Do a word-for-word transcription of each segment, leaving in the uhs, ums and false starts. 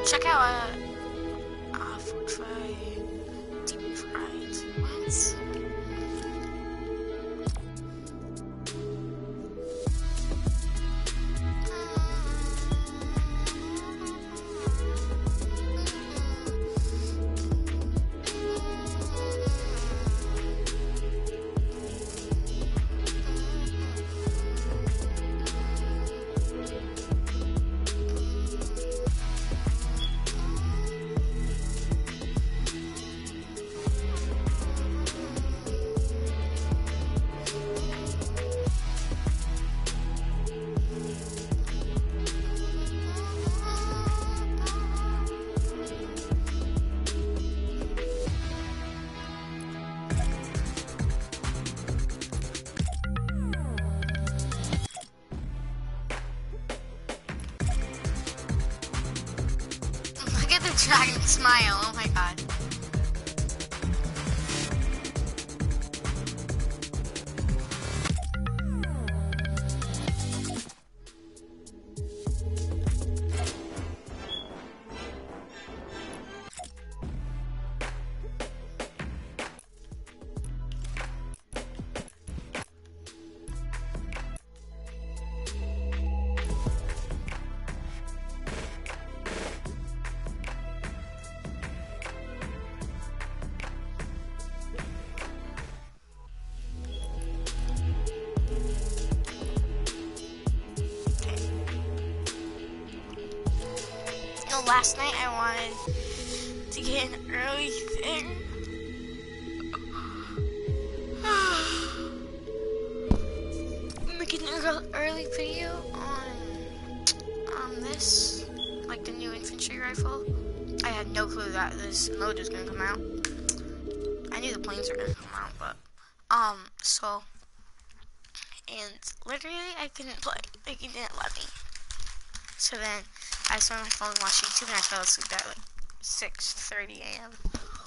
Check out uh, uh food fried, deep fried. What? Look at the dragon smile. Oh my god. No, last night I wanted to get an early thing. Make an early video on on this, like the new infantry rifle. I had no clue that this mode was gonna come out. I knew the planes were gonna come out, but um, so and literally I couldn't play. Like it didn't let me. So then I saw my phone and watched YouTube and I fell asleep at like six thirty a m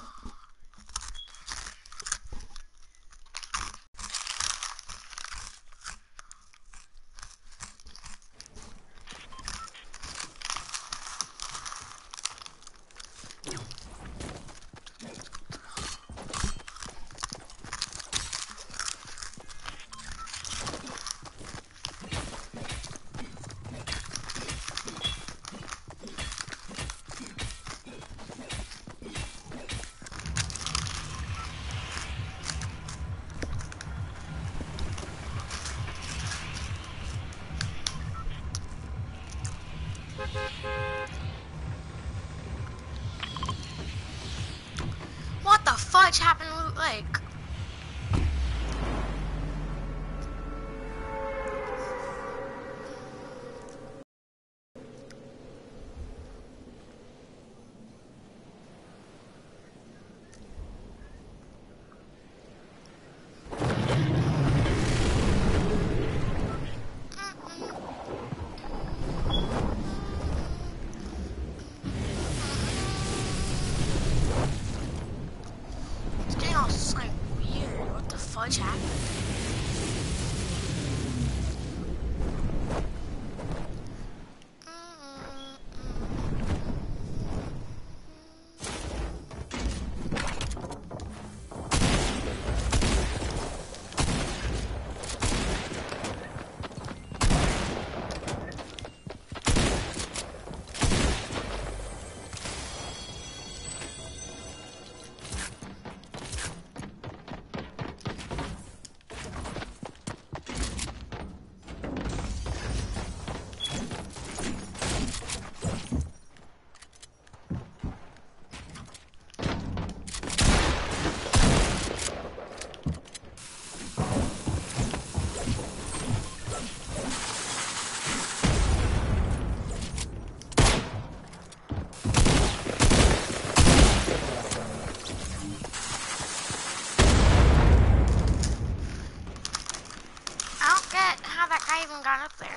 What the fudge happened to Loot Lake? It's getting all like weird. What the fudge happened? I even got up there.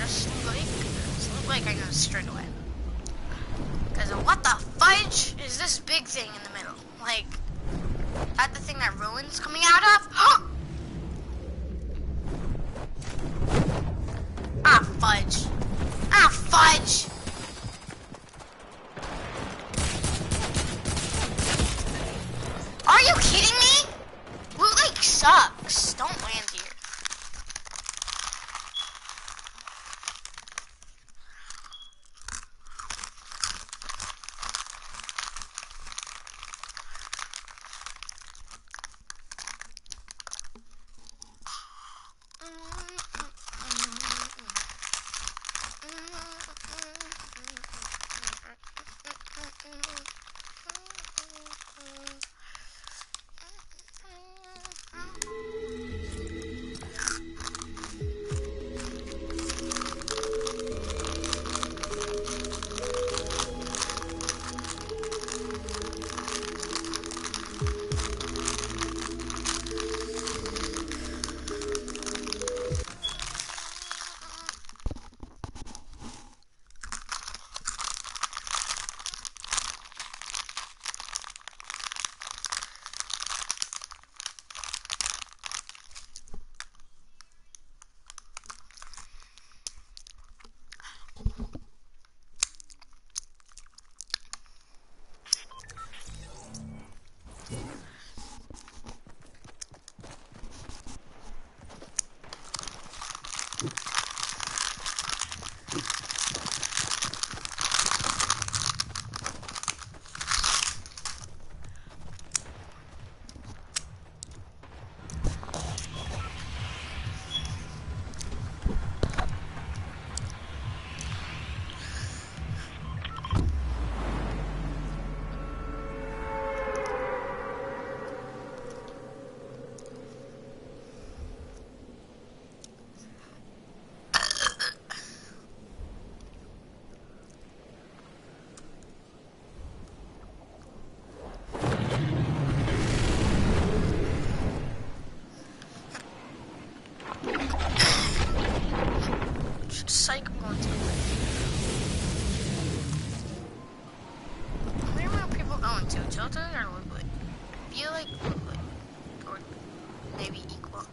just like this. Look like I know straight away. Because what the fudge is this big thing in the middle? Like, that the thing that Ruin's coming out of? Ah, fudge. Ah, fudge. Are you kidding me? Loot Lake sucks. Don't land here. Psych, I'm going to where are people going to? Tilted or Woodwood? I feel like Woodwood. Or maybe equal.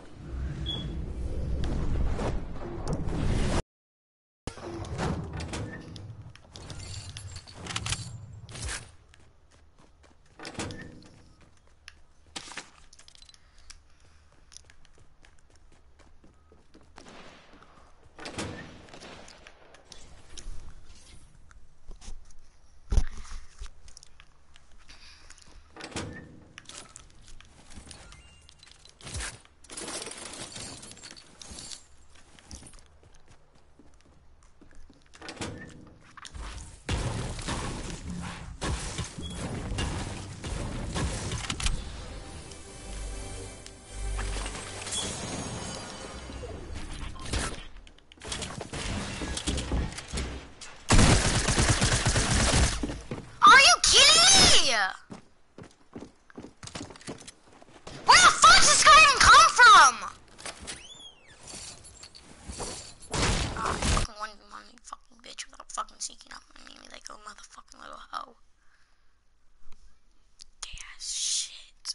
Where the fuck does this guy even come from? Oh, you fucking one money fucking bitch without fucking seeking out my name like a motherfucking little hoe. Gay ass shit.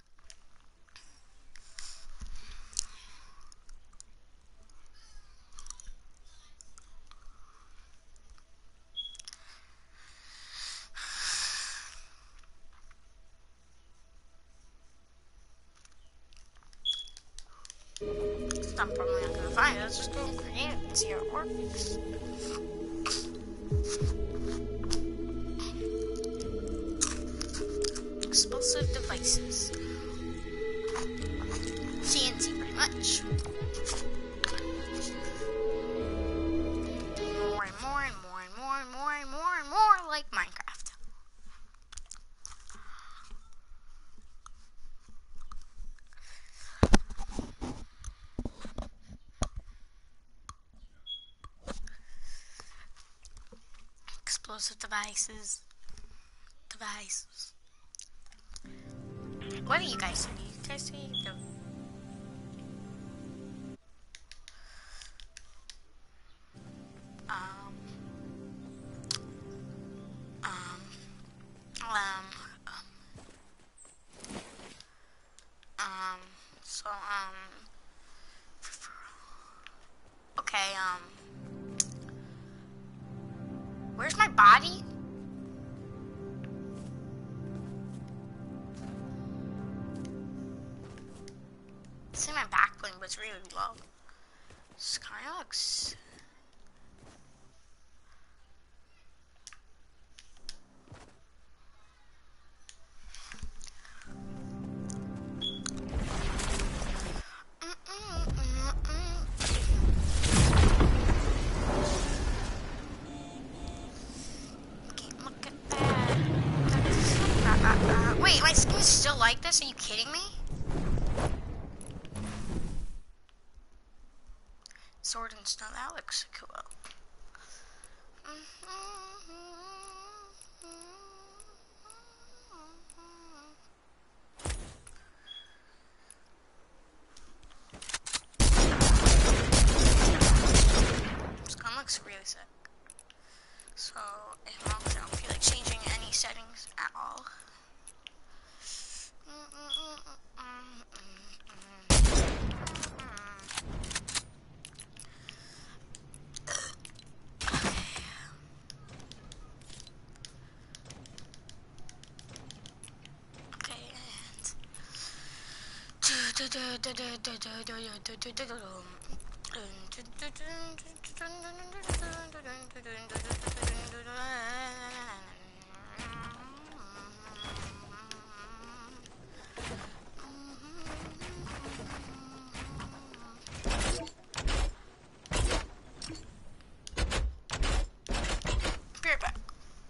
I'm probably not gonna find it. Let's just go and create it and see how it works. Explosive devices. C N C pretty much. More and more and more and more and more and more and more like Minecraft. Explosive devices. Devices. What do you guys see? Do you guys see the... looks really low. This kind of looks. Wait, my skin is still like this? Are you kidding me? Sword and Stone, that looks cool. This gun looks really sick. So, if I don't feel like changing any settings at all. Be right back.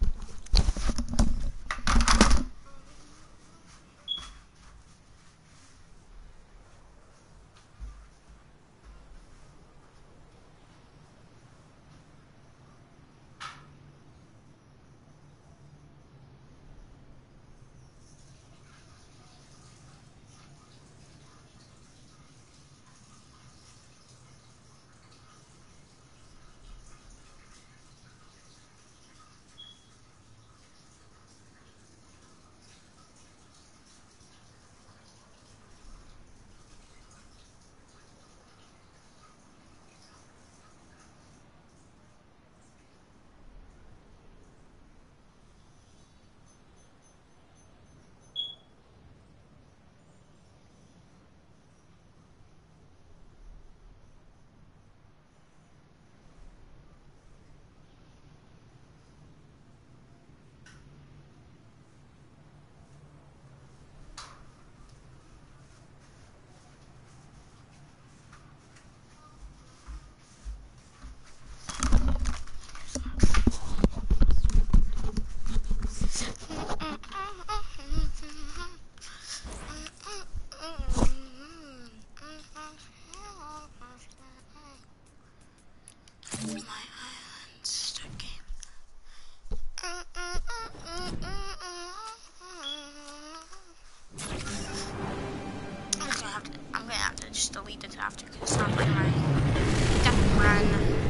Delete this after because it's not like my death run.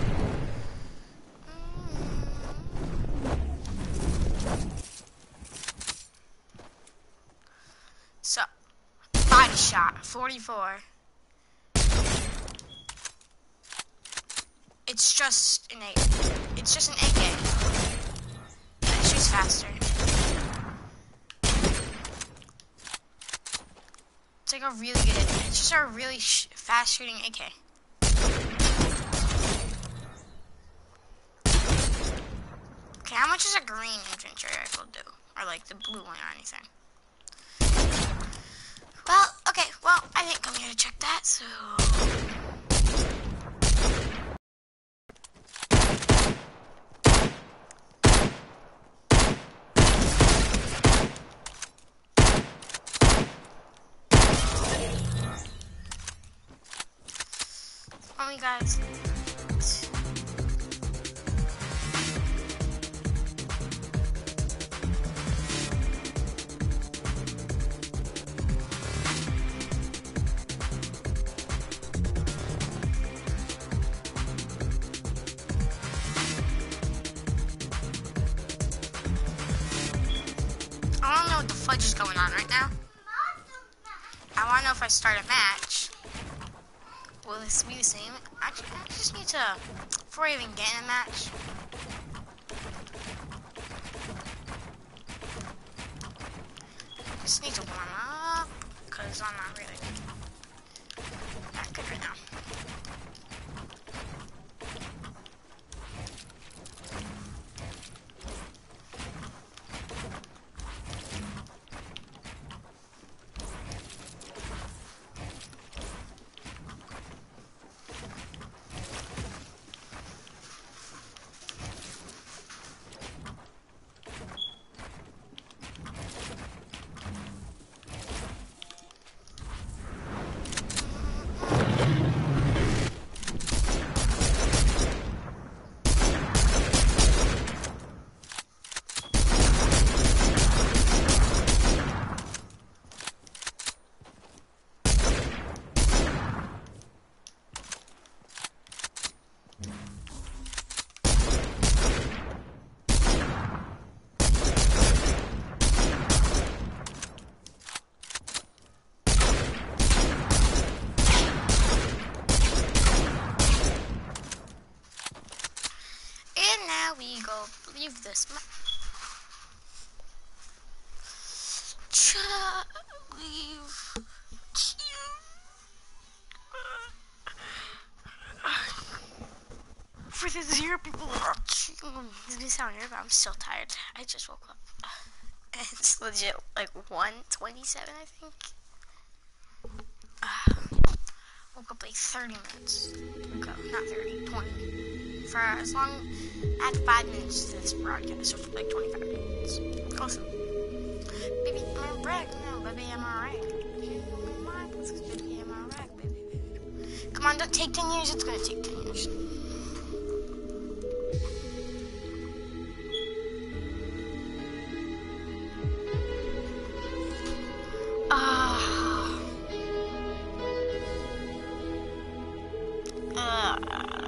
So, body shot, forty-four. It's just an A. It's just an A K. It shoots faster. It's like a really good. It's just a really sh fast shooting A K. Okay, how much does a green infantry rifle do, or like the blue one or anything? Well, okay. Well, I think I'm gonna check that. So. Oh, you guys. I don't know what the fudge is going on right now. I want to know if I start a match. Will this be the same? Actually, I just need to, before I even get in a match. I just need to warm up, because I'm not really. good right now. We go leave this map. Leave. For the zero people watching, this may sound weird, but I'm still tired. I just woke up. It's legit like one twenty-seven, I think. Uh, woke up like thirty minutes ago, not thirty, twenty. For as long, add five minutes to this broadcast, so for like twenty-five minutes. Awesome. Baby, I'm alright. No, baby, I'm alright. Baby, I'm alright, baby. Come on, don't take ten years. It's gonna take ten years. Ah. Uh, uh,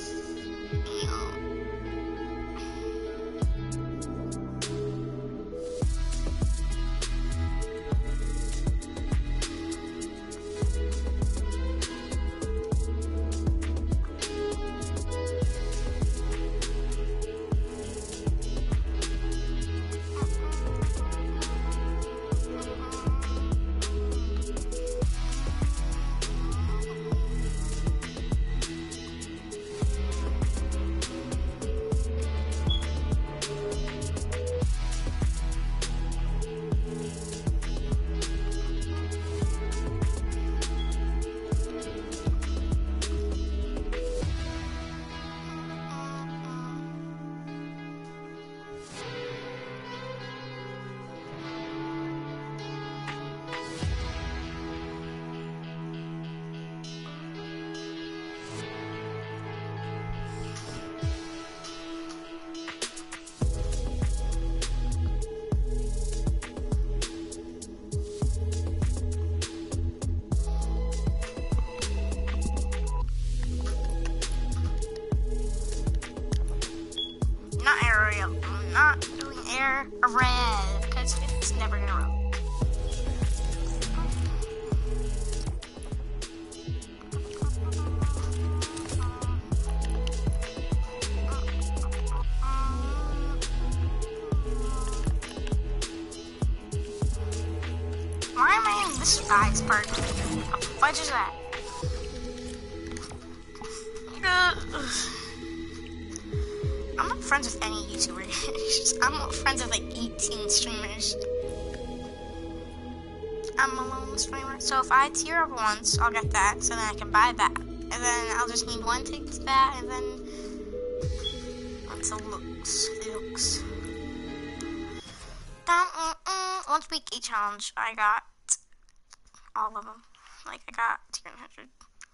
not aerial. I'm not doing air red because it's never gonna roll. Why am I in this guy's part? What is that? Uh, I'm not friends with any YouTubers. I'm not friends with like eighteen streamers. I'm a lone streamer. So if I tier up once, I'll get that. So then I can buy that. And then I'll just need one to get that. And then it's a looks. Looks. Once week eight challenge, I got all of them. Like I got tier one hundred.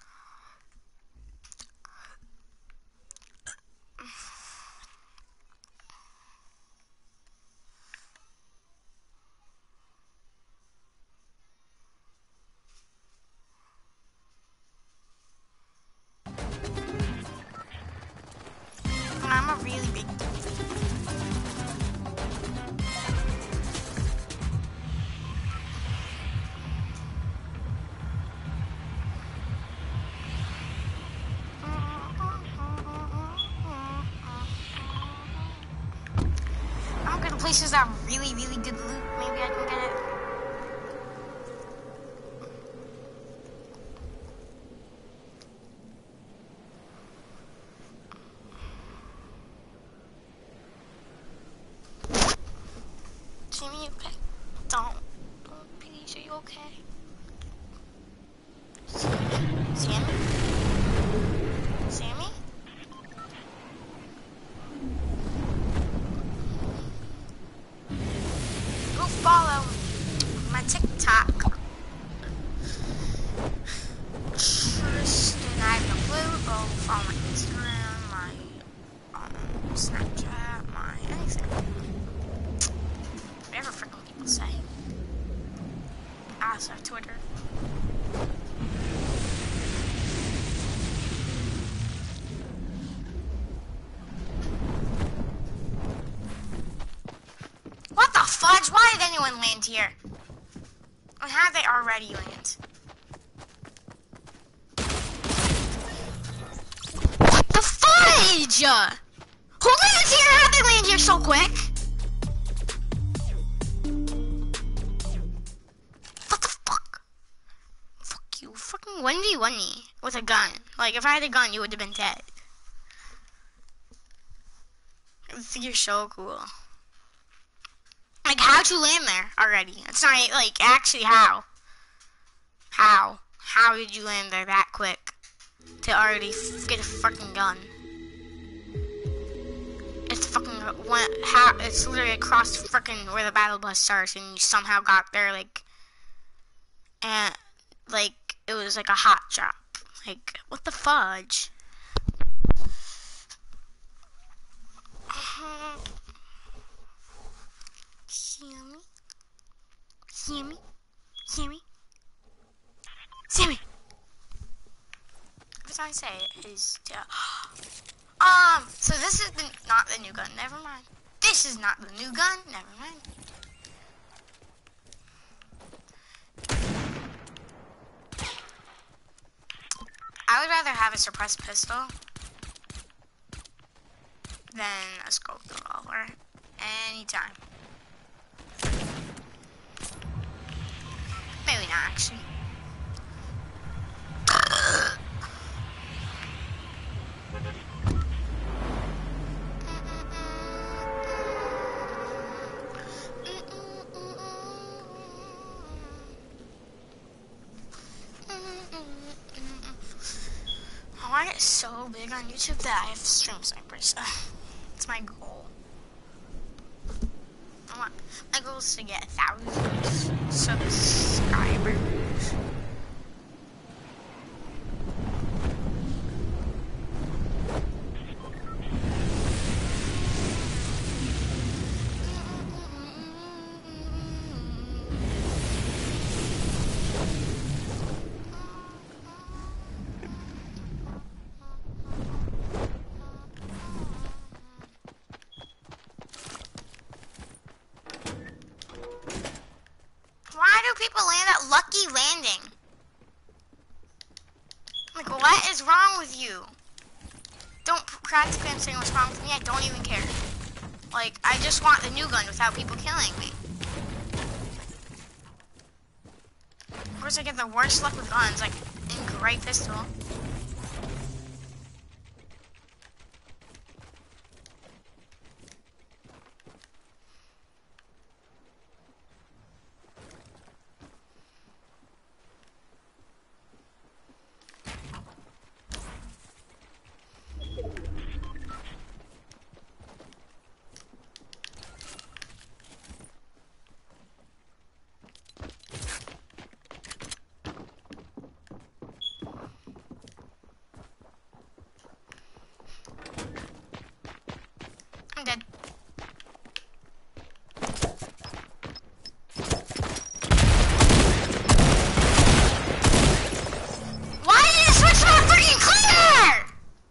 I'm a really big I'm gonna places that have really, really good loot. Maybe I can get it. follow my TikTok. Tristan, I have no clue. Go follow my Instagram, my um, Snapchat, my anything. Whatever freaking people say. I also have Twitter. What the fudge? Why did anyone land here? Or have they already landed? What the fudge? Who lands here? How did they land here so quick? What the fuck? Fuck you. Fucking one v one me with a gun. Like, if I had a gun, you would have been dead. I think you're so cool. Like, how'd you land there already? It's not, like, actually how? How? How did you land there that quick? To already f get a fucking gun? It's fucking, one, how, it's literally across fucking where the battle bus starts, and you somehow got there, like, and, like, it was like a hot drop. Like, what the fudge? Uh-huh. Hear me? Hear me? Hear me? Hear me? Every time I say it is to... Um, so this is the, not the new gun. Never mind. This is not the new gun. Never mind. I would rather have a suppressed pistol than a scope revolver. Anytime. Maybe not, actually. I want to get so big on YouTube that I have stream snipers. It's my goal. I want, my goal is to get a thousand subscribers. People land at Lucky Landing. Like, what is wrong with you? Don't practically I'm saying what's wrong with me. I don't even care. Like, I just want the new gun without people killing me. Of course, I get the worst luck with guns, like in great pistol. I'm dead. Why did it switch my freaking clear?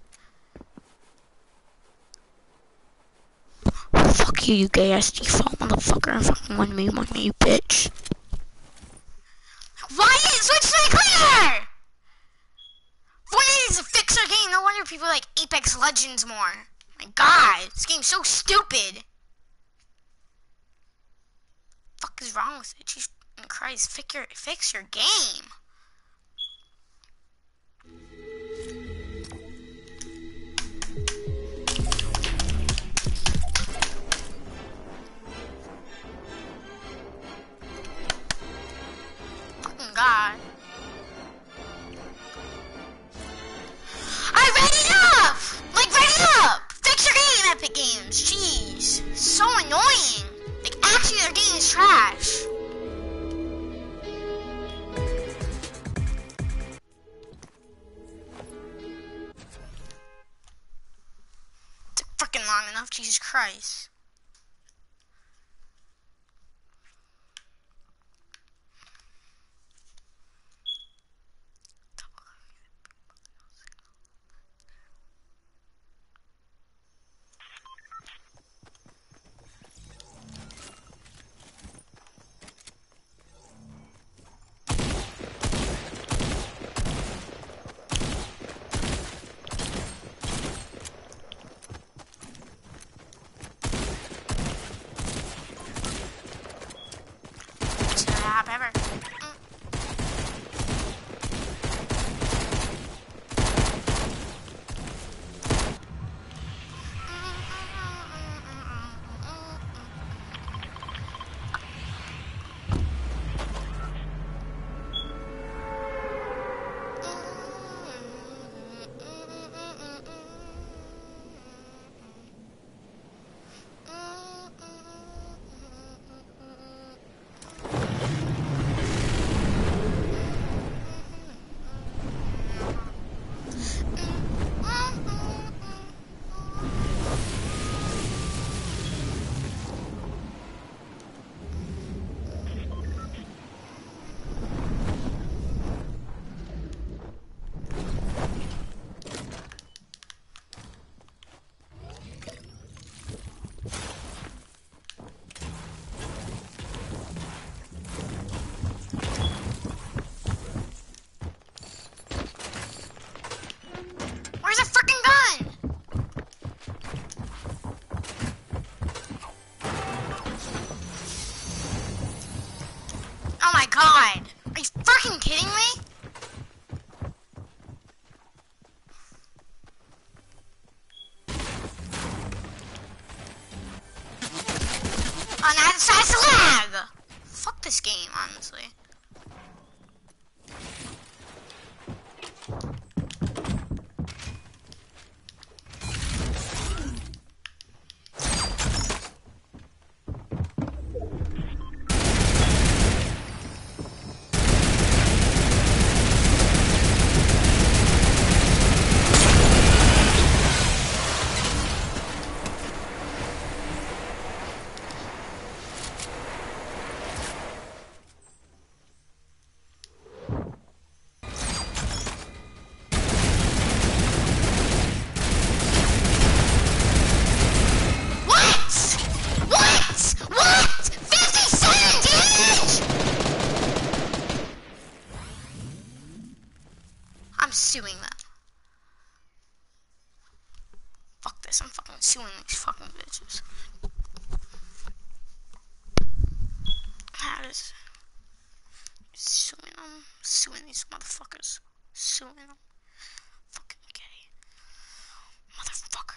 Fuck you, you gay ass default motherfucker. I fucking one me, one me, you bitch. Why did it switch my clear? What is a fixer game? No wonder people like Apex Legends more. My God, this game's so stupid. Fuck is wrong with it? Jesus Christ, fix your fix your game. Fucking God. I read it up! Like, read it up! Fix your game, Epic Games! Jeez. So annoying. Like, actually, their game is trash. long enough. Jesus Christ. Ever. God! Are you fucking kidding me? Oh, now it's, it's lag! Fuck this game, honestly. I'm suing that. Fuck this, I'm fucking suing these fucking bitches. That is... Suing them. Suing these motherfuckers. Suing them. Fucking gay. Motherfucker.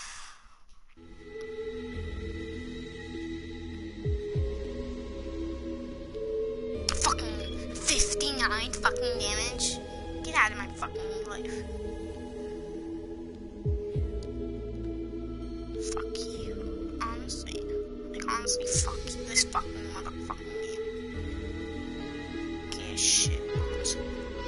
Fucking fifty-nine fucking damage. Get out of my fucking life. Fuck you. Honestly. Like, honestly, fuck this fucking motherfucking game. Get shit, honestly.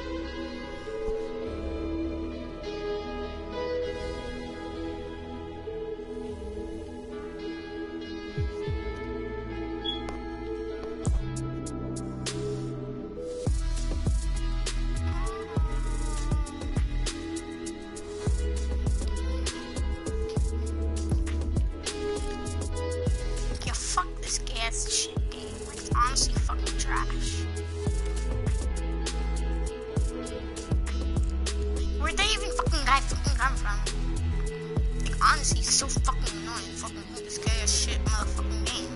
Shit game. Like, it's honestly fucking trash. Where'd they even fucking guy fucking come from? Like, honestly, it's so fucking annoying. Fucking hate this gay ass shit motherfucking game.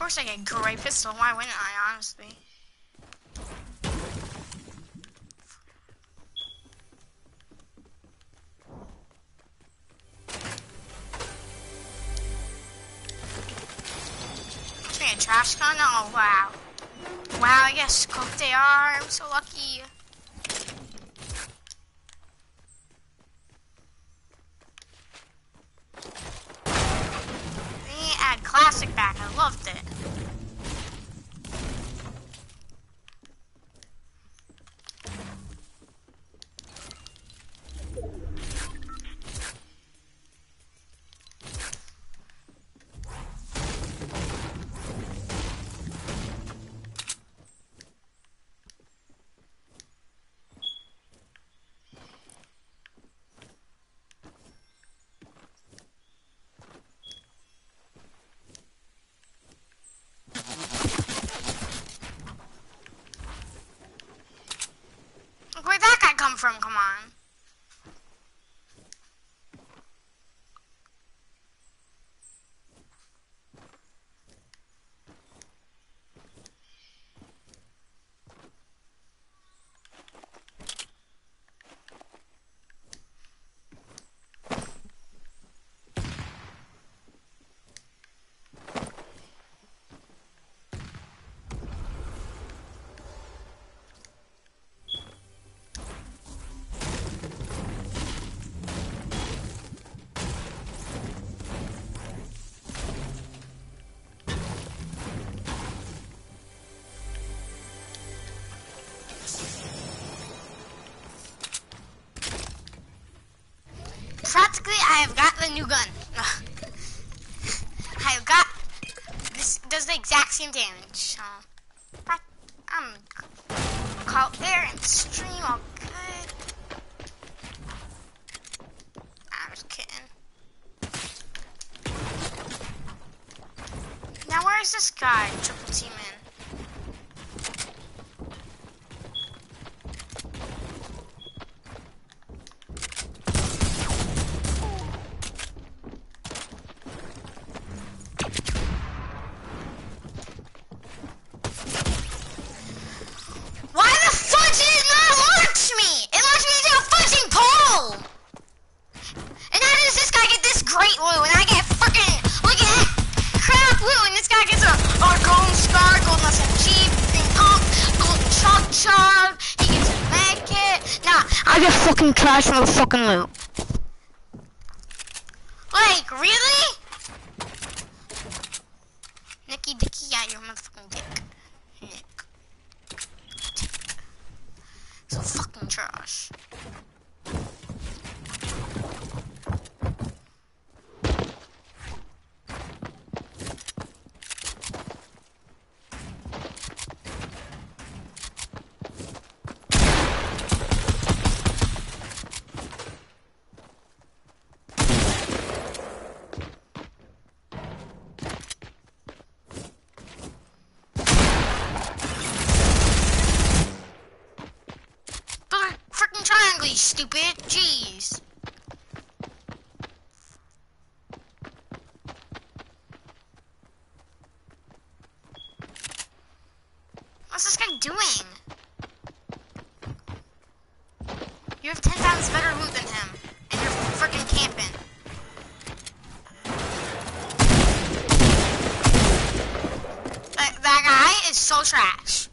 course I get a great pistol. Why wouldn't I, honestly? What's me, a trash gun? Oh, wow. Wow, I guess scope they are. I'm so lucky. They add classic back. I loved it. Where'd that guy come from? Come on. Practically, I have got the new gun. I have got this. Does the exact same damage. So I'm caught there and stream all good. I'm just kidding. Now where is this guy? Triple team in. Fucking trash from the fucking loot. Like, really? Nicky Dicky, yeah, you're a motherfucking dick. Nick. So fucking trash. Stupid, jeez. What's this guy doing? You have ten times better loot than him, and you're freaking camping. That, that guy is so trash.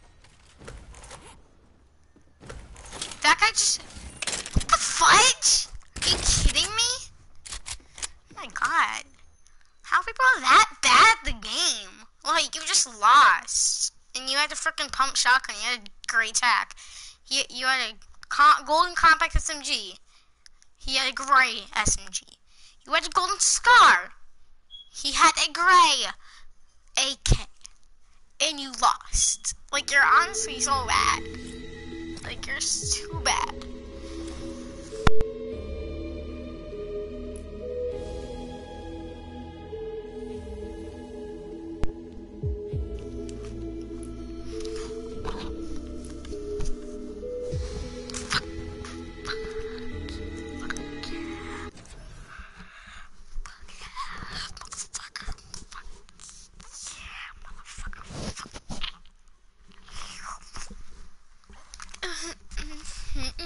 That guy just... Fudge? Are you kidding me? Oh my god. How are people that bad at the game? Like, you just lost. And you had a freaking pump shotgun. You had a great attack. You, you had a co golden compact S M G. He had a gray S M G. You had a golden scar. He had a gray A K. And you lost. Like, you're honestly so bad. Like, you're too bad.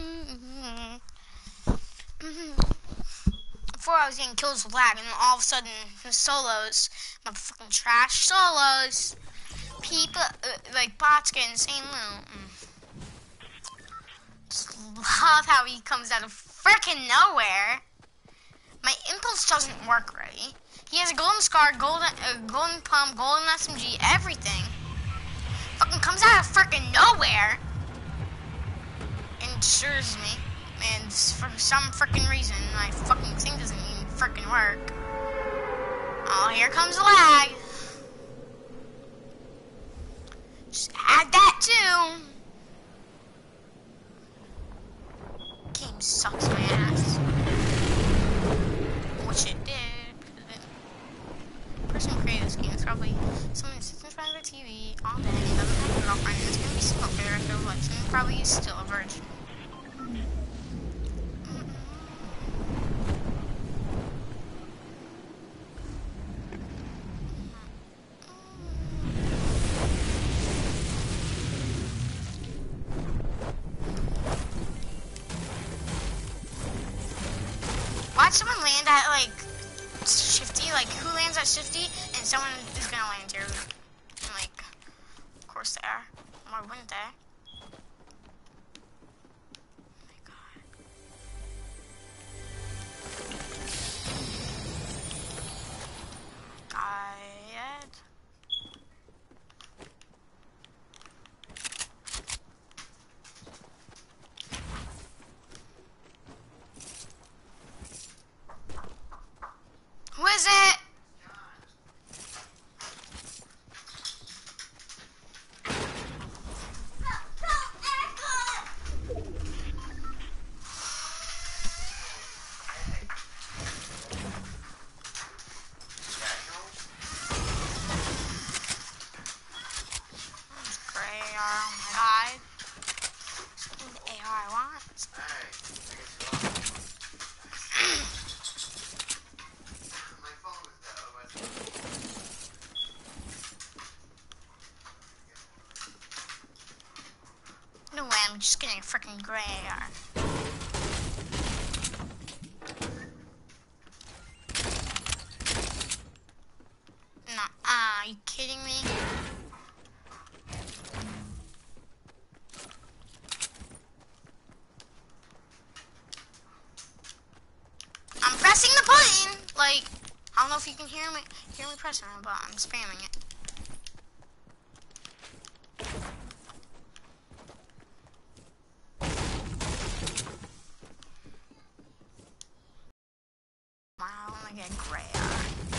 Before I was getting killed with lag, and then all of a sudden, the solos, my fucking trash solos, people, uh, like bots get insane loot. Mm. Just love how he comes out of freaking nowhere. My impulse doesn't work right. He has a golden scar, golden, uh, golden pump, golden S M G, everything. Fucking comes out of freaking nowhere and ensures me. And for some freaking reason, my fucking thing doesn't even freaking work. Oh, here comes the lag. Just add that too. Game sucks my ass. Which it did. The person who created this game is probably someone who sits in front of a T V all day and doesn't have a girlfriend and is going to be single for the rest of their life and probably is still a virgin. Watch someone land at like Shifty, like who lands at Shifty, and someone is gonna land here. And like, of course they are. Why wouldn't they? Oh my god. Got it. Who is it? Gray, oh my god. Just give me the A R I want. No way, I'm just getting a freaking gray A R. No, uh, are you kidding me? I'm pressing the button! Like, I don't know if you can hear me, hear me pressing it, but I'm spamming it. Wow, I get gray A R.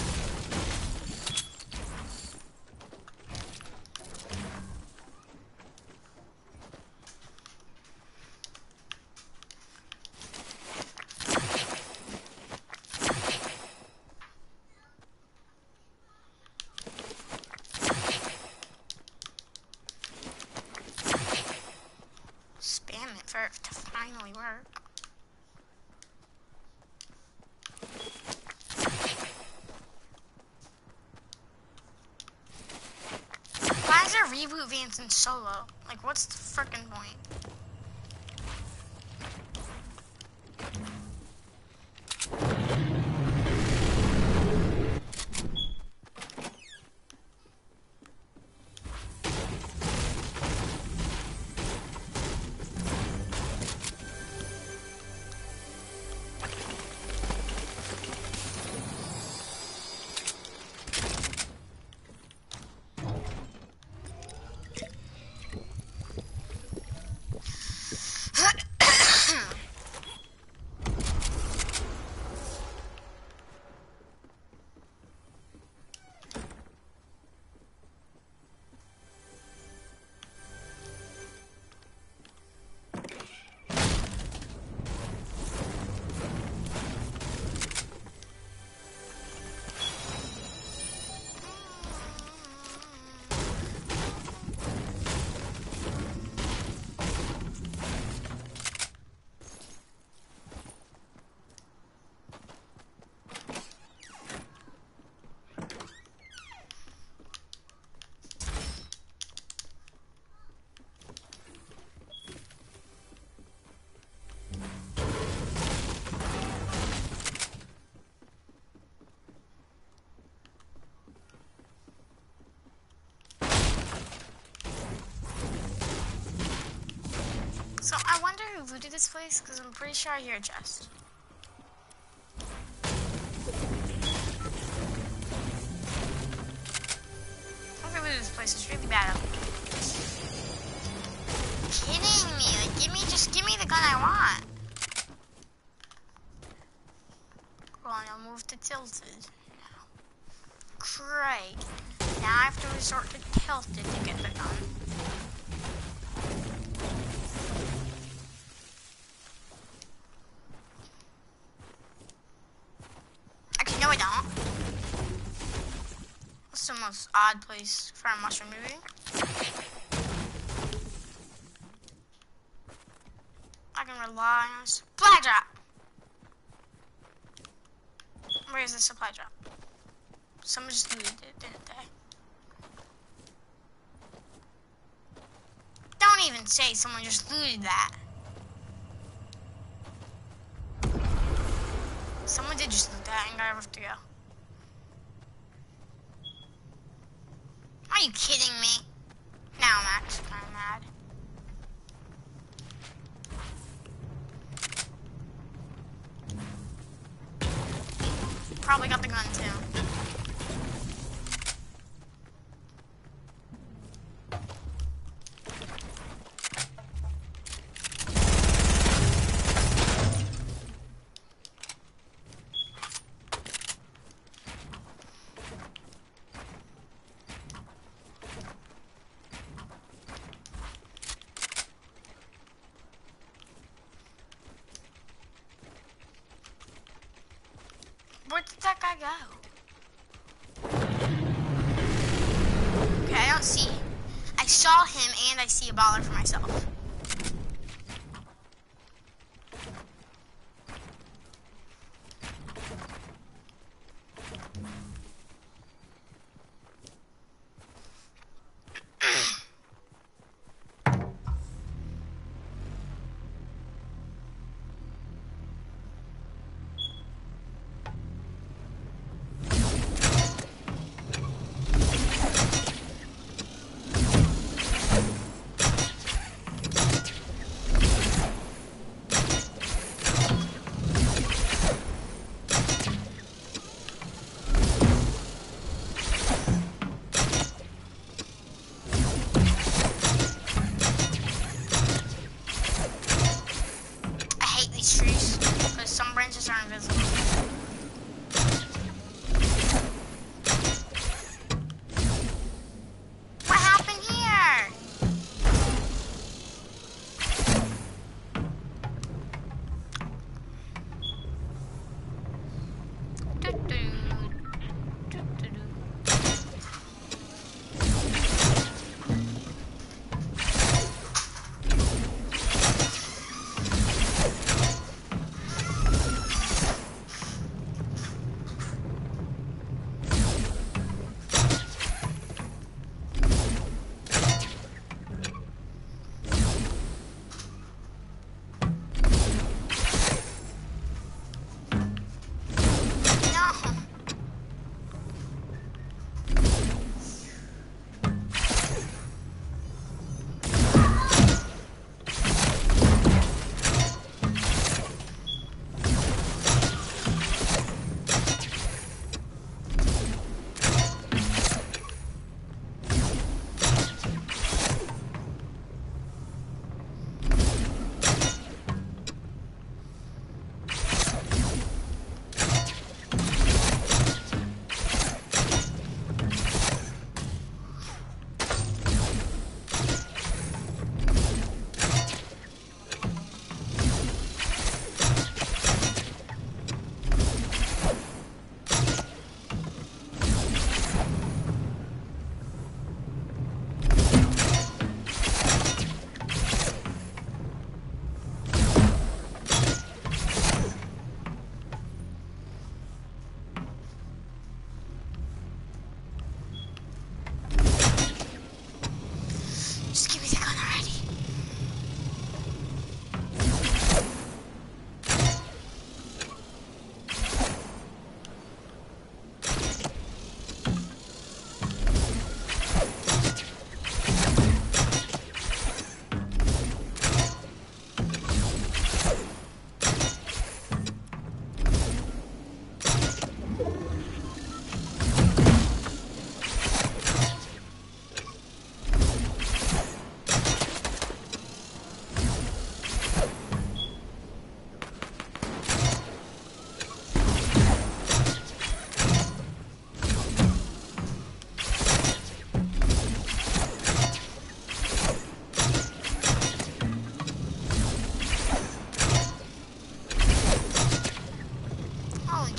Spam it for it to finally work. Why is there reboot Vance in solo? Like, what's the frickin' point? already looted this place? Because I'm pretty sure I hear a chest. I think I looted this place. It's really bad. Kidding me? Like, give me, just give me the gun I want. Hold on, I'll move to tilted. Great. Now I have to resort to tilted to get the gun. Actually, no I don't. What's the most odd place for a mushroom movie? I can rely on a supply drop. Where's the supply drop? Someone just looted it, didn't they? Don't even say someone just looted that. Someone did just loot that and got everything to go. Are you kidding me? Now I'm actually kind of mad. Probably got the gun too. Where did that guy go? Okay, I don't see him. I saw him and I see a baller for myself.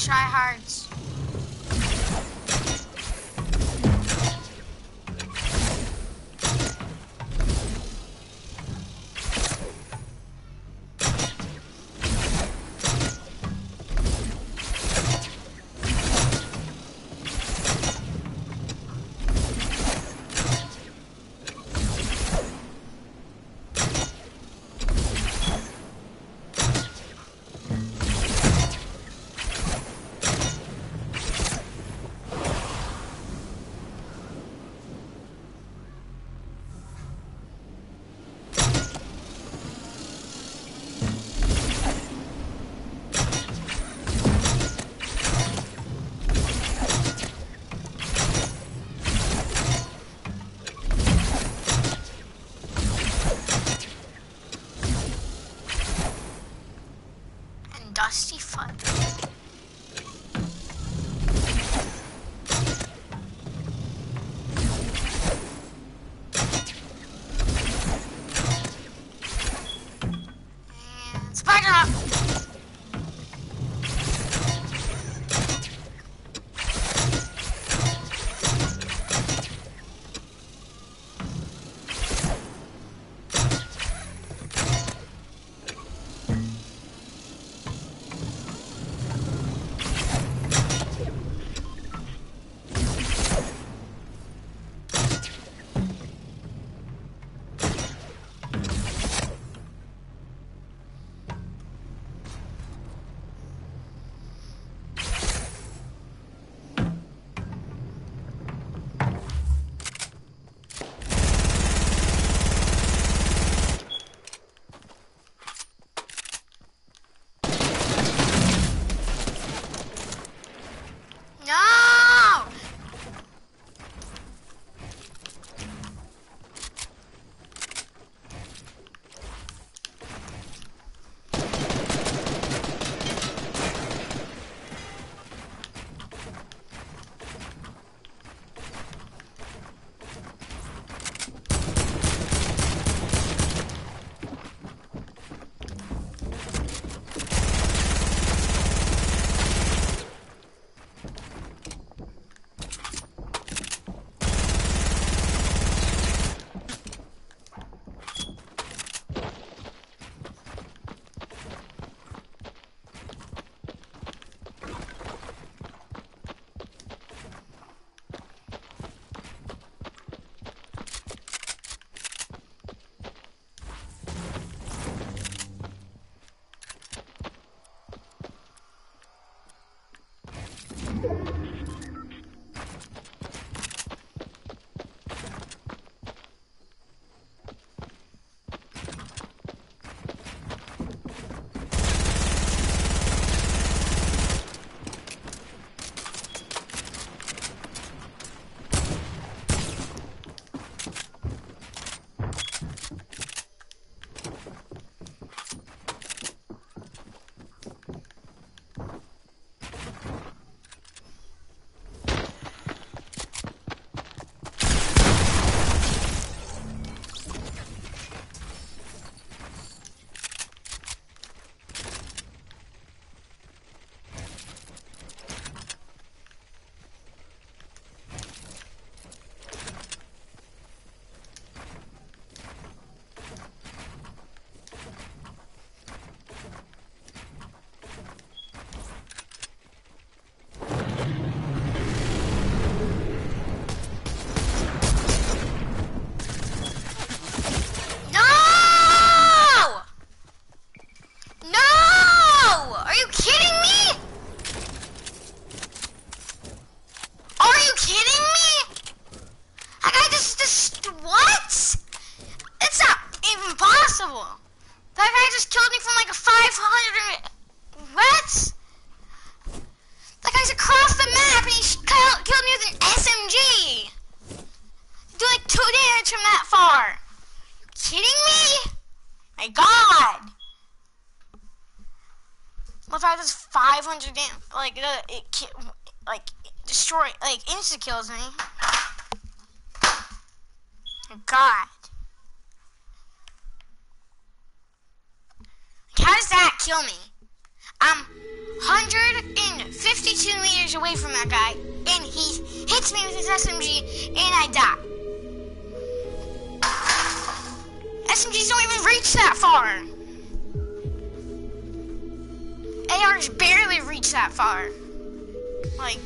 tryhards. Dusty fun. And spider up. five hundred damage, like, uh, it, like, destroy, like, insta-kills me. God. How does that kill me? I'm one hundred fifty-two meters away from that guy, and he hits me with his S M G, and I die. S M Gs don't even reach that far. A Rs barely reach that far. Like...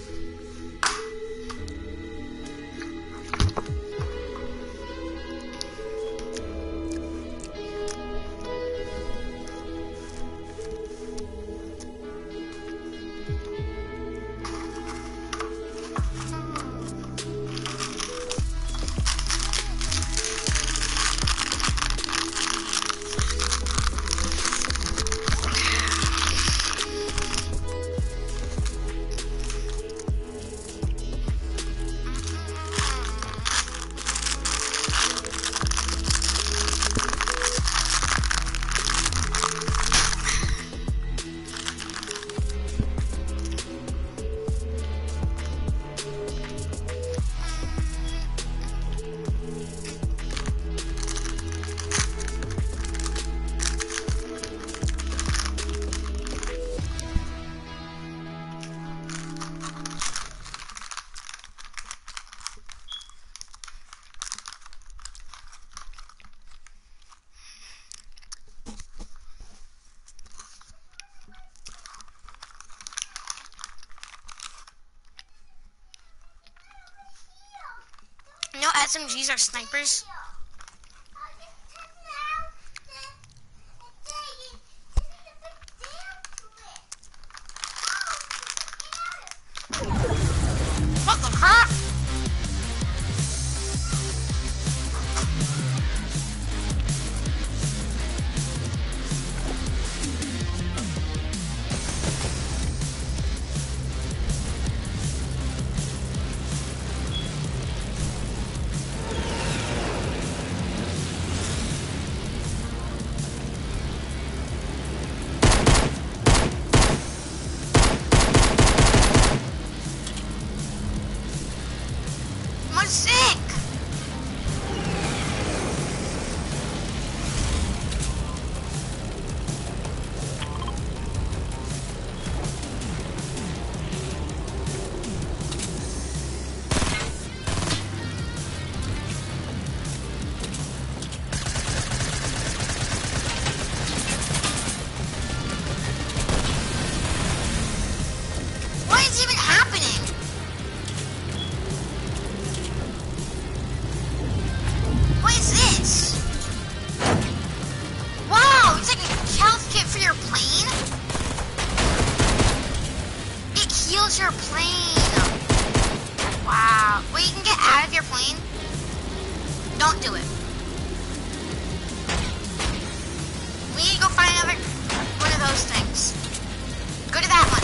You know S M Gs are snipers? What the crap? Sick! What is even happening? What is this? Wow, it's like a health kit for your plane? It heals your plane. Wow. Wait, you can get out of your plane? Don't do it. We need to go find another one of those things. Go to that one.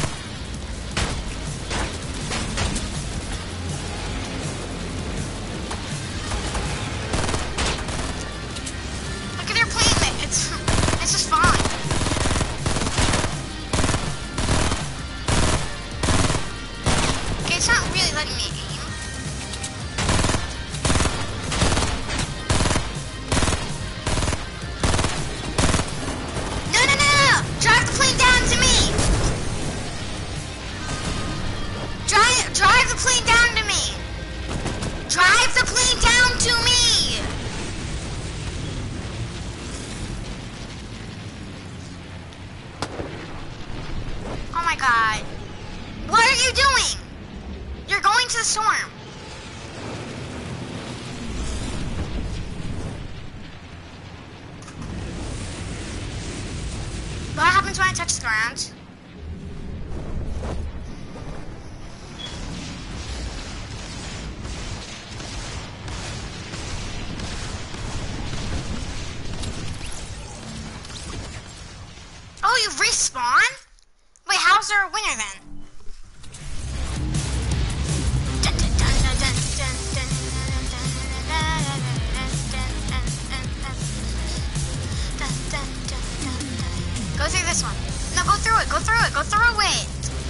It's just fine. Okay, it's not really letting me aim. No, no, no, no! Drive the plane down to me! Drive, drive the plane down to me! Drive the plane down to me! Oh my god. What are you doing? You're going to the storm. What happens when I touch the ground? Oh, you respawn? Wait, how's there a winner then? Go through this one. No, go through it, go through it, go through it!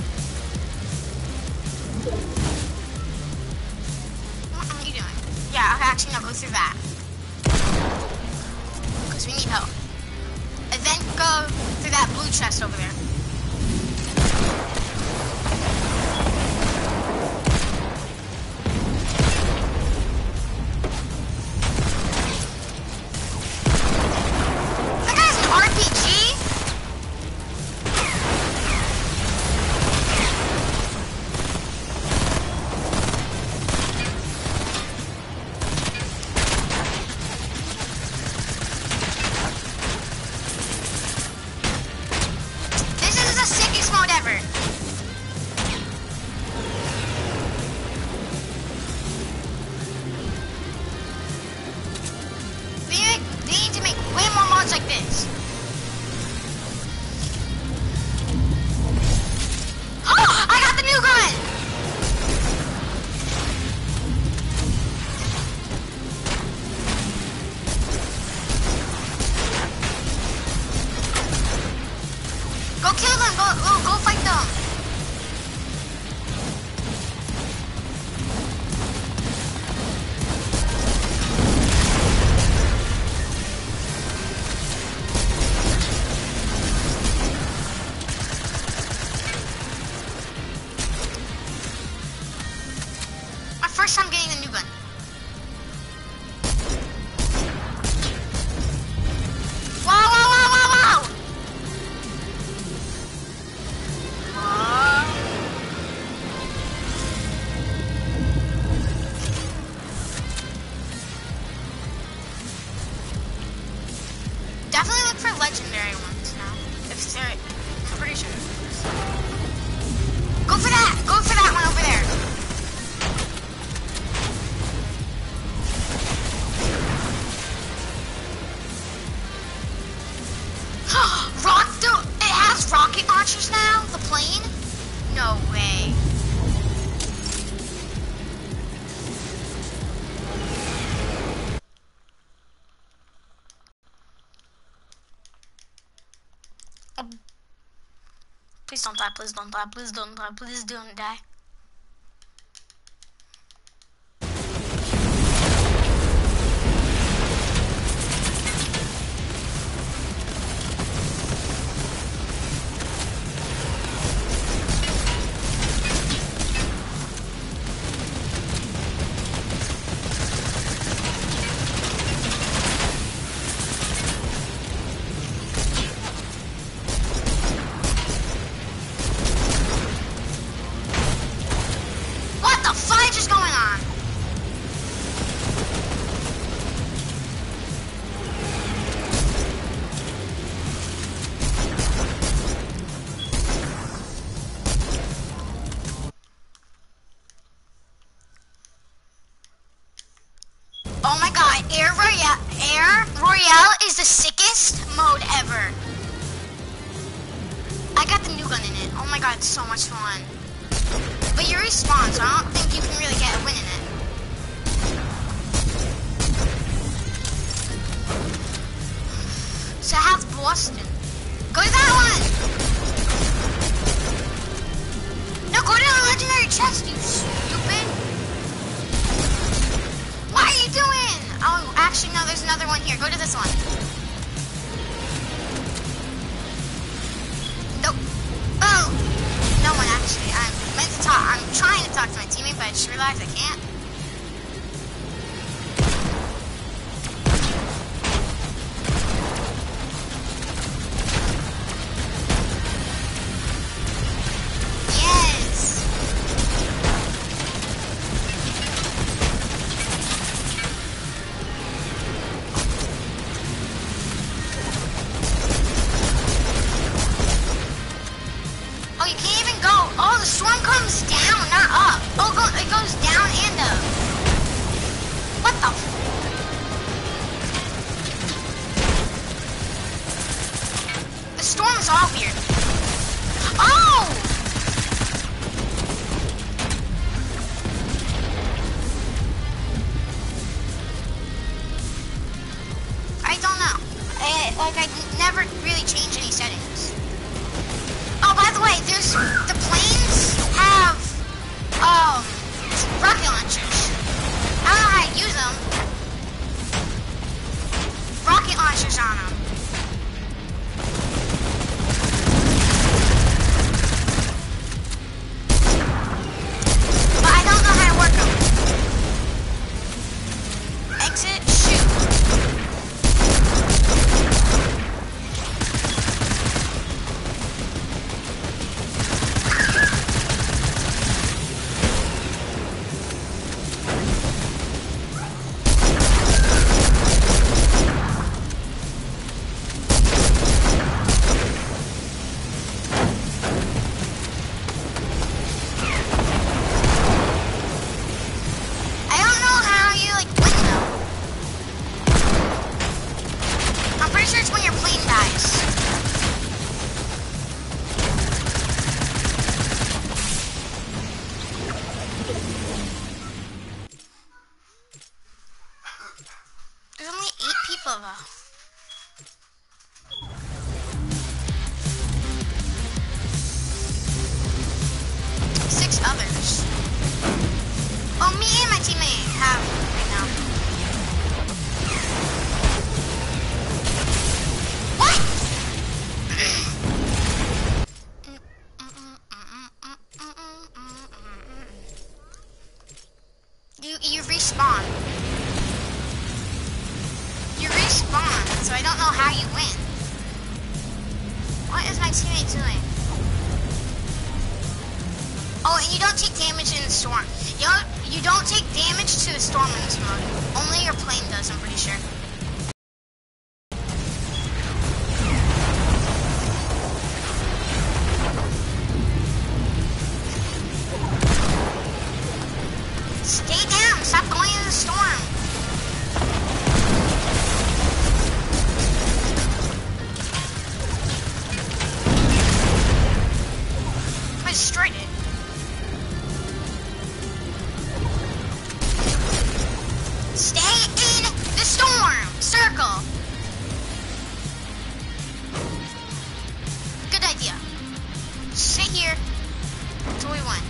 What are you doing? Yeah, okay, actually, no, go through that. Because we need help. And then go through that blue chest over there. Go kill them. Go, go, go fight them. My first time getting the new gun. Wow, wow, wow, wow, wow. Definitely look for legendary ones now. If there, I'm pretty sure. Go for that! Go for that one over there! Rock, dude, it has rocket launchers now? The plane? No way. Oh. Please don't die, please don't die, please don't die, please don't die. What the fudge is going on? Oh my god, Air Royale, Air Royale is the sickest mode ever. I got the new gun in it. Oh my god, it's so much fun. But you respawn, so I don't think you can really get a win in it. South Boston. Go to that one! No, go to the legendary chest, you stupid! What are you doing? Oh, actually, no, there's another one here. Go to this one. Nope. Oh! No one, actually. I'm meant to talk. I'm trying to talk to my teammate, but I just realized I can't. Yes! Oh, you can't even go. Oh, the storm comes down, not up. Oh, go, it goes down and up. What the? F the storm is all weird. Oh! I don't know. I, like, I never really changed any settings. Oh, by the way, there's the planes have um rocket launchers. I don't know how to use them. Rocket launchers on them. What is my teammate doing? Oh, and you don't take damage in the storm. You don't, you don't take damage to the storm in this mode. Only your plane does, I'm pretty sure. Stay down! Stop going in the storm! I destroyed it. Stay in the storm! Circle! Good idea. Sit here until we win.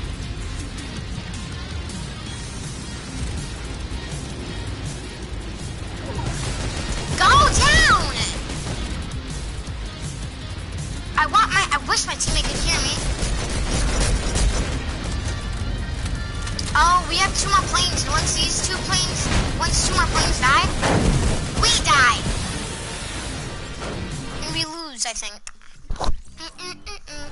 Go down! I want my, I wish my teammate could hear me. Oh, we have two more planes, and once these two planes, once two more planes die, we die. And we lose, I think. Mm -mm -mm -mm.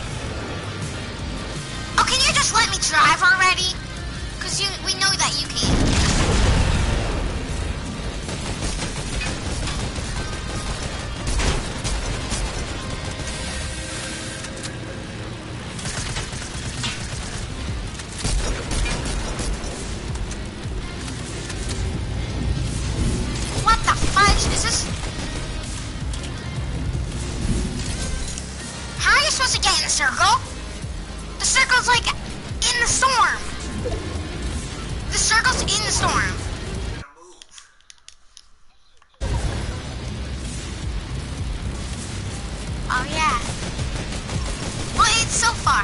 Oh, can you just let me drive already? Because you, we know that you can. Is this? How are you supposed to get in the circle? The circle's like in the storm. The circle's in the storm. Oh yeah. Well, it's so far.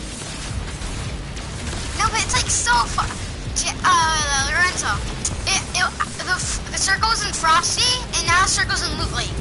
No, but it's like so far. Uh, Lorenzo. It, it, the, the circle's in Frosty, and now the circle's in Loot Lake.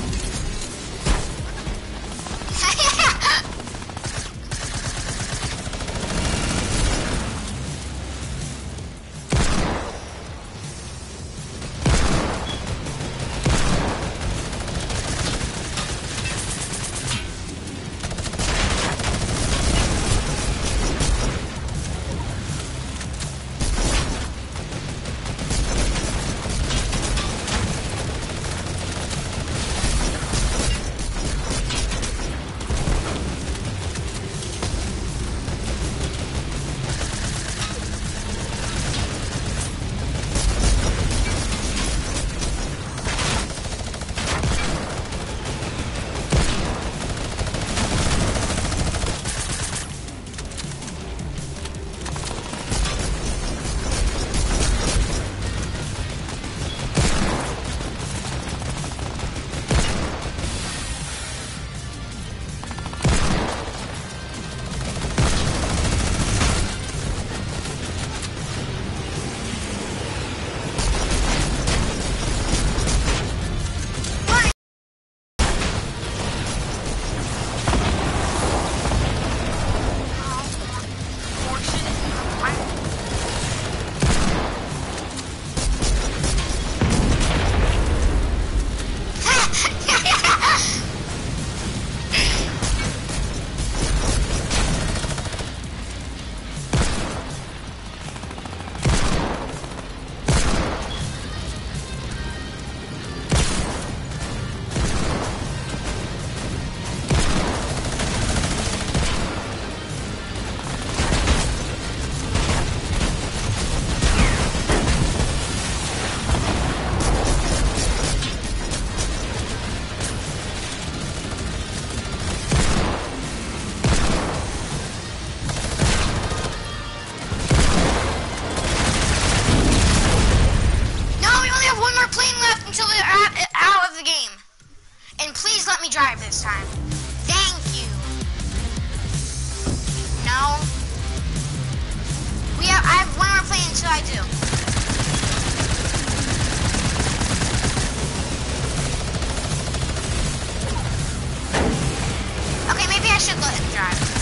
drive this time. Thank you. No. We have, I have one more plane until I do. Okay, maybe I should let him drive.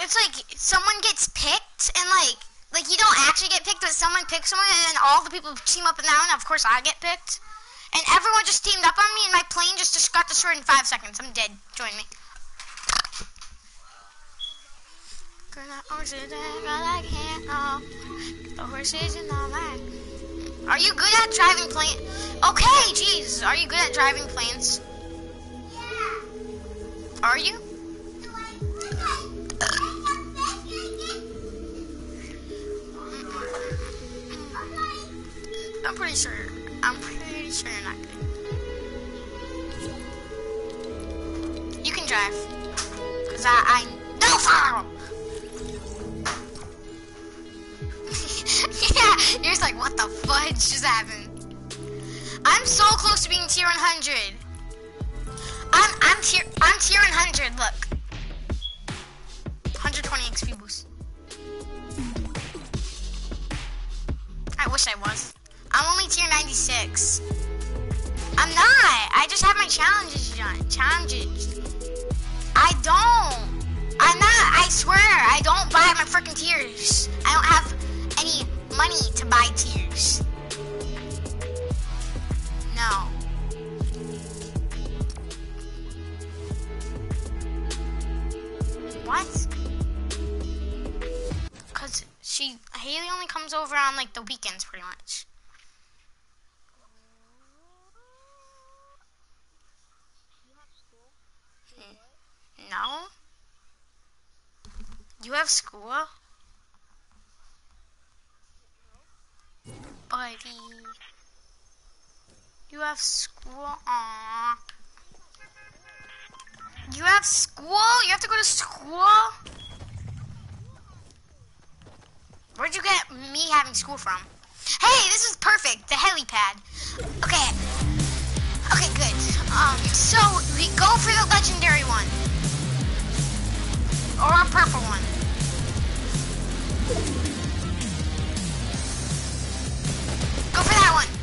it's like someone gets picked and like like you don't actually get picked, but someone picks someone and then all the people team up and down. And of course, I get picked, and everyone just teamed up on me, and my plane just just got destroyed in five seconds. I'm dead. Join me. Are you good at driving planes? Okay, jeez. Are you good at driving planes? Yeah. Are you? I'm pretty sure. I'm pretty sure you're not good. You can drive. Cause I, I no fire. Yeah, you're just like, what the fudge just happened? I'm so close to being tier one hundred. I'm I'm tier I'm tier one hundred. Look, one hundred twenty X P boost. I wish I was. I'm only tier ninety-six. I'm not. I just have my challenges done. Challenges. I don't. I'm not. I swear. I don't buy my freaking tiers. I don't have any money to buy tiers. No. What? Cause she Haley only comes over on like the weekends, pretty much. No? You have school? Buddy. You have school? Aww. You have school? You have to go to school? Where'd you get me having school from? Hey, this is perfect. The helipad. Okay. Okay, good. Um, so we go for the legendary one. Or a purple one. Go for that one.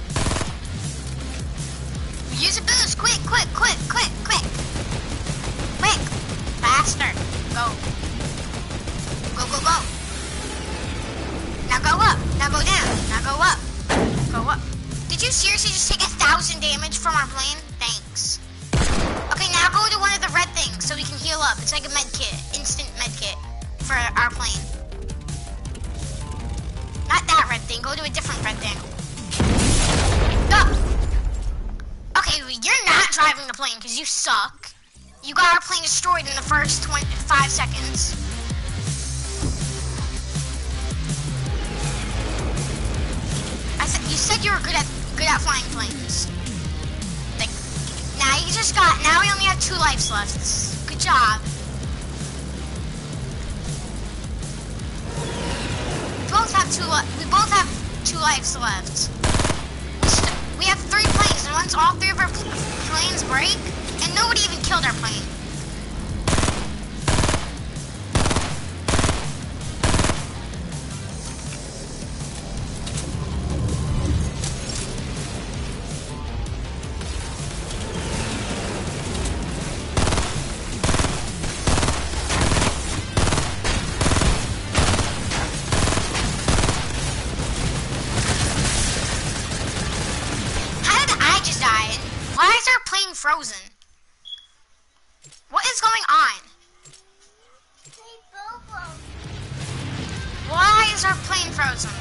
Use a boost. Quick, quick, quick, quick, quick. Quick. Faster. Go. Go, go, go. Now go up. Now go down. Now go up. Go up. Did you seriously just take a thousand damage from our plane? Thanks. Okay, now go to one of the red things so we can heal up. It's like a med kit. Instant med kit for our plane. Not that red thing. Go to a different red thing. Go! Okay, you're not driving the plane because you suck. You got our plane destroyed in the first twenty-five seconds. I said you said you were good at good at flying planes. Like, now you just got. Now we only have two lives left. Good job. We both have two. We both have two lives left. We have three planes, and once all three of our planes break, and nobody even killed our plane. Frozen. What is going on? Why is our plane frozen?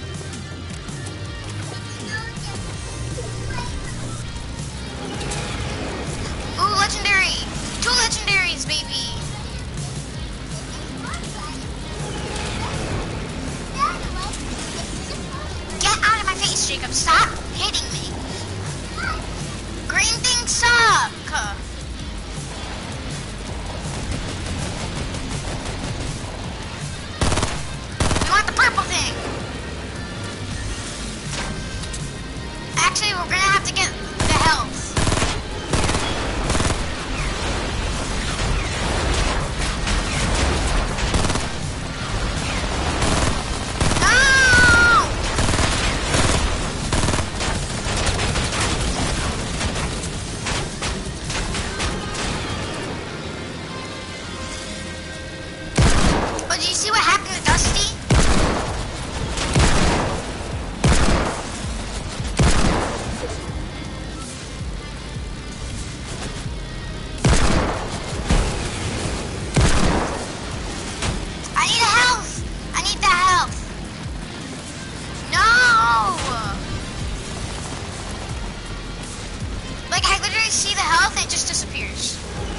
Ooh, legendary. Two legendaries, baby. Get out of my face, Jacob. Stop hitting me. Green things suck. You want the purple thing? it just disappears.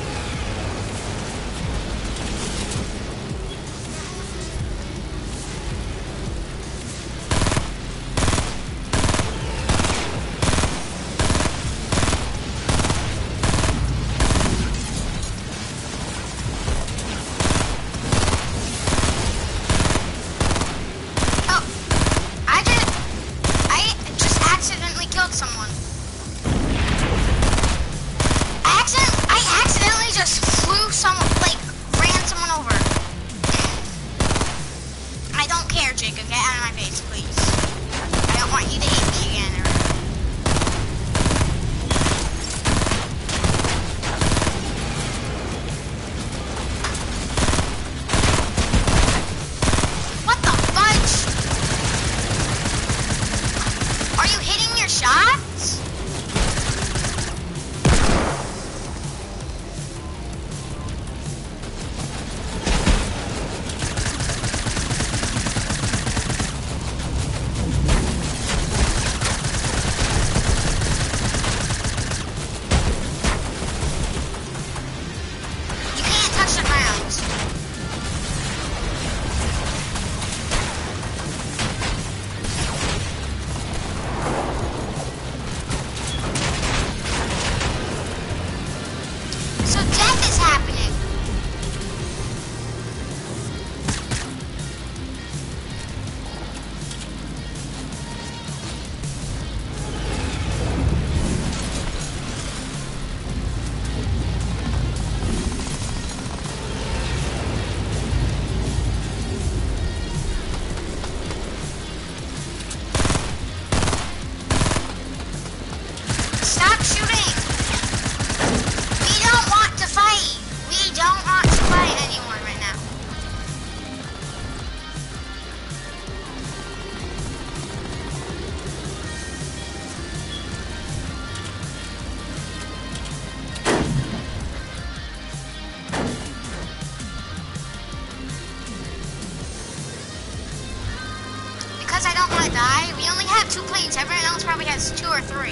Because I don't want to die. We only have two planes. Everyone else probably has two or three.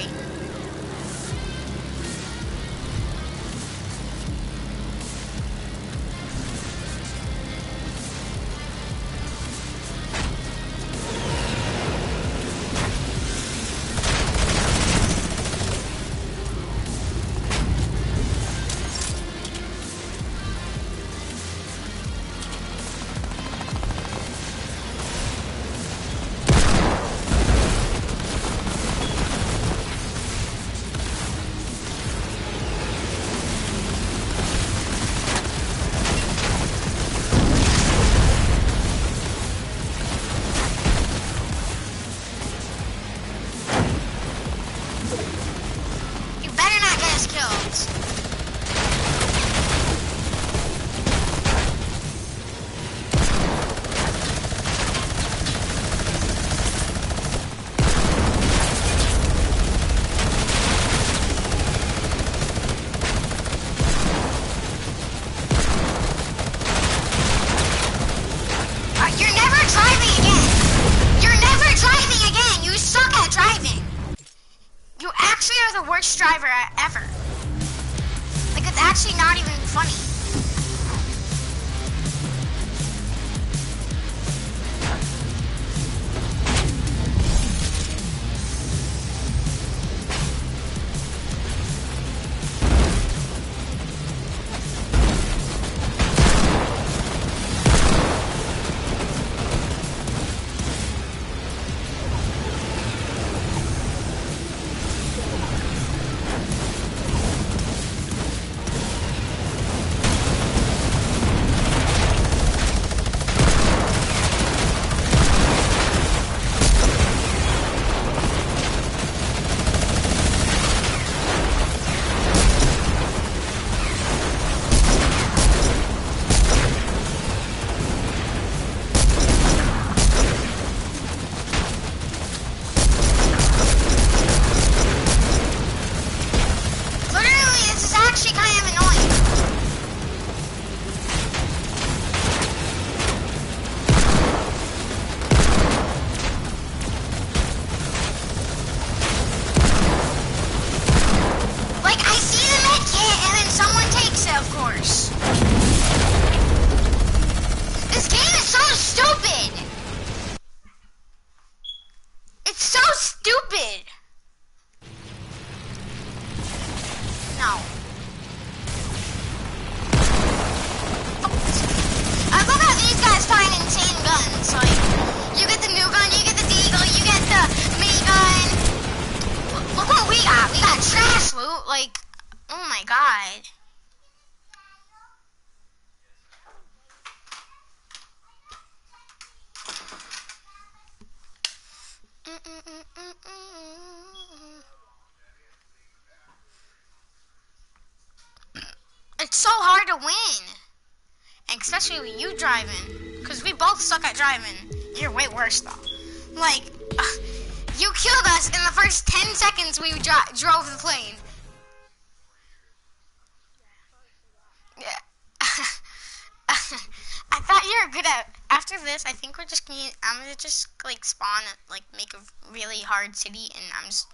Worst driver ever. Like, it's actually not even funny. No. I love how these guys find insane guns. Like, you get the new gun, you get the deagle, you get the minigun. Look what we got. We got trash loot. Like, oh my god. It's so hard to win. And especially with you driving. Because we both suck at driving. You're way worse though. Like, uh, you killed us in the first ten seconds we dro drove the plane. Yeah. I thought you were good at, after this, I think we're just gonna, I'm gonna just like spawn, like make a really hard city and I'm just.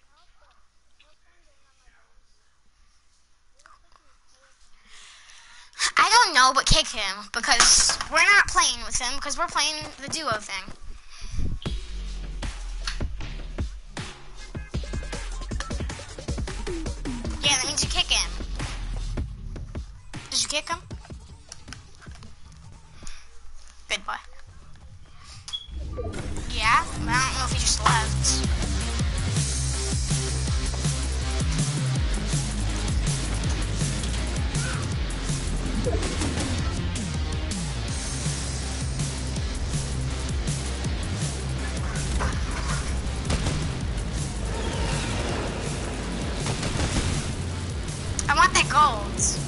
I don't know, but kick him, because we're not playing with him, because we're playing the duo thing. Yeah, that means you kick him. Did you kick him? Good boy. Yeah, but I don't know if he just left. I want that gold.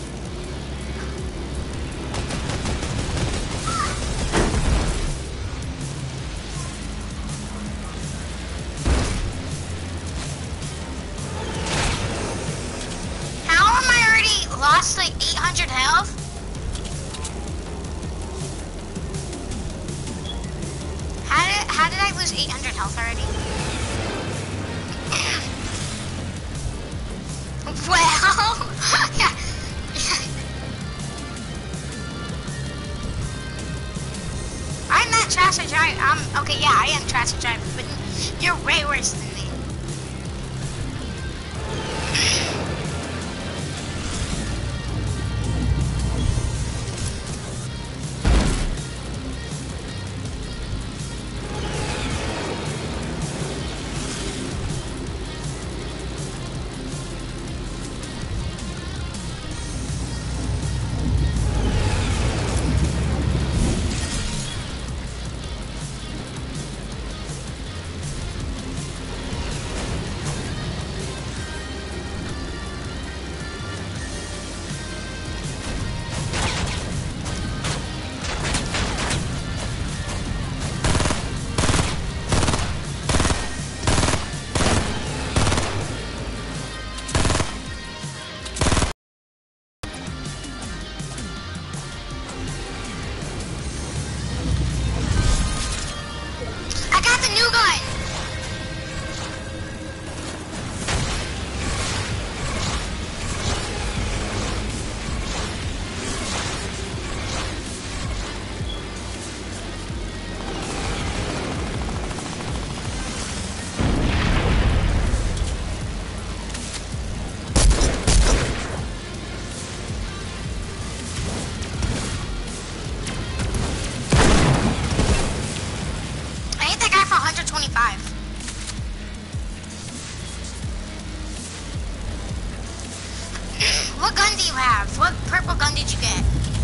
How am I already lost like eight hundred health? How did, how did I lose eight hundred health already? Well, yeah. I'm not trash at driving. Um, okay, yeah, I am trash at driving, but you're way worse than me. What gun do you have? What purple gun did you get?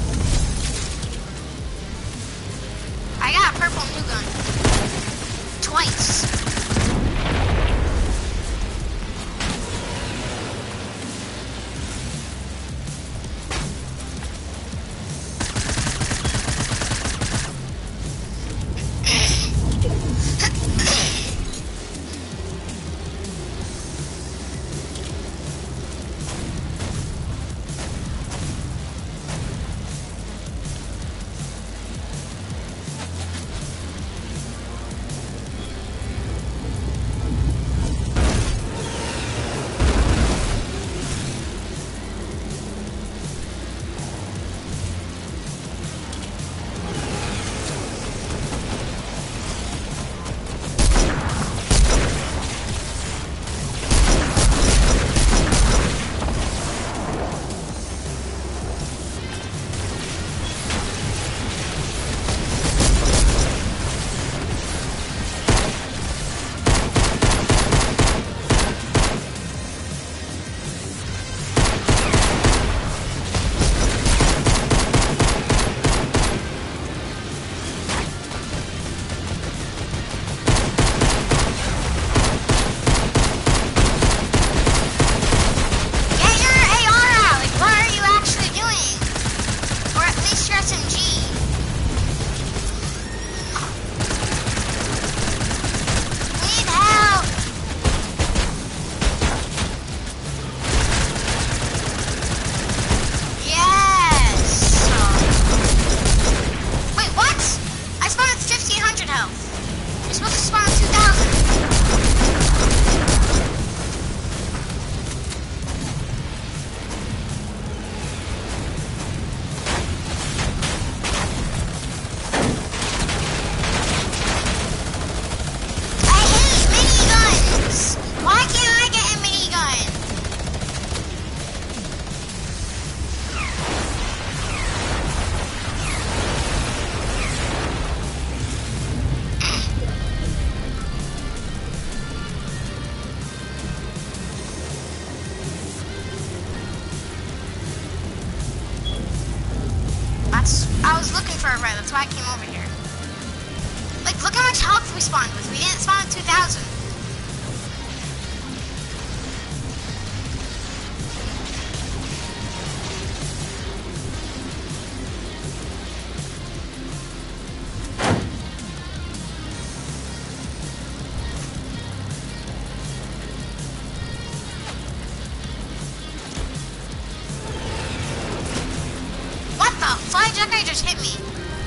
I got a purple new gun. Twice. for a red. That's why I came over here. Like, look how much health we spawned with. We didn't spawn at two thousand. What the? Flyjacker just hit me.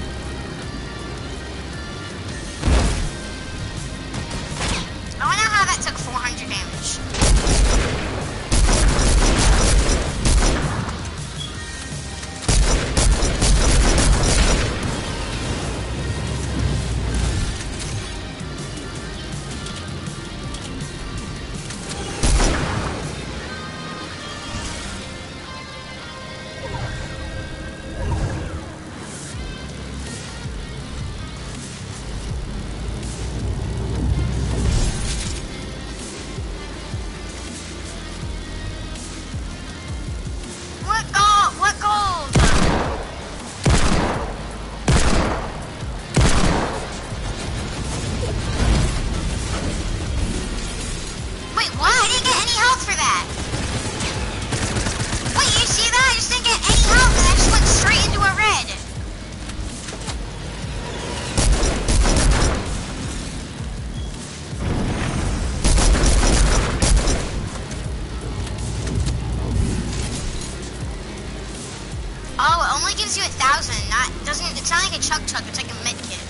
I wonder how that took four hundred damage. What gold? What gold? Wait, what? I didn't get any health for that. Wait, you see that? I just didn't get any health and I just went straight into a red. Oh, it only gives you a thousand. Not doesn't. It's not like a chug chug. It's like a med kit.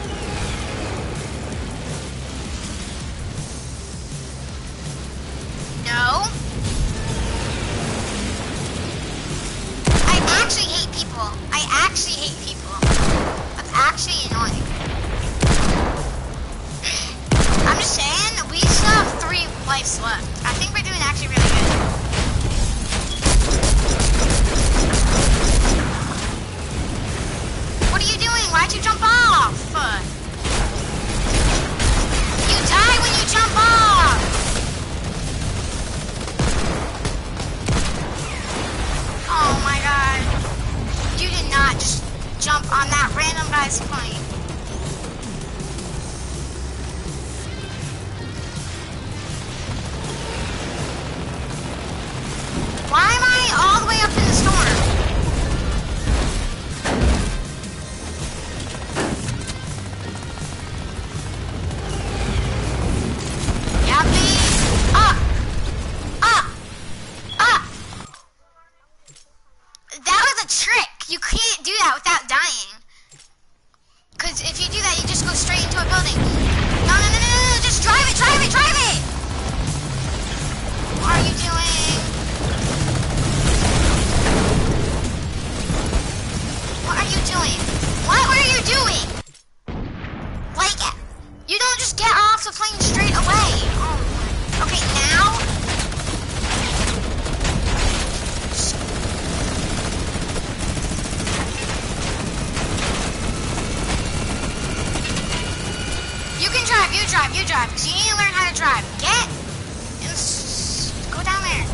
No. I actually hate people. I actually hate people. That's actually annoying. I'm just saying, we still have three lives left. I think we're doing actually really good. What are you doing? Why'd you jump off? You die when you jump off! Oh my god. You did not just jump on that random guy's plane. Why am I all the way up in the storm? You can't do that without dying. Because if you do that, you just go straight into a building. No, no, no, no, no, no, just drive it, drive it, drive it! What are you doing? What are you doing? What were you doing? Like, you don't just get off the plane straight away. Oh, okay, now? Drive, you drive, you drive, because you need to learn how to drive. Get and s go down there.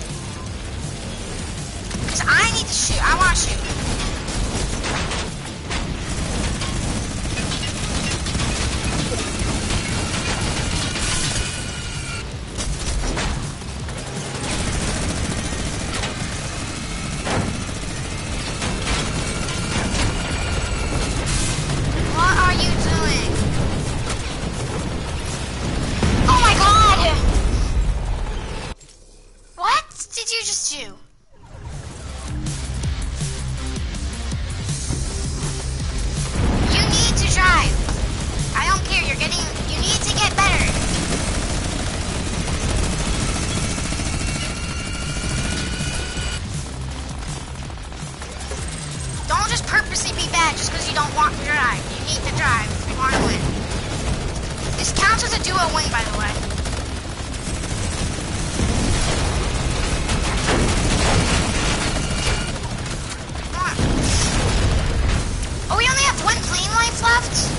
Because I need to shoot. I want to shoot. What are you doing? What did you just do? You need to drive. I don't care. You're getting. You need to get better. Don't just purposely be bad just because you don't want to drive. You need to drive if you want to win. This counts as a duo win, by the way. Oh, we only have one plane life left?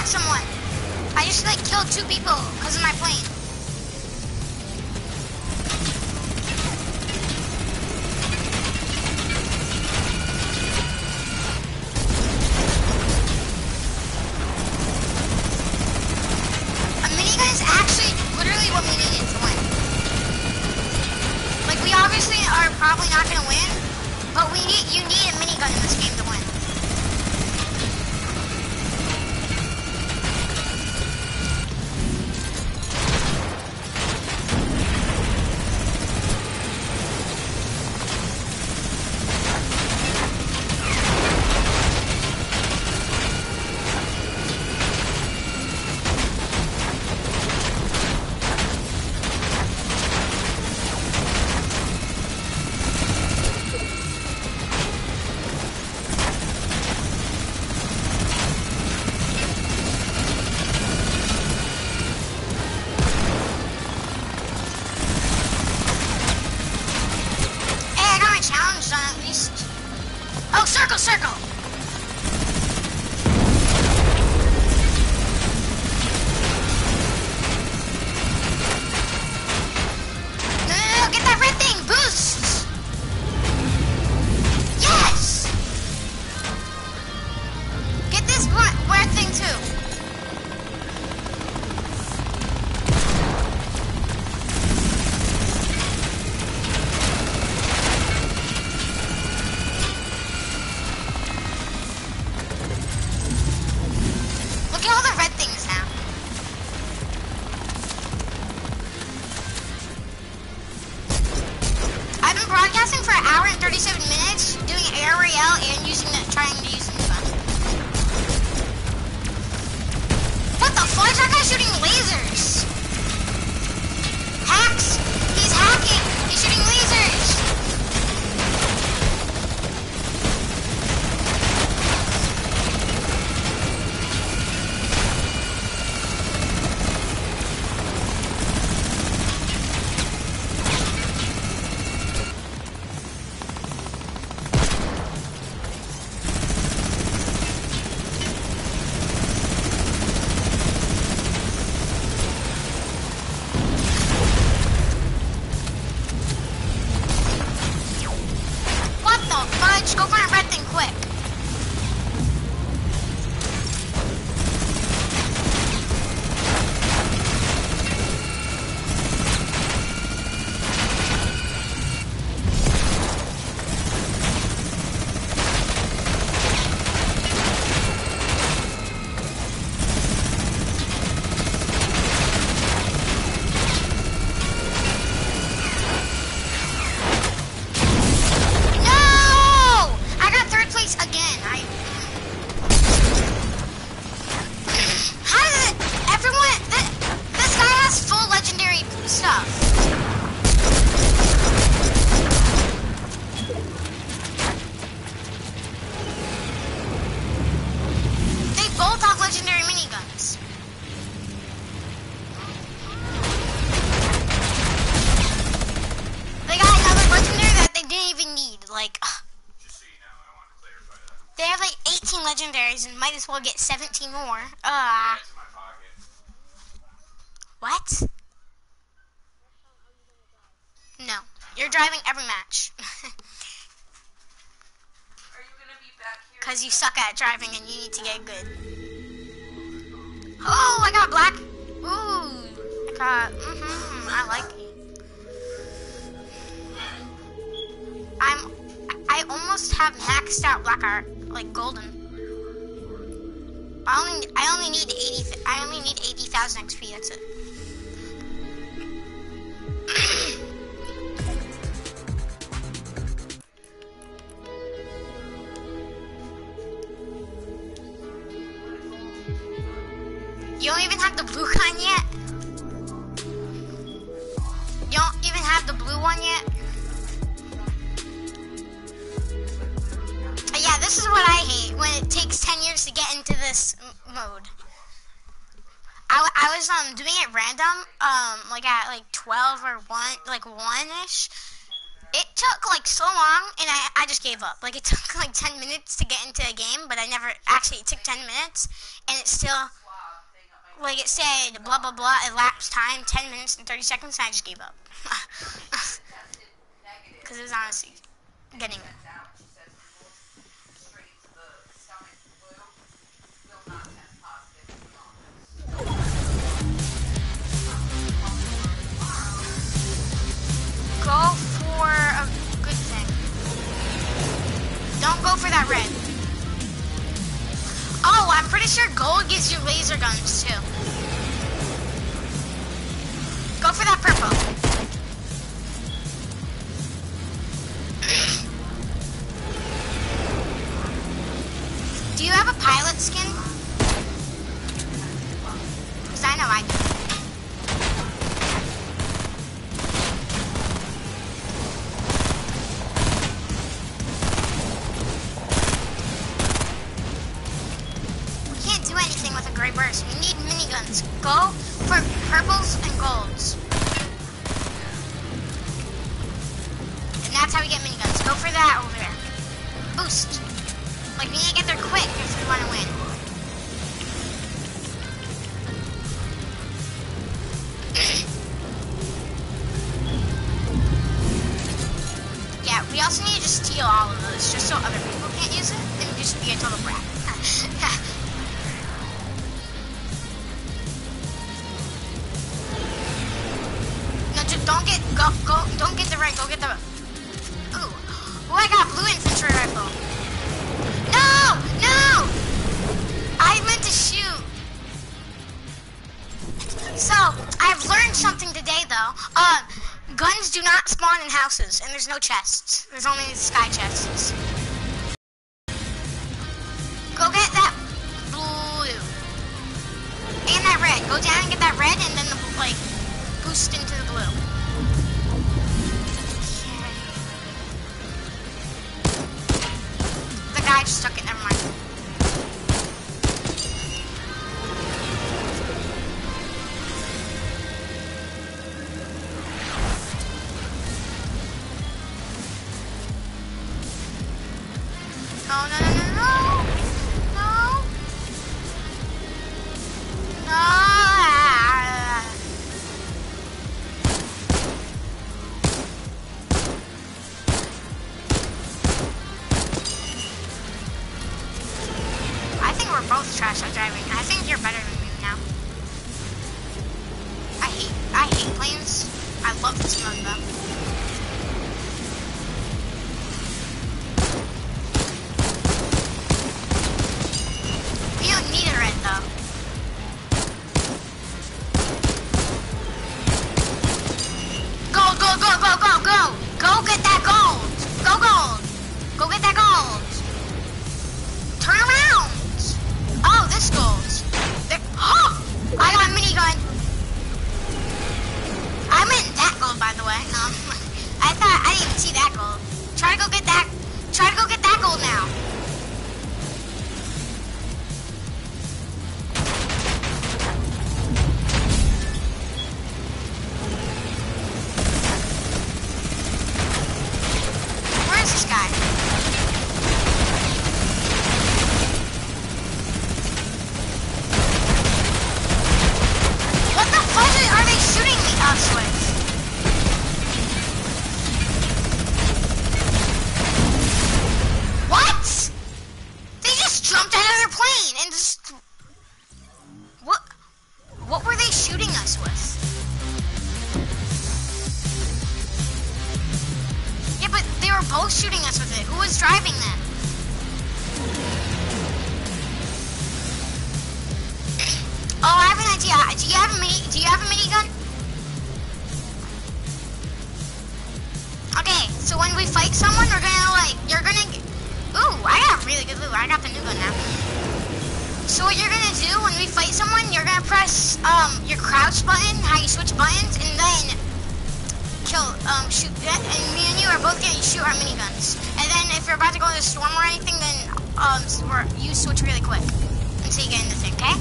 someone. I just like killed two people because of my plane. A minigun is actually literally what we needed to win. Like we obviously are probably not gonna win, but we need you need a minigun in this game to win. Oh, circle, circle! No, no, no, get that red thing! Boosts! Yes! Get this red thing too. thirty-seven minutes doing air rail and using the, trying to use the gun. What the fuck? That guy's shooting lasers. Hacks. He's hacking. He's shooting lasers. Go find a red thing quick. Legendary miniguns. They got another legendary that they didn't even need. Like, ugh. Just so you know, I want to clarify that. They have like eighteen legendaries and might as well get seventeen more. Uh. That's my pocket. What? No, you're driving every match. Are you gonna be back here? Cause you suck at driving and you need to get good. Oh, I got black. Ooh, I got. Mm-hmm. I like it. I'm. I almost have maxed out black art, like golden. I only. I only need eighty. I only need eighty thousand X P. That's it. You don't even have the blue kind yet? You don't even have the blue one yet? Yeah, this is what I hate, when it takes ten years to get into this m mode. I, I was um doing it random, um like at like twelve or one, like one-ish. It took like so long, and I, I just gave up. Like it took like ten minutes to get into a game, but I never, actually it took ten minutes, and it still like it said, blah blah blah, elapsed time, ten minutes and thirty seconds, and I just gave up. Because it was honestly getting it. Go for a good thing. Don't go for that red. Oh, I'm pretty sure gold gives you laser guns too. Go for that purple. Do you have a pilot skin? Because I know I do. Burst. We need miniguns. Go for purples and golds. And that's how we get miniguns. Go for that over there. Boost. Like, we need to get there quick if we want to win. Yeah, we also need to just steal all of those just so other people can't use it and just be a total brat. Don't get, go, go, don't get the red, go get the, ooh, ooh, I got blue infantry rifle. No, no, I meant to shoot. So, I've learned something today though. Uh, guns do not spawn in houses, and there's no chests. There's only sky chests. Go get that blue. And that red. Go down and get that red, and then the, like, boost into the blue. I just stuck it, never mind. Oh, no, no, no, no. No. No. We're both trash at driving. I think you're better than me now. I hate, I hate planes. I love to smoke them. We don't need a red though. Go, go, go, go, go, go! Go get that gold! Go gold! Go get that gold! Turn around! Oh, this gold. There, oh! I got a minigun. I meant that gold, by the way. Um, I thought I didn't even see that gold. Try to go get that. Try to go get that gold now. Where is this guy? Are they shooting me us with? What? They just jumped out of their plane and just... What? What were they shooting us with? Yeah, but they were both shooting us with it. Who was driving them? Oh, I have an idea. Do you have a mini? Do you have a minigun? Okay, so when we fight someone, we're gonna like, you're gonna. Ooh, I got really good loot. I got the new gun now. So what you're gonna do when we fight someone, you're gonna press um your crouch button, how you switch buttons, and then kill um shoot. And me and you are both gonna shoot our miniguns. And then if you're about to go in a storm or anything, then um you switch really quick until you get in the thing. Okay?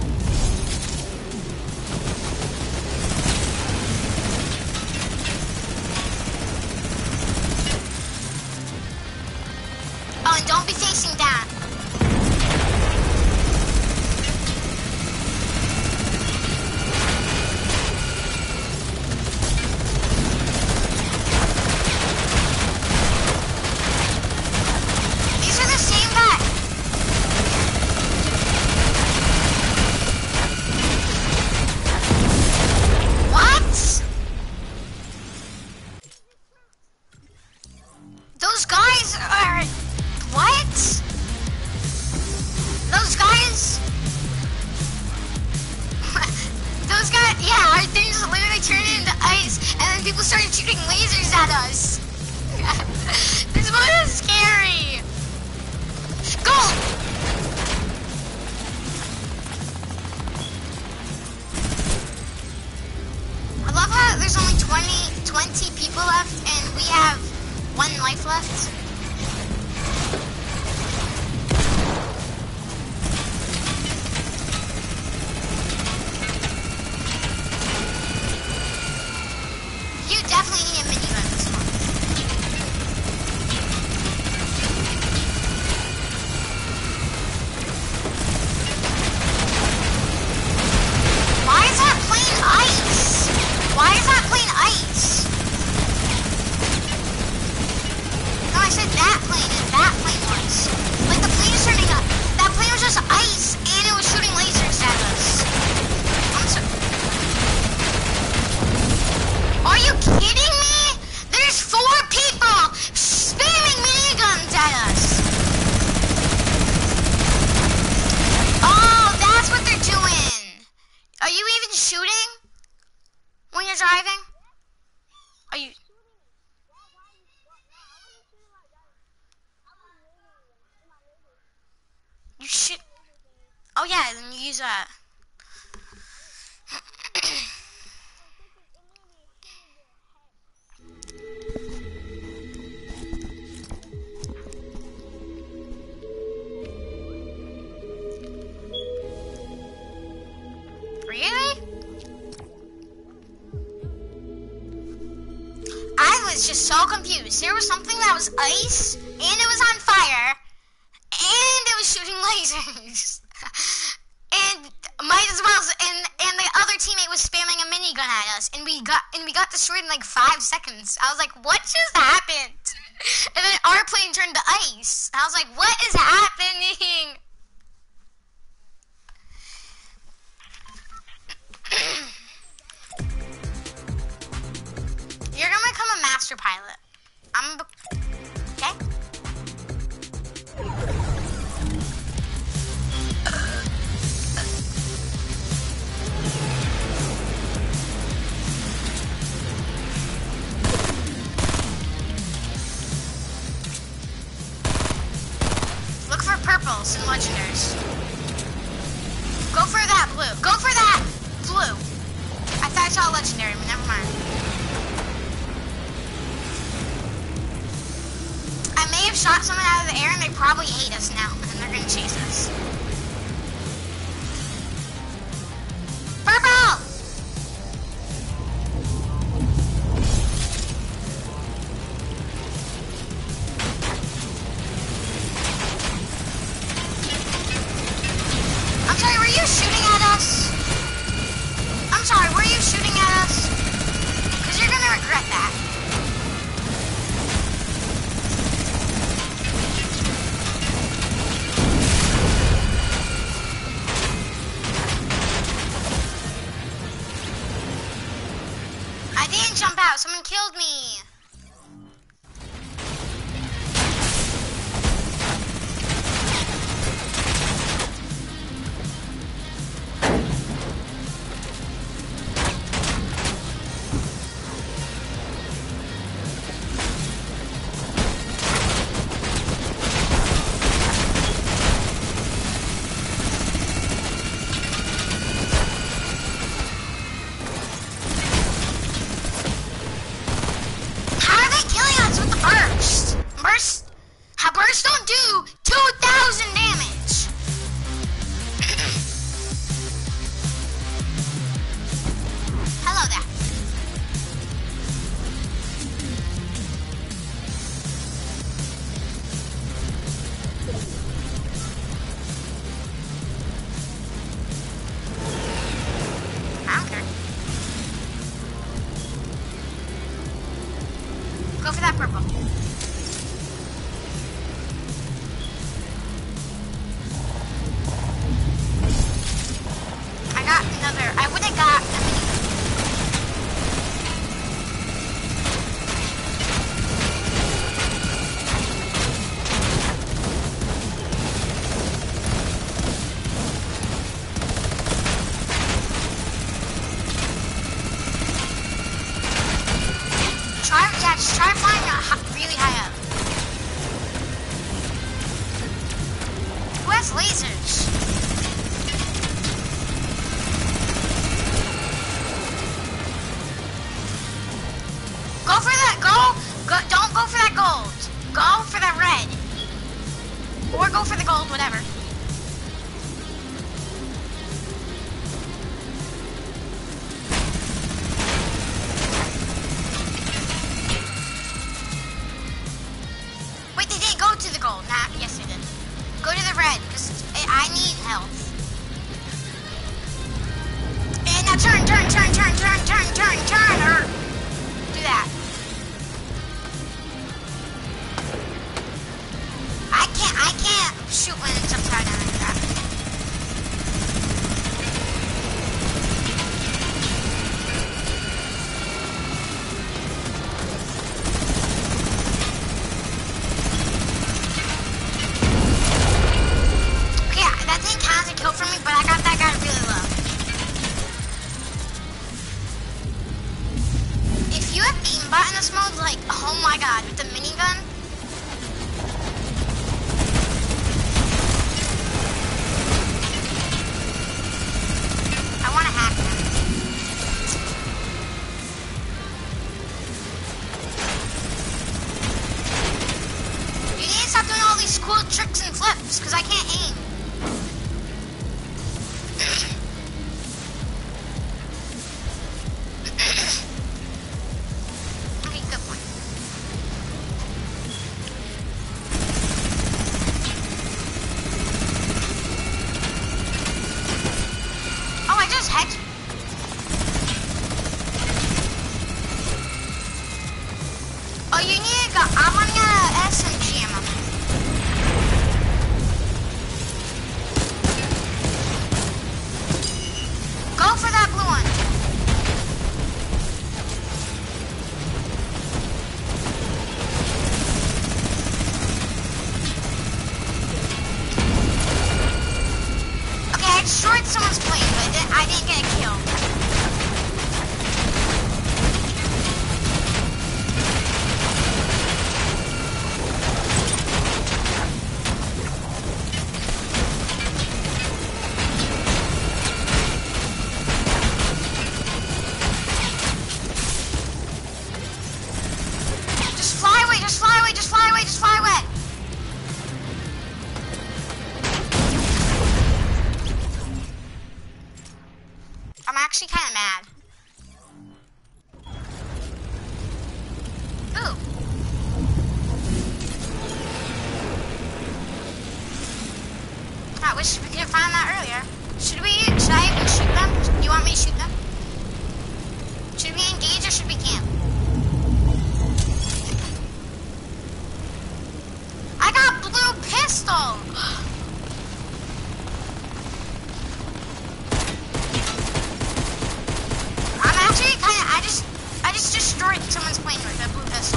Oh, and don't be facing down. and people started shooting lasers at us. This one is scary. Go! I love how there's only twenty, twenty people left and we have one life left. You definitely need a minigun this one. Why is that plane ice? Why is that plane ice? No, I said that plane and that plane was. Like the plane is turning up. That plane was just ice and it was shooting lasers at us. I'm so... Are you kidding me? There's four people spamming miniguns at us. Oh, that's what they're doing. Are you even shooting when you're driving? Are you? You should. Oh yeah, then you use that. Really? I was just so confused. There was something that was ice, and it was on fire, and it was shooting lasers. And might as well, and and the other teammate was spamming a minigun at us, and we got and we got destroyed in like five seconds. I was like, what just happened? And then our plane turned to ice. I was like, what is happening? You're gonna become a master pilot. I'm okay. Look for purples and legendaries. Go for that blue. Go for that blue. I thought I saw a legendary, but never mind. I may have shot someone out of the air and they probably hate us now and they're gonna chase us. Purple! I'm sorry, were you shooting at us? I'm sorry, were you shooting at us? Because you're gonna regret that. I didn't jump out, someone killed me. Just try flying uh, really high up. Who has lasers? Go for that, go, go, don't go for that gold. Go for that red. Or go for the gold, whatever. Wait, they didn't go to the gold. Nah, yes they did. Go to the red, because I need health. And now turn, turn, turn, turn, turn, turn, turn, turn, or do that. I can't, I can't shoot when it's upside down like that. Okay, that thing counts a kill for me, but I got that guy really low. If you have aimbot in this mode, like, oh my god, with the minigun, I want to hack them. You need to stop doing all these cool tricks and flips, because I can't aim. Okay, good point. Oh, I just hacked. Oh, you need to go. I'm on the S M G ammo. Go for that blue one. Okay, I destroyed someone's plane, but I didn't, I didn't get a kill. Just fly away, just fly away, just fly away, just fly away. I'm actually kind of mad. Ooh. I wish we could have found that earlier. Should we, should I even shoot them? Do you want me to shoot them? Should we engage or should we camp? I got blue pistol! I'm actually kind of, I just, I just destroyed someone's plane with a blue pistol.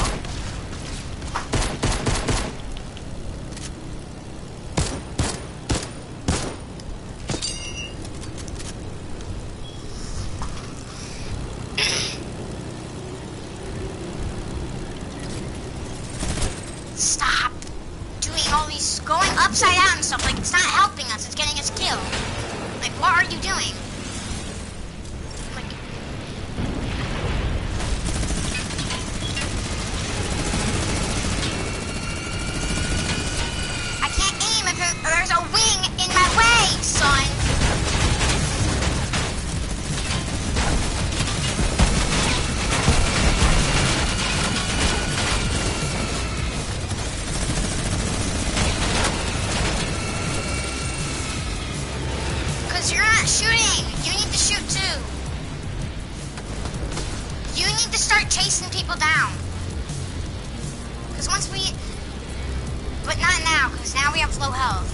Stop doing all these, going upside down and stuff, like, it's not helping us, it's getting us killed. Like, what are you doing? Like, I can't aim if there- there's a wing in my way, son. Because you're not shooting. You need to shoot too. You need to start chasing people down. Because once we... But not now, because now we have low health.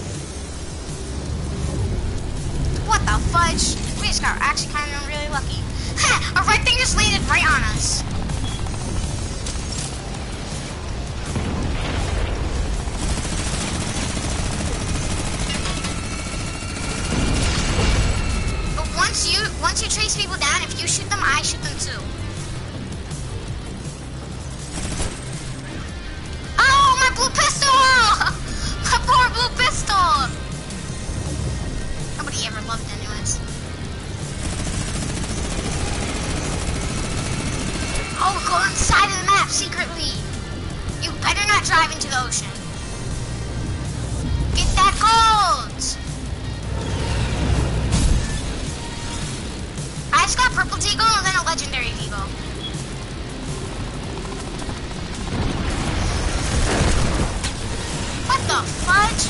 What the fudge? We just got actually kind of really lucky. Ha! A red thing just landed right on us. But once you once you chase people down, if you shoot them, I shoot them too. outside of the map secretly. You better not drive into the ocean. Get that gold. I just got purple deagle and then a legendary deagle. What the fudge?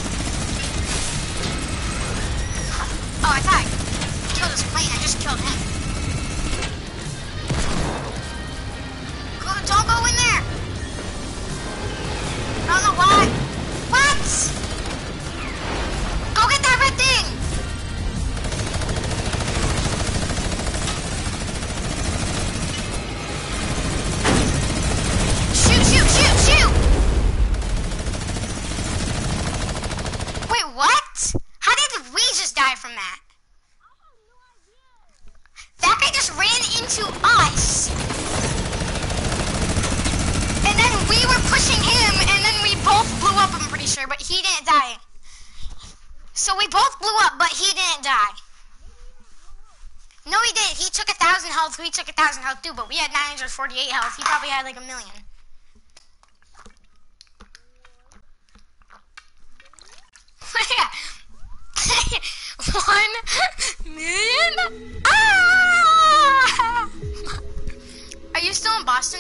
Oh, I thought I killed this plane. I just killed him. Go, don't go in there. I don't know why. What? Go get that red thing. Shoot, shoot, shoot, shoot. Wait, what? How did we just die from that? That guy just ran into us. And then we were pushing him, and then we both blew up, I'm pretty sure, but he didn't die. So we both blew up, but he didn't die. No, he did. He took a thousand health, we took a thousand health too, but we had nine hundred forty-eight health. He probably had like a million. One million? Ah! Are you still in Boston?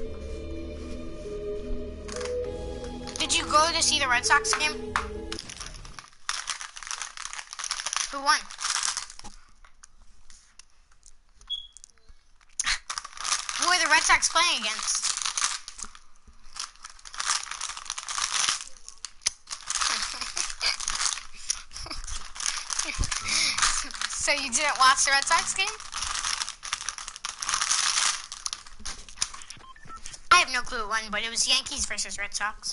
Did you go to see the Red Sox game? Who won? Who are the Red Sox playing against? So you didn't watch the Red Sox game? I have no clue who won, but it was Yankees versus Red Sox.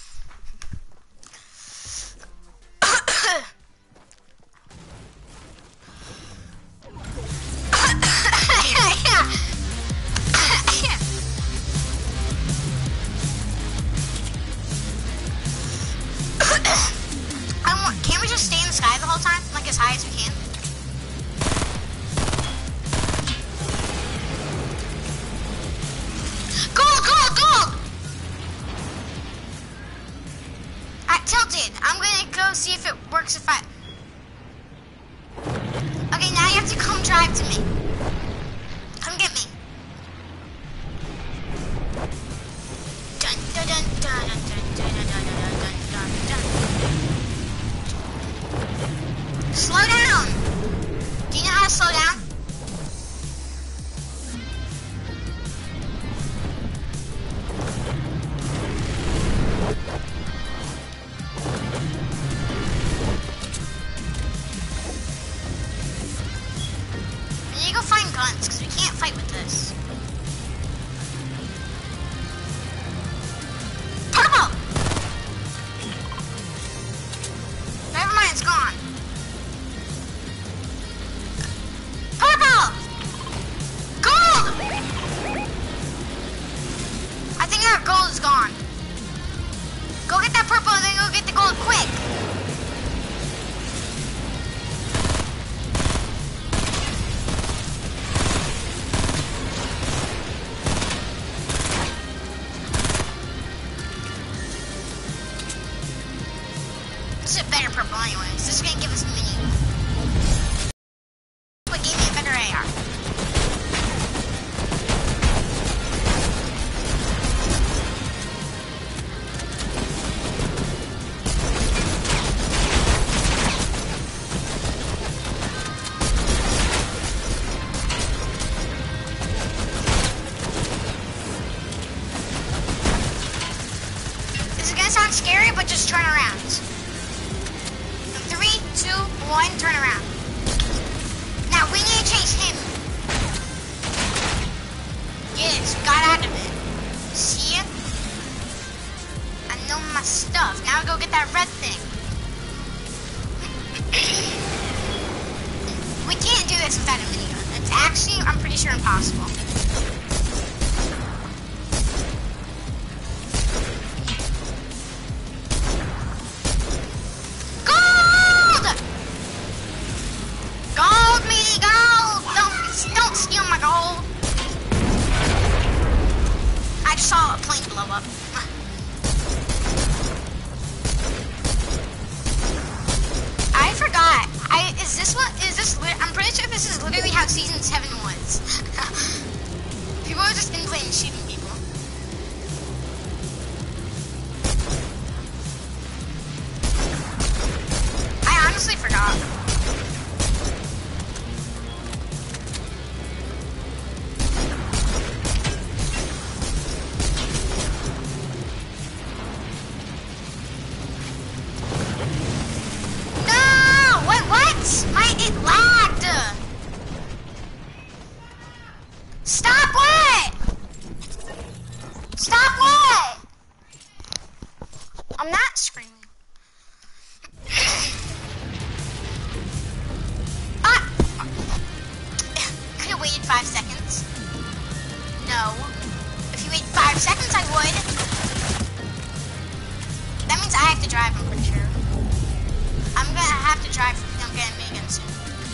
Can't we just stay in the sky the whole time? Like as high as we can? Gold, gold, gold! I tilted. I'm gonna go see if it works if I... Okay, now you have to come drive to me. Come get me. Dun dun dun dun dun dun dun dun dun dun dun. Slow down! Do you know how to slow down? We need to go find guns, because we can't fight with this. Purple! Never mind, it's gone. Purple! Gold! I think our gold is gone. Go get that purple and then go get the gold quick. This is a better purple anyways. This is gonna give us mini. What gave me a better A R? This is gonna sound scary, but just turn around. Three, two, one, turn around. Now we need to chase him. Yes, got out of it. See ya? I know my stuff. Now go get that red thing. We can't do this without a minigun. It's actually, I'm pretty sure, impossible. Gold, me, gold! Don't, don't steal my gold. just saw a plane blow up. I forgot. I is this what is this? lit- I'm pretty sure this is literally how season seven was. People were just in plane shooting people. I honestly forgot. No! What? What? My it lagged. Stop! What? Stop! What? I'm not screaming. Ah! Could have waited five seconds. No. If you wait five seconds, I would. That means I have to drive, I'm pretty sure. I'm gonna have to drive Duncan and Megan soon.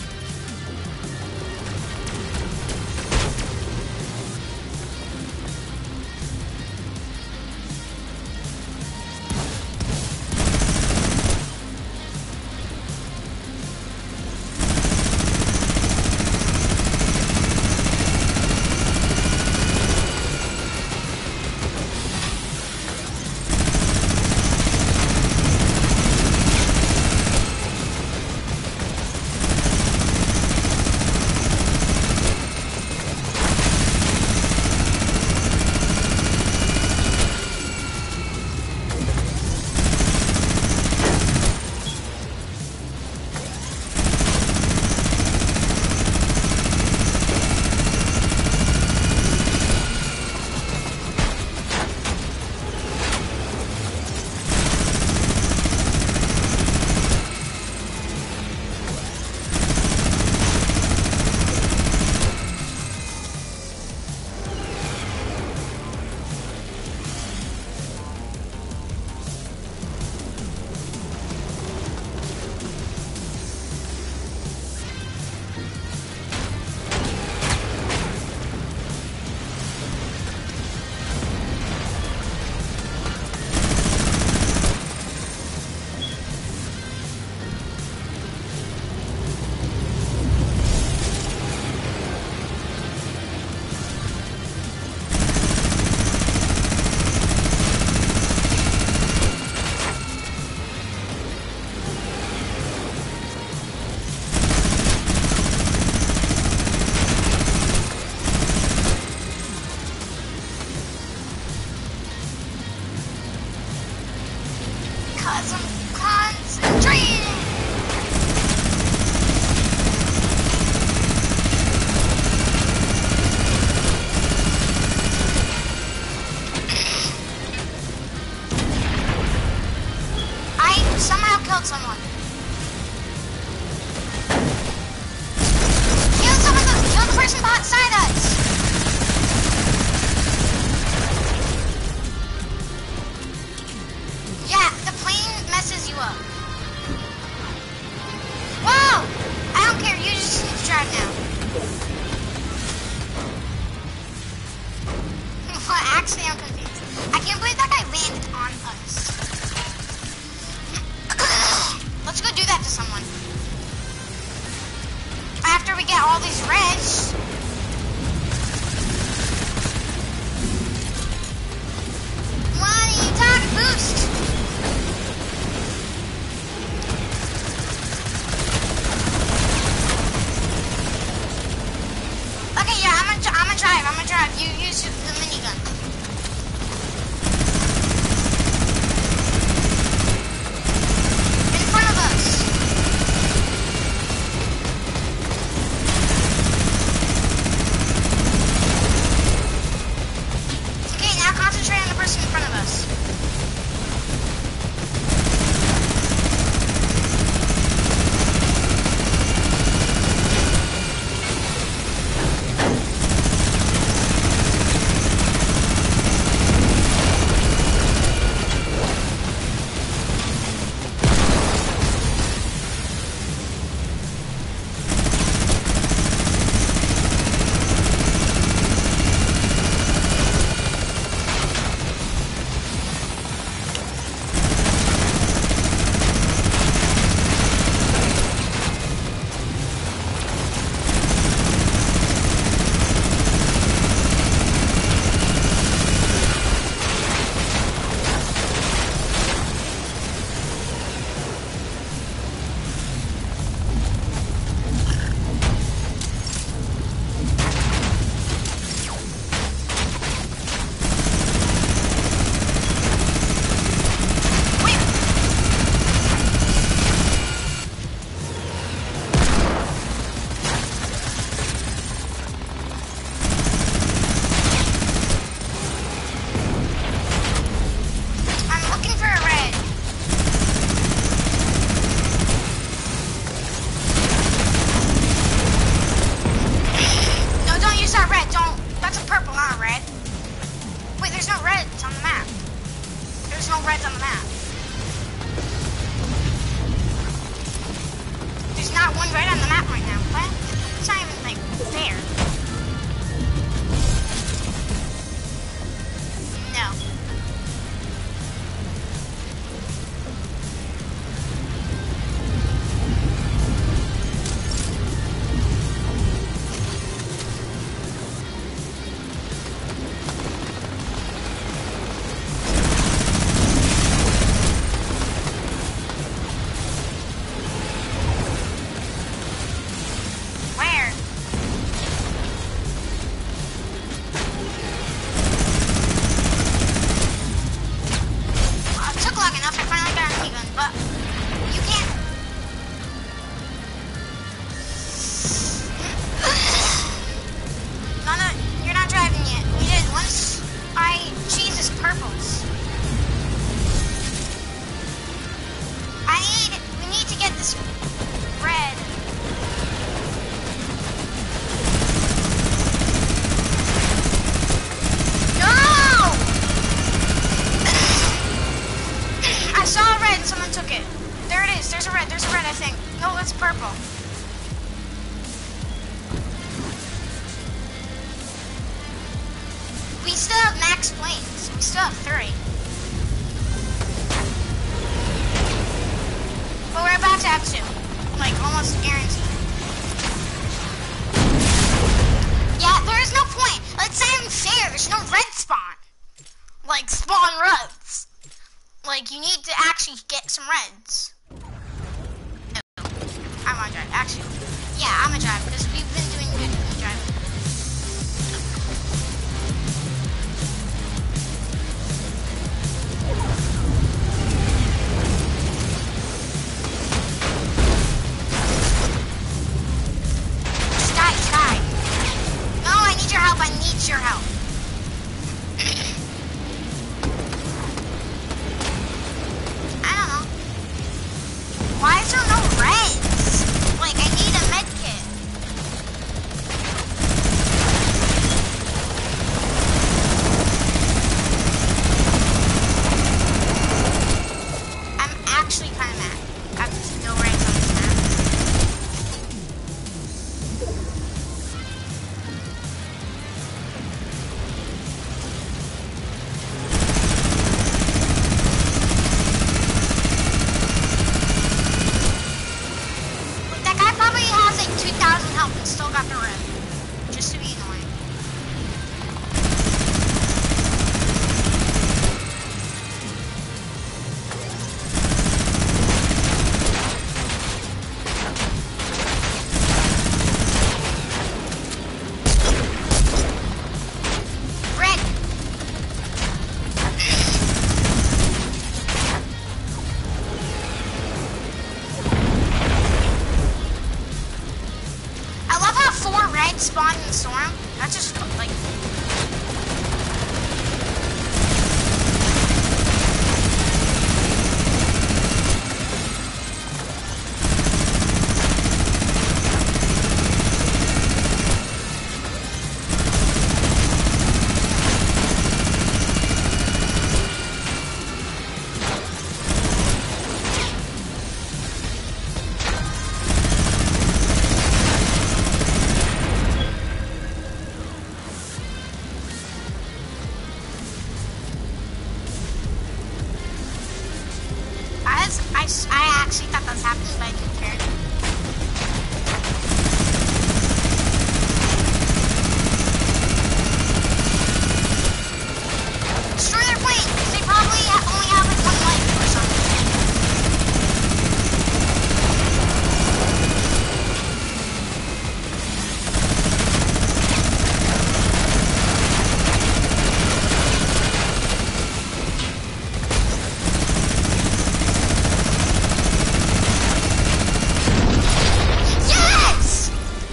Cause I'm concentrating. I somehow killed someone. Kill someone, kill the person beside us. Yeah, the plane messes you up. Whoa! I don't care, you just need to drive now. Well, actually, I'm confused. I can't believe that guy landed on us. Let's go do that to someone. After we get all these reds. What are you talking? Boost! Okay, yeah, I'm gonna, I'm gonna drive. I'm gonna drive. You use the minigun. In front of us. Okay, now concentrate on the person in front of us. still have three. But we're about to have two. Like, almost guaranteed. Yeah, there is no point. Let's say I'm fair. There's no red spawn. Like, spawn reds. Like, you need to actually get some reds. No. I want to drive. Actually, yeah, I'm going to drive because we've been doing good with driving. Sky, sky. No, I need your help. I need your help. I don't know. Why is there no reds? Like, I need a med kit. I'm actually kind of mad. I have no reds on this map. That guy probably has like two thousand health and still got the red. Just to be annoying. Red! I love how four red spawned in the storm. That's just like. I, was, I, s- I actually thought that was happening, but I didn't care. Destroy their plane, because they probably ha- only have like one life or something. Yes!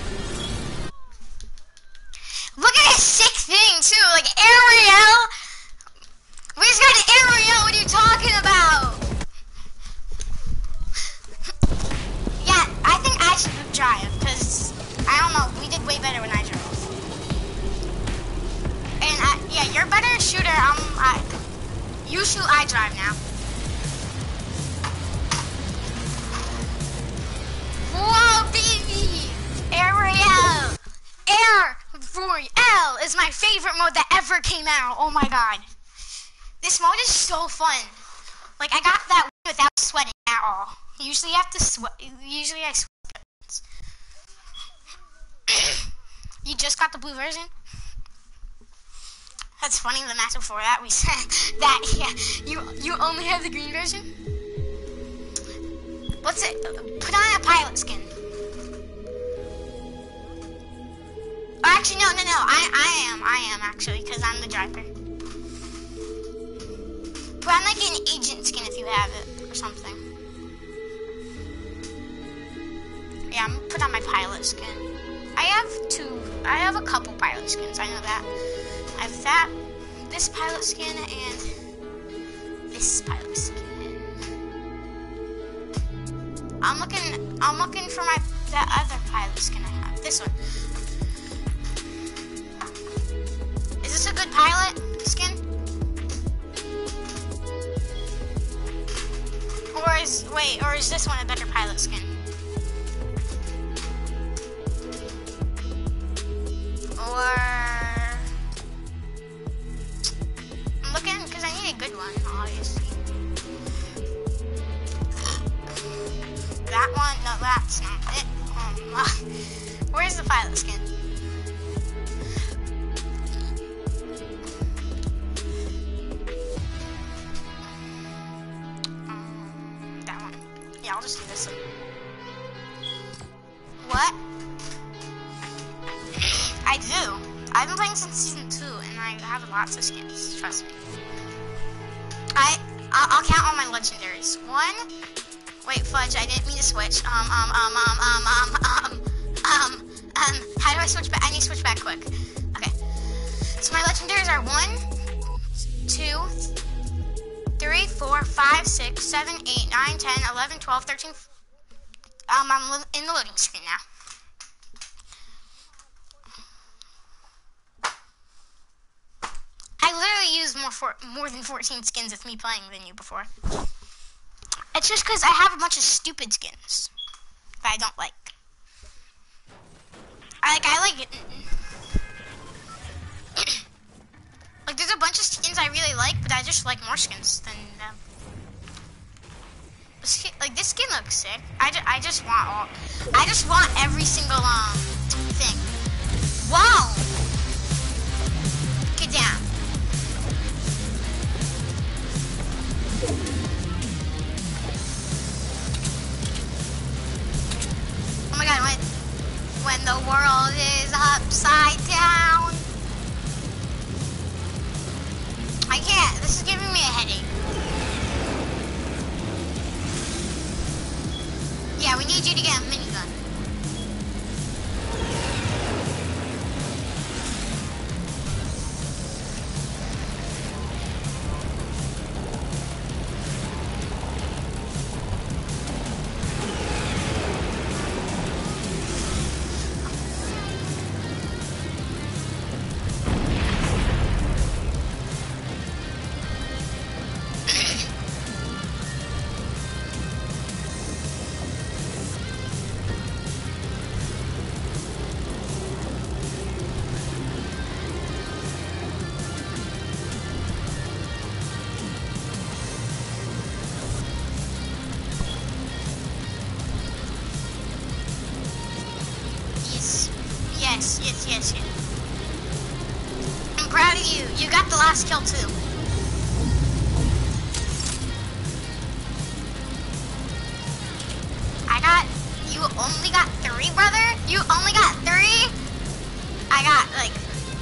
Look at his sick thing too, like Ariel. We just got an Ariel. What are you talking about? Yeah, I think I should drive because I don't know. We did way better when I drove. And I, yeah, you're a better shooter. Um, I, you shoot. I drive now. Whoa, baby! Ariel! Air Royale is my favorite mode that ever came out. Oh my god. This mode is so fun. Like, I got that without sweating at all. Usually I have to sweat. Usually I sweat. You just got the blue version? That's funny, the match before that we said that, yeah, you, you only have the green version? What's it? Put on a pilot skin. Oh, actually, no, no, no. I, I am. I am, actually, because I'm the driver. Put on, like, an agent skin if you have it, or something. Yeah, I'm gonna put on my pilot skin. I have two. I have a couple pilot skins, I know that. I have that, this pilot skin, and this pilot skin. I'm looking, I'm looking for my, that other pilot skin I have. This one. Is this a good pilot skin? Or is, wait, or is this one a better pilot skin? Or, I'm looking, because the pilot skin. Um, that one. Yeah, I'll just do this one. What? I do. I've been playing since season two, and I have lots of skins. Trust me. I I'll, I'll count all my legendaries. One. Wait, fudge. I didn't mean to switch. Um um um um um um um um um. How do I switch back? I need to switch back quick. Okay. So my legendaries are one, two, three, four, five, six, seven, eight, nine, ten, eleven, twelve, thirteen. Um, I'm in the loading screen now. I literally used more for more than fourteen skins with me playing than you before. It's just because I have a bunch of stupid skins that I don't like. I like I like it. Like there's a bunch of skins I really like, but I just like more skins than them. Skin, like this skin looks sick. I, ju I just want all. I just want every single um thing. Whoa! Get down. Oh my god, when, when the world is upside down. I can't, this is giving me a headache. Yeah, we need you to get a minigun. Yes, yes, yes, yes. I'm proud of you. You got the last kill too. I got, you only got three, brother? You only got three? I got like,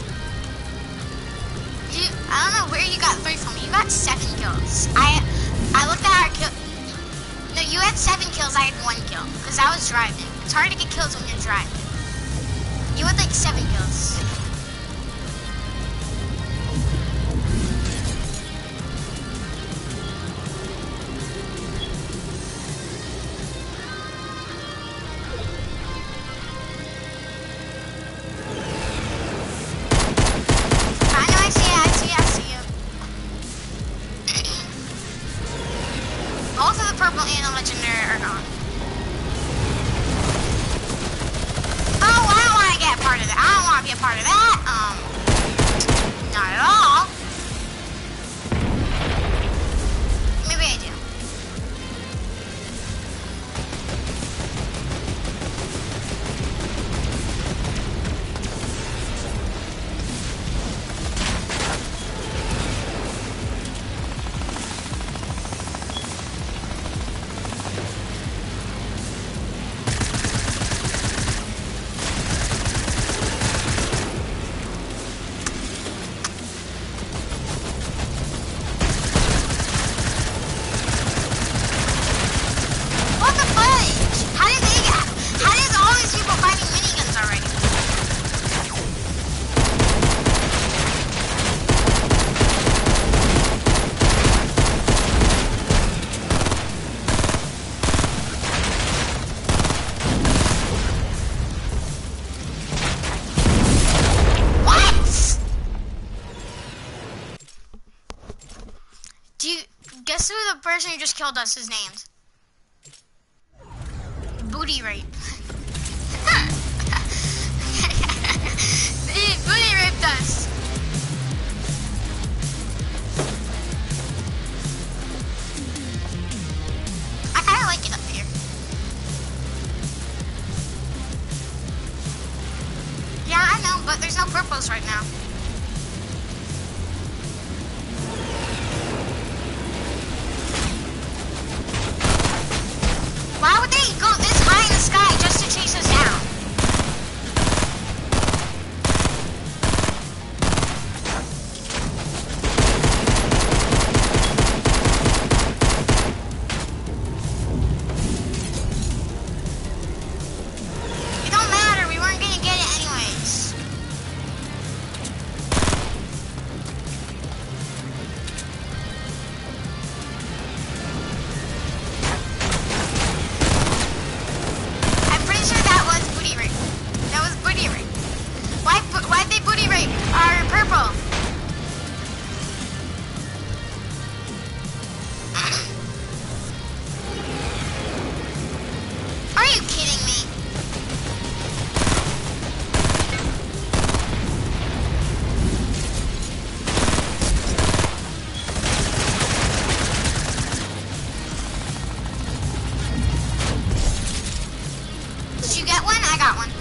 you, I don't know where you got three from. You got seven kills. I, I looked at our kill. No, you had seven kills. I had one kill because I was driving. It's hard to get kills when you're driving. You had like seven kills. I know, I see it, I see it, I see it. Both of the purple and the legendary are gone. Part of that. I don't want to be a part of that. Um, not at all. Maybe I do. Guess who the person who just killed us is named? Booty rape. He booty raped us. I kinda like it up here. but there's no purples right now. Why would they go this high in the sky just to chase us down? It don't matter, we weren't gonna get it anyways. I'm pretty sure that was booty rape. That was booty rape. Why, why'd they booty rape our purple? Are you kidding me? Did you get one? I got one.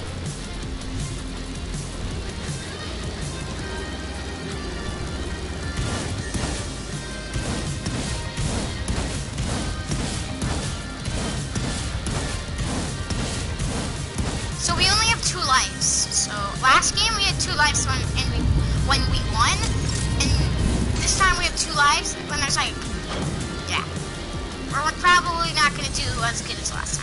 So we only have two lives. So last game we had two lives when and we when we won, and this time we have two lives. When there's like, yeah, we're probably not gonna do as good as last time.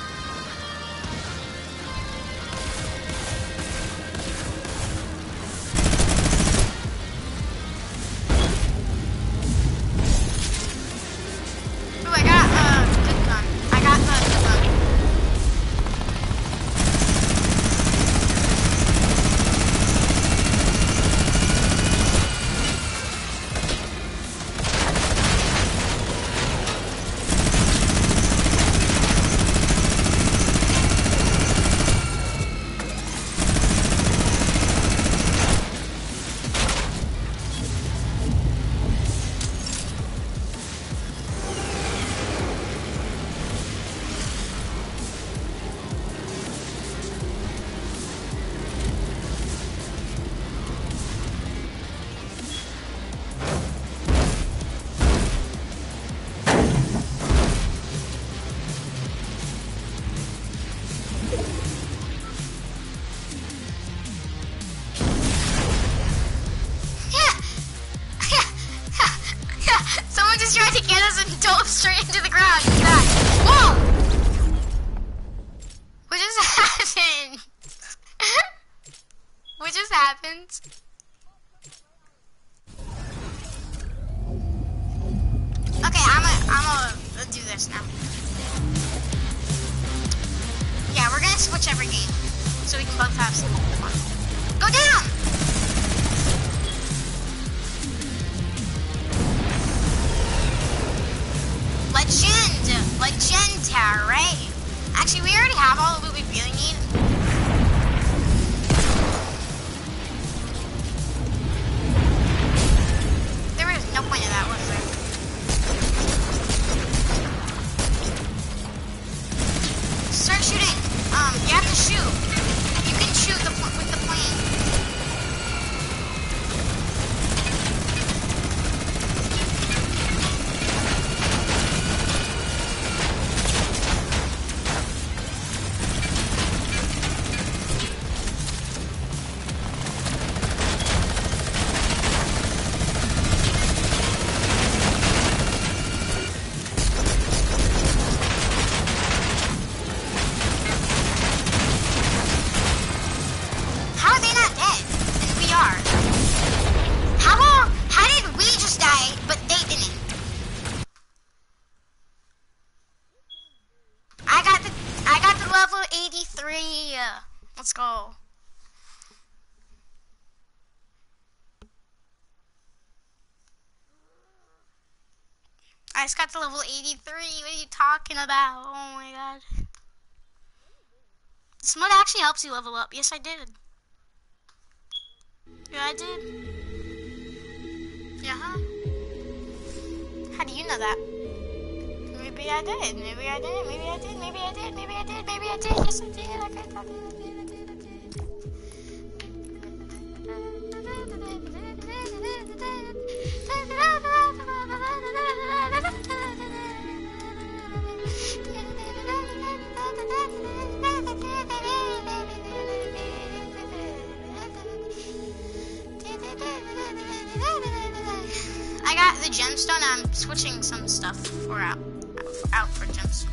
Ooh, I got a good gun. I got the good gun. Someone just tried to get us and dove straight into the ground. and died. Whoa! What just happened? What just happened? Okay, I'm gonna I'm gonna do this now. Yeah, we're gonna switch every game so we can both have some fun. Go down! Legend! Legendary! Actually, we already have all of what we really need. There was no point in that, was there? Start shooting. Um, you have to shoot. You can shoot the pl- with the plane. How are they not dead? And we are. How are, how did we just die, but they didn't? I got the I got the level eighty-three. Let's go. I just got the level eighty-three. What are you talking about? Oh my god. This mod actually helps you level up. Yes, I did. Yeah, I did. Uh-huh. How do you know that? Maybe I did. Maybe I did. Maybe I did. Maybe I did. Maybe I did. Maybe I did. Yes, I did. I did. I did. I did. I did. I got the gemstone. I'm switching some stuff for out, out for gemstone.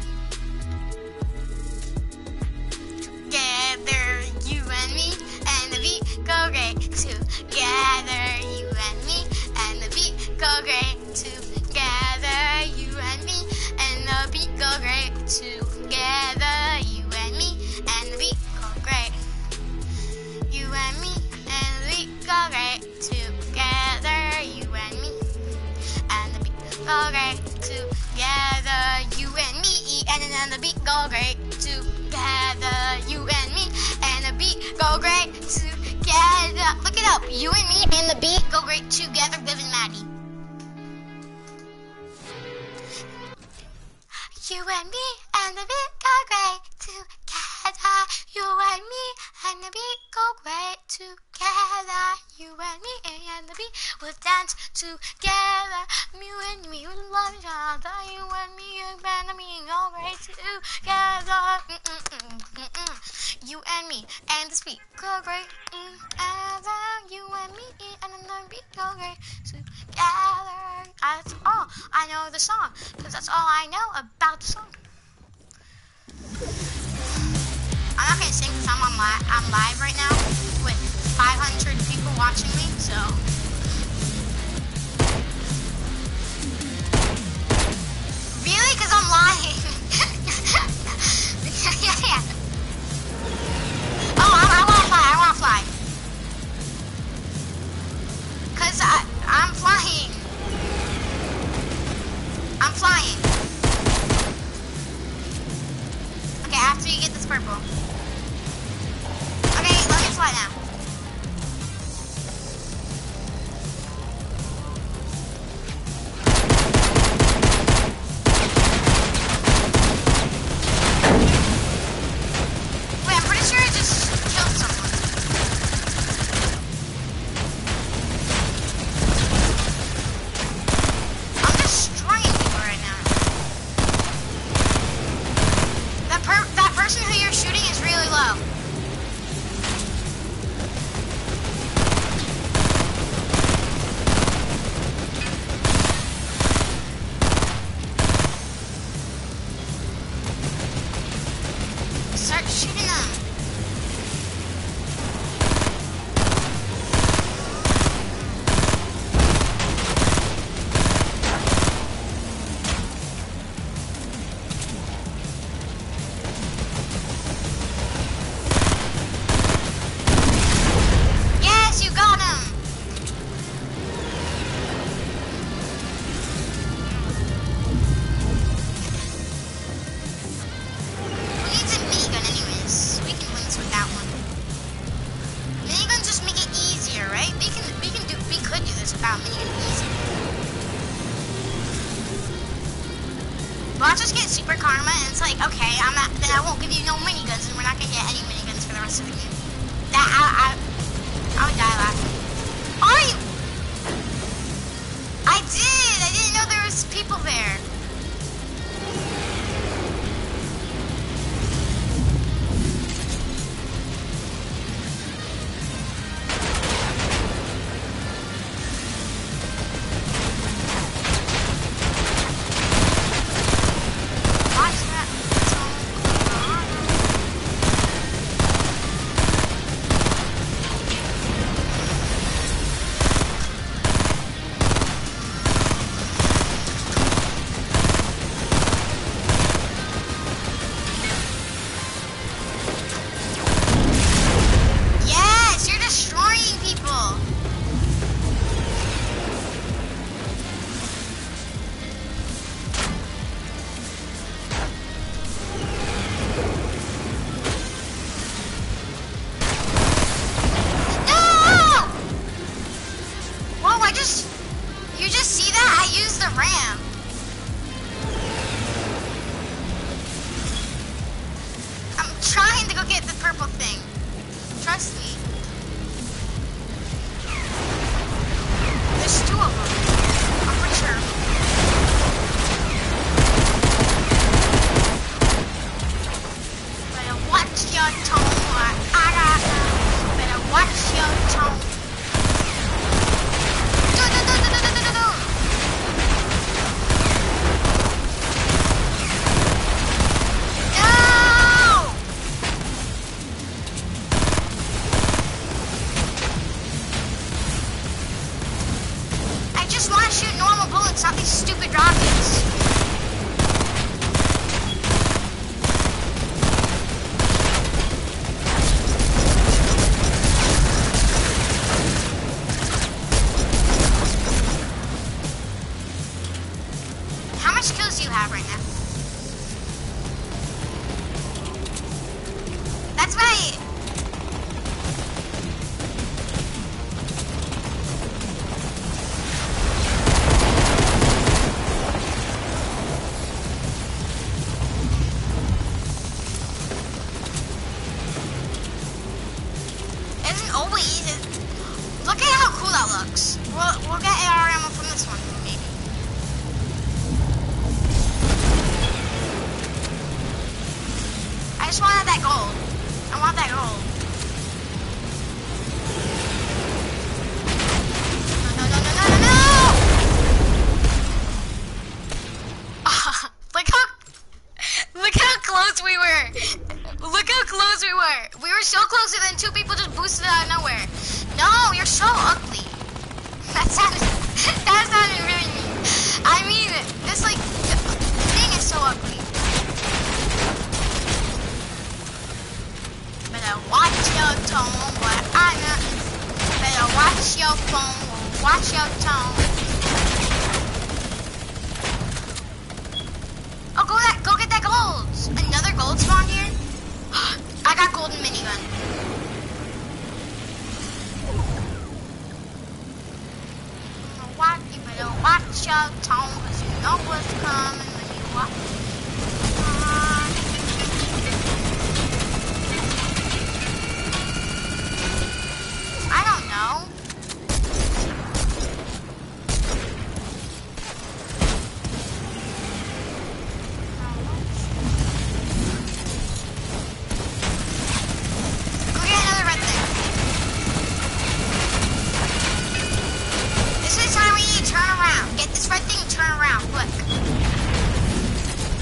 Together, you and me, and the beat go great. Together, you and me, and the beat go great. Together, you and me, and the beat go great. Together, you and me, and the beat go great. You and me, and the beat go great. Together, you and me, and the beat go great. Together, you and me, and then the beat go great. Together, you and me, and the beat go great. Together, look it up. You and me and the beat go great together. Viv and Maddie. You and me and the beat go great together. You and me and the beat go great together. You and me and the beat will dance together. You and me will love each other. You and me and the beat go great together. Mm-mm-mm, mm-mm. You and me and the beat go great together. You and me and the beat go great together. That's all I know the song, because that's all I know about the song. I'm not gonna sing because I'm on li I'm live right now with five hundred people watching me, so. Really? Because I'm lying. yeah, yeah. Oh, I, I wanna fly, I wanna fly. Because I, I'm flying. I'm flying. Okay, after you get this purple. Okay, let me fly now. Wait, I'm pretty sure I just killed someone. I'm destroying people right now. That per that person who you're shooting is really low. Start shooting them. Yes, you got him. Who needs a minigun anyways? We can win this with that one. Miniguns just make it easier, right? We can we can do we could do this without minigun easy. Watch us get super karma and it's like, okay, I'm not then I won't give you no miniguns and we're not gonna get any miniguns for the rest of the game. That I I I would die laughing. Are you? I did! I didn't know there was people there. Watch that. Yes, you're destroying people. No! Whoa, I just, you just see that? I used the ramp. I'm trying to go get the purple thing. Trust me. There's two of them. I'm pretty sure. Better watch your tone. I got better watch your tone. Do, do, do, do, do, do, do, do. just want to shoot normal bullets, not these stupid rockets. How much kills do you have right now? That's right. Isn't always. Look at how cool that looks. We'll, we'll get A R ammo from this one, maybe. I just wanted that gold. I want that gold. No, no, no, no, no, no, no! Ah, look how, look how close we were. Look how close we were. We were so close and then two people just boosted out of nowhere. No, you're so ugly. That sounded, that sounded really mean. I mean, this like, the thing is so ugly. Better watch your tone, but I know. Better watch your phone, watch your tone. Oh, go that, go get that gold. Another gold spawn here. I got golden minigun. Watch, you better watch your tone, cause you know what's coming when you watch. Uh, I don't know. Go get another red thing. This is how we need to turn around. Get this red thing and turn around, quick.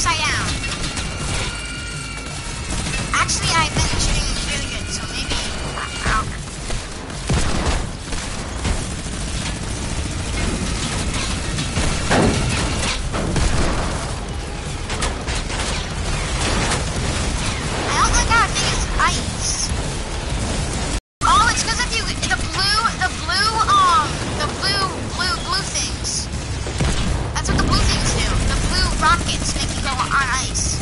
upside down. Actually, I've been shooting really good, so maybe. Ow. I don't like how big is ice. Oh, it's because of you. The blue, the blue, um, the blue, blue, blue things. That's what the blue things do. The blue rockets make you go on ice.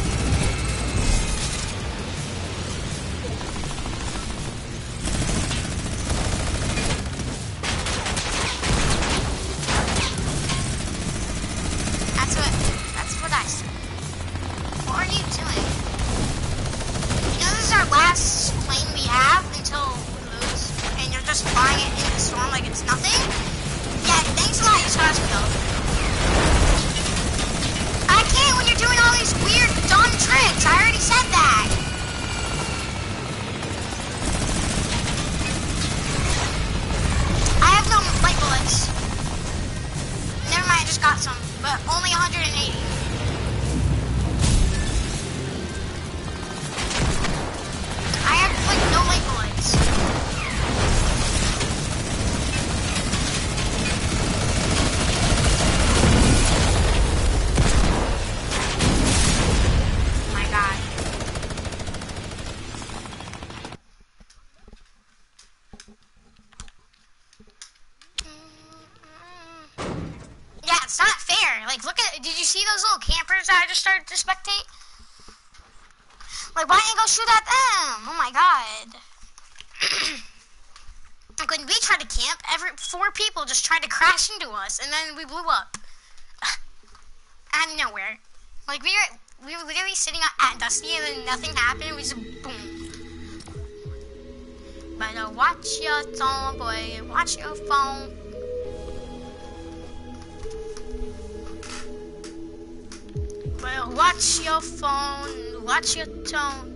That's what, that's what I said. What are you doing? You know this is our last plane we have until we lose, and you're just flying it in the storm like it's nothing? Yeah, thanks a lot, you Scottsville. I can't when you're doing all these weird, dumb tricks. I already said that. I have no light bullets. Never mind, I just got some, but only one hundred eighty. I have, like, no light bullets. Oh my god. Yeah, it's not fair. Like, look at, did you see those little campers that I just started to spectate? Like, why didn't you go shoot at them? Oh my god. Like, when we tried to camp, every four people just tried to crash into us, and then we blew up. Out of nowhere. Like, we were, we were literally sitting at Dusty, and then nothing happened, we just boom. Better watch your tone, boy. Watch your phone. Well, watch your phone, watch your tone.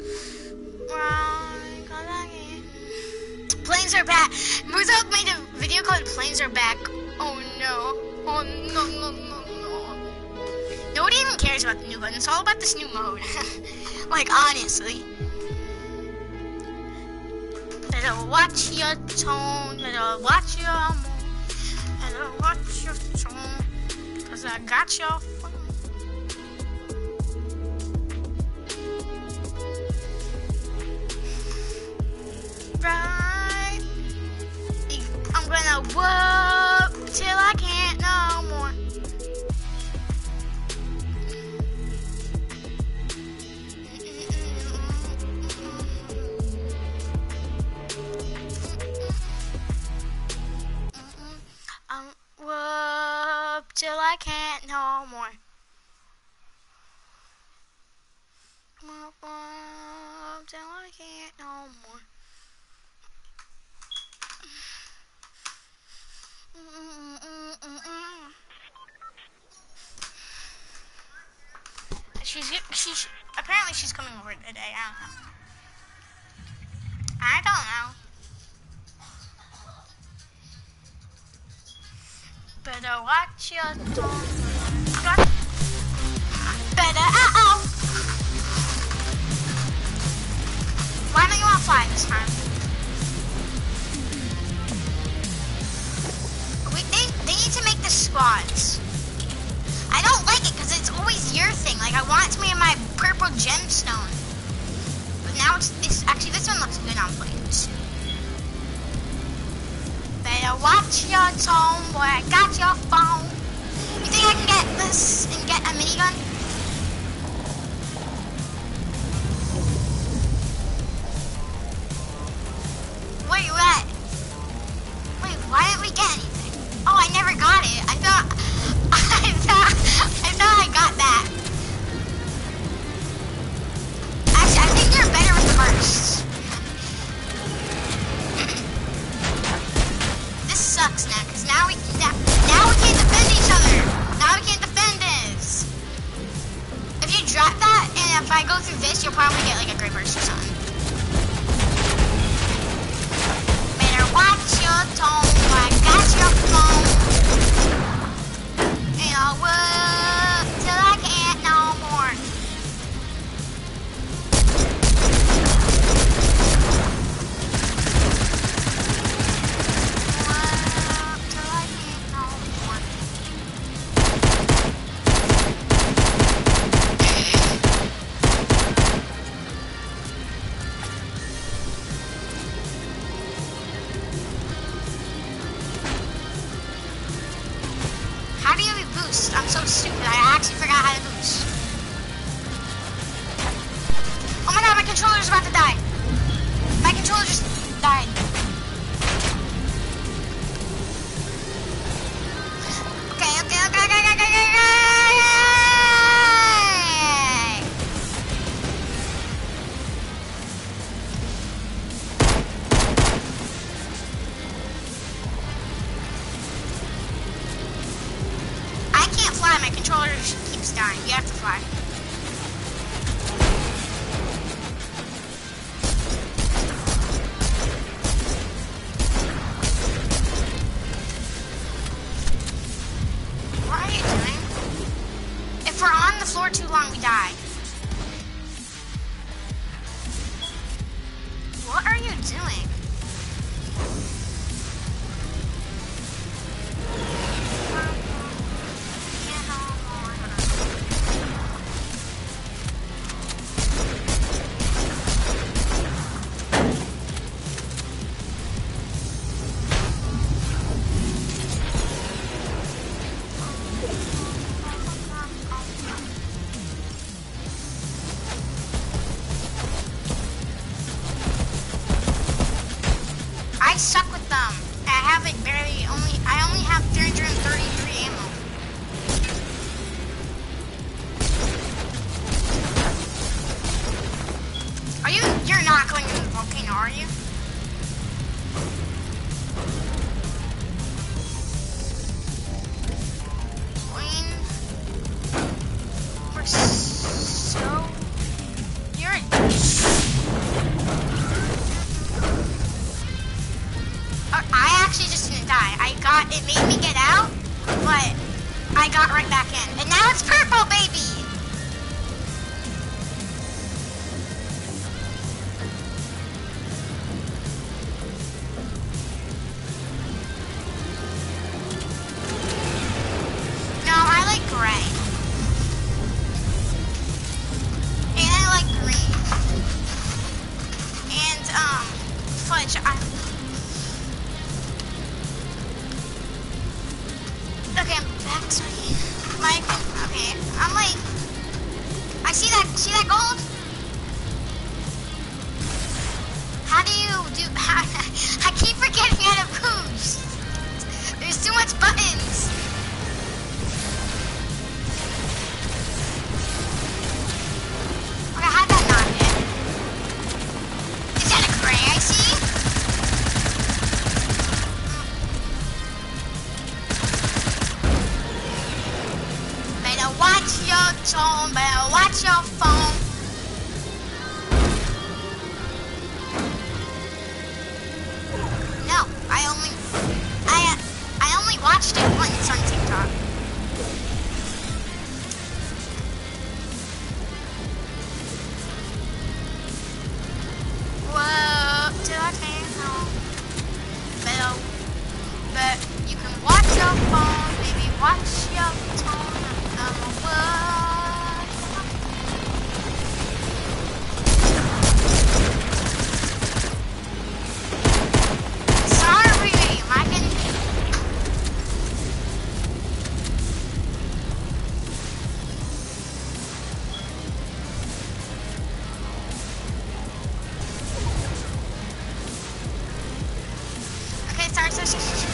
Planes are back. Muzo made a video called Planes Are Back. Oh no. Oh no, no, no, no. Nobody even cares about the new button. It's all about this new mode. Like, honestly. Better watch your tone. Better watch your mood. Better watch your tone. Cause I got your phone. Right. I'm gonna whoop till I can't no more. I'm whoop till I can't no more. Whoop, whoop till I can't no more. She's she's apparently she's coming over today. I don't know. I don't know. Better watch your tone. Better uh oh. Why don't you want to fly this time? We, they, they need to make the squads. I don't like it because it's always your thing. Like, I want it to be in my purple gemstone. But now it's, it's actually, this one looks good on planes. Better watch your tone, boy. I got your phone. You think I can get this and get a minigun? Where you at? Wait, why didn't we get anything? Oh, I never got it. I thought, I thought, I thought I got that. Actually, I think you're better with bursts. This sucks now, because now we, now, now we can't defend each other. Now we can't defend this. If you drop that, and if I go through this, you'll probably get like a great burst or something. Watch your tone, I got your phone. And I'll work till I can't no more. I'm so stupid. I actually forgot how to boost. Oh my god, my controller's about to die. My controller just died. Okay, okay, okay, okay, okay, okay, okay. I can't fly. My controller just keeps dying. You have to fly. For too long, we die. What are you doing? I suck with them. I have it barely only I only have three hundred thirty-three ammo. Are you you're not going in the volcano, are you? Wayne, we're so you're I actually just didn't die. I got, it made me get out, but I got right back in. And now it's purple, baby! No, I like gray. And I like green. And, um, fudge, I... Okay, I'm back to my, okay, I'm like, I see that, see that gold? How do you do, how, I keep forgetting how to boost. There's too much buttons. Okay, how'd that not hit? Is that a gray I see? Watch your tone, better watch your phone. No, I only, I, I only watched it once on TikTok. Whoa, did I say no? Better, but you can watch your phone, baby, watch your tone. Sorry, I can. Okay, sorry, sorry, sorry.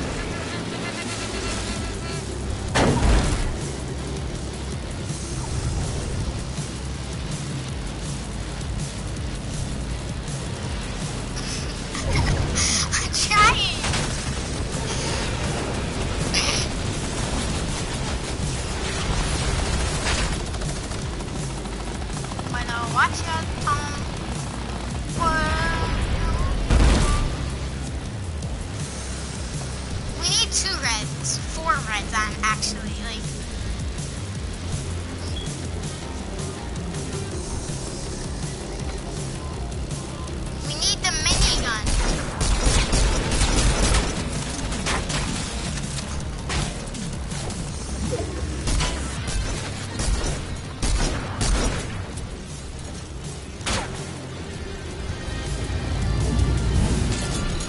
Watch your tone. We need two reds, four reds on actually, like. We need the minigun.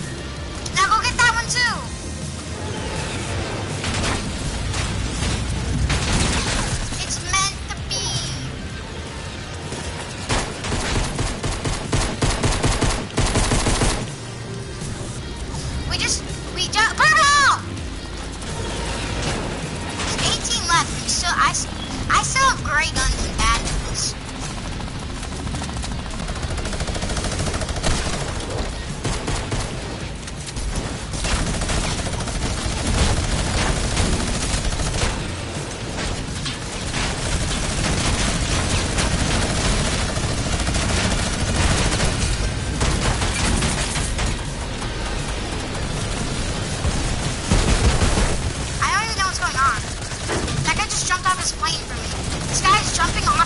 Now go get that one too.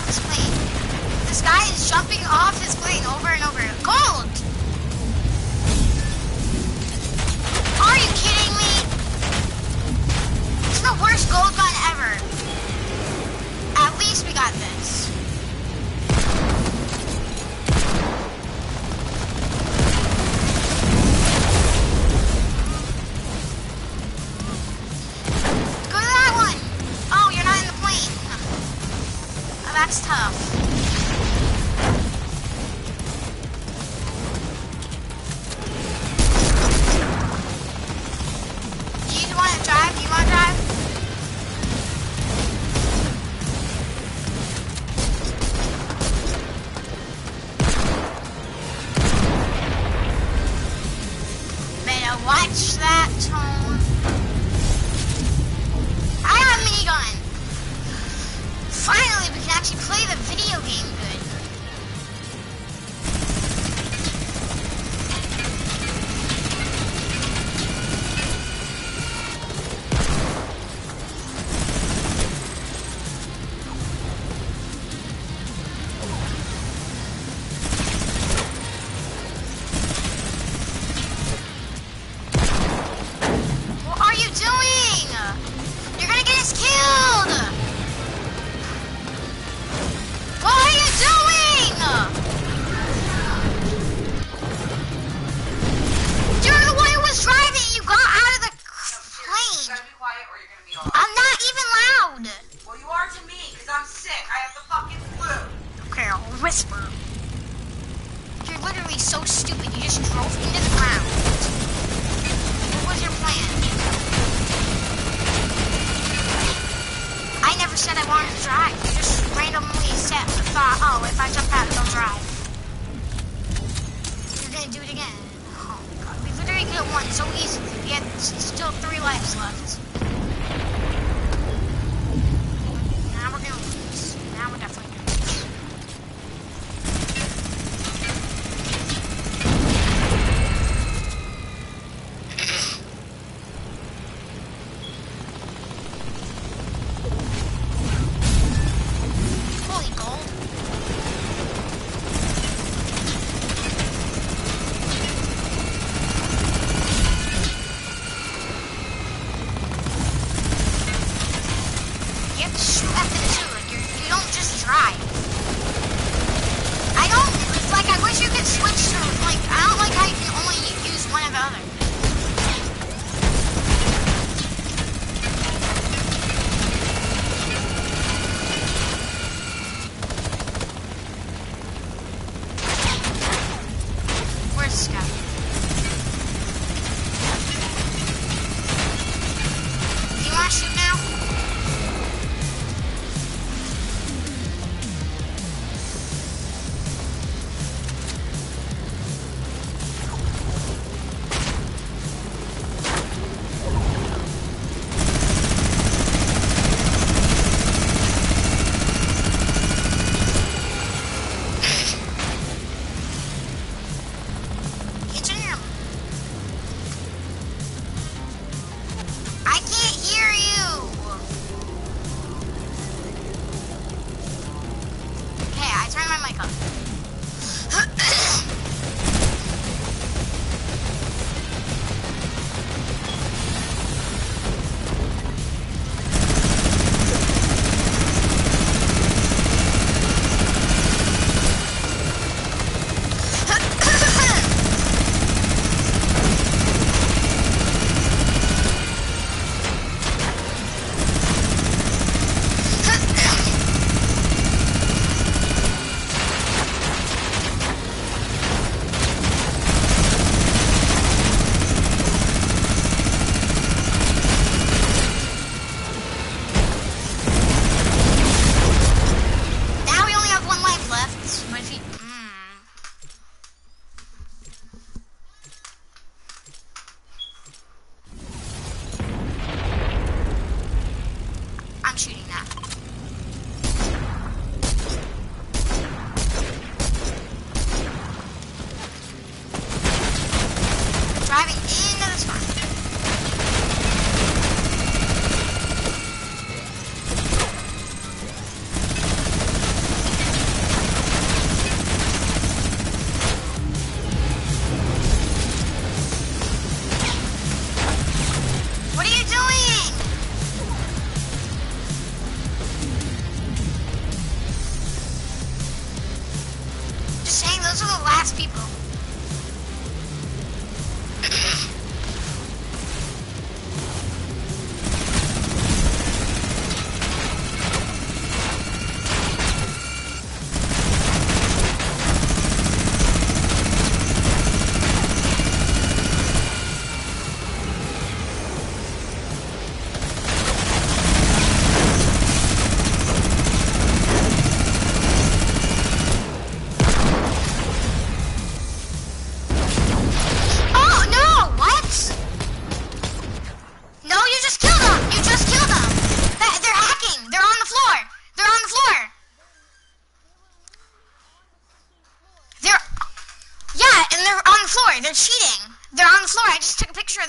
this plane. This guy is jumping off his plane over and over. Gold! Are you kidding me? It's the worst gold gun ever. At least we got this. Go to that one. Oh, you're not in the plane. Oh, that's tough. Do you want to drive? Do you want to drive? Better watch that tone. I have a minigun. Finally, we can actually play the video game good. What are you doing? You're gonna get us killed! What are you doing? You're the one who was driving! You got out of the You plane! gotta be quiet or you're gonna be all. I'm not even loud! Well, you are to me, because I'm sick. I have the fucking flu. Okay, I'll whisper. You're literally so stupid. You just drove into the ground. What was your plan? I never said I wanted to drive. You just randomly said, thought, oh, if I jump out, they'll drive. You're gonna do it again. Oh, God. We literally could have won so easily. We had s- still three lives left. Now we're gonna lose. Now we're definitely gonna lose. Holy gold. You have to shoot at them too. Like you're, you don't just drive. I don't it's like. I wish you could switch to like. I don't like how you can only use one or the other. Where's this guy? Do you want to shoot now?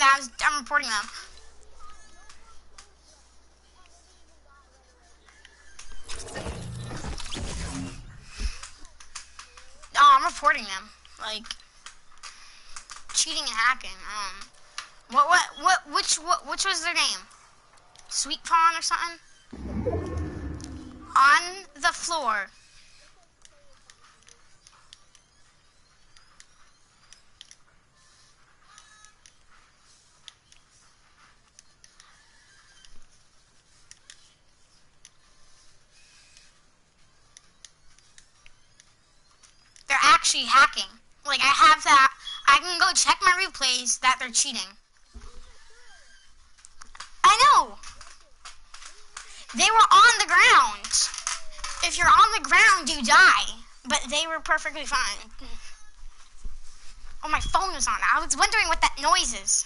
that. I was, I'm reporting them. No, I'm reporting them. Like, cheating and hacking. Um, what, what, what, which, what, which was their name? Sweet Pawn or something? On the floor. They're actually hacking. Like, I have that. I can go check my replays that they're cheating. I know. They were on the ground. If you're on the ground, you die. But they were perfectly fine. Oh, my phone was on. I was wondering what that noise is.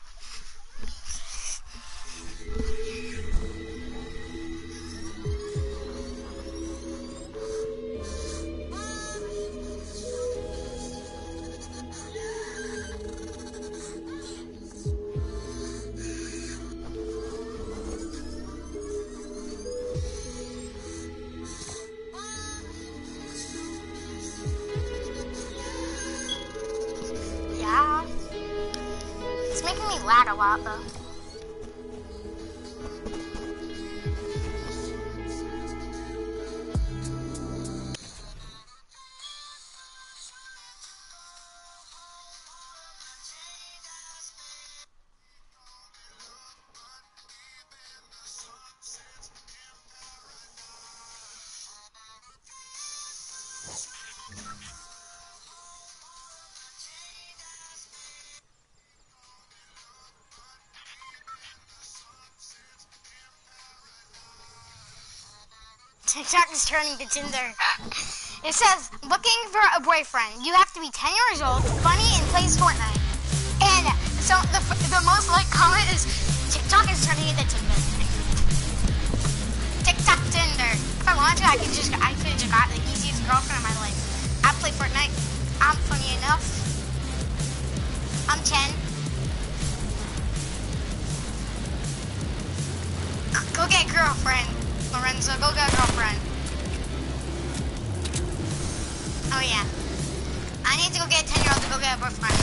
Lag a lot though. TikTok is turning to Tinder. It says, looking for a boyfriend. You have to be ten years old, funny, and plays Fortnite. And so the, the most liked comment is, TikTok is turning into Tinder. TikTok Tinder. If I wanted to, I could just, I could have just got the easiest girlfriend of my life. I play Fortnite. I'm funny enough. I'm ten. Go get a girlfriend. Lorenzo, go get a girlfriend. Oh yeah. I need to go get a ten year old to go get a boyfriend.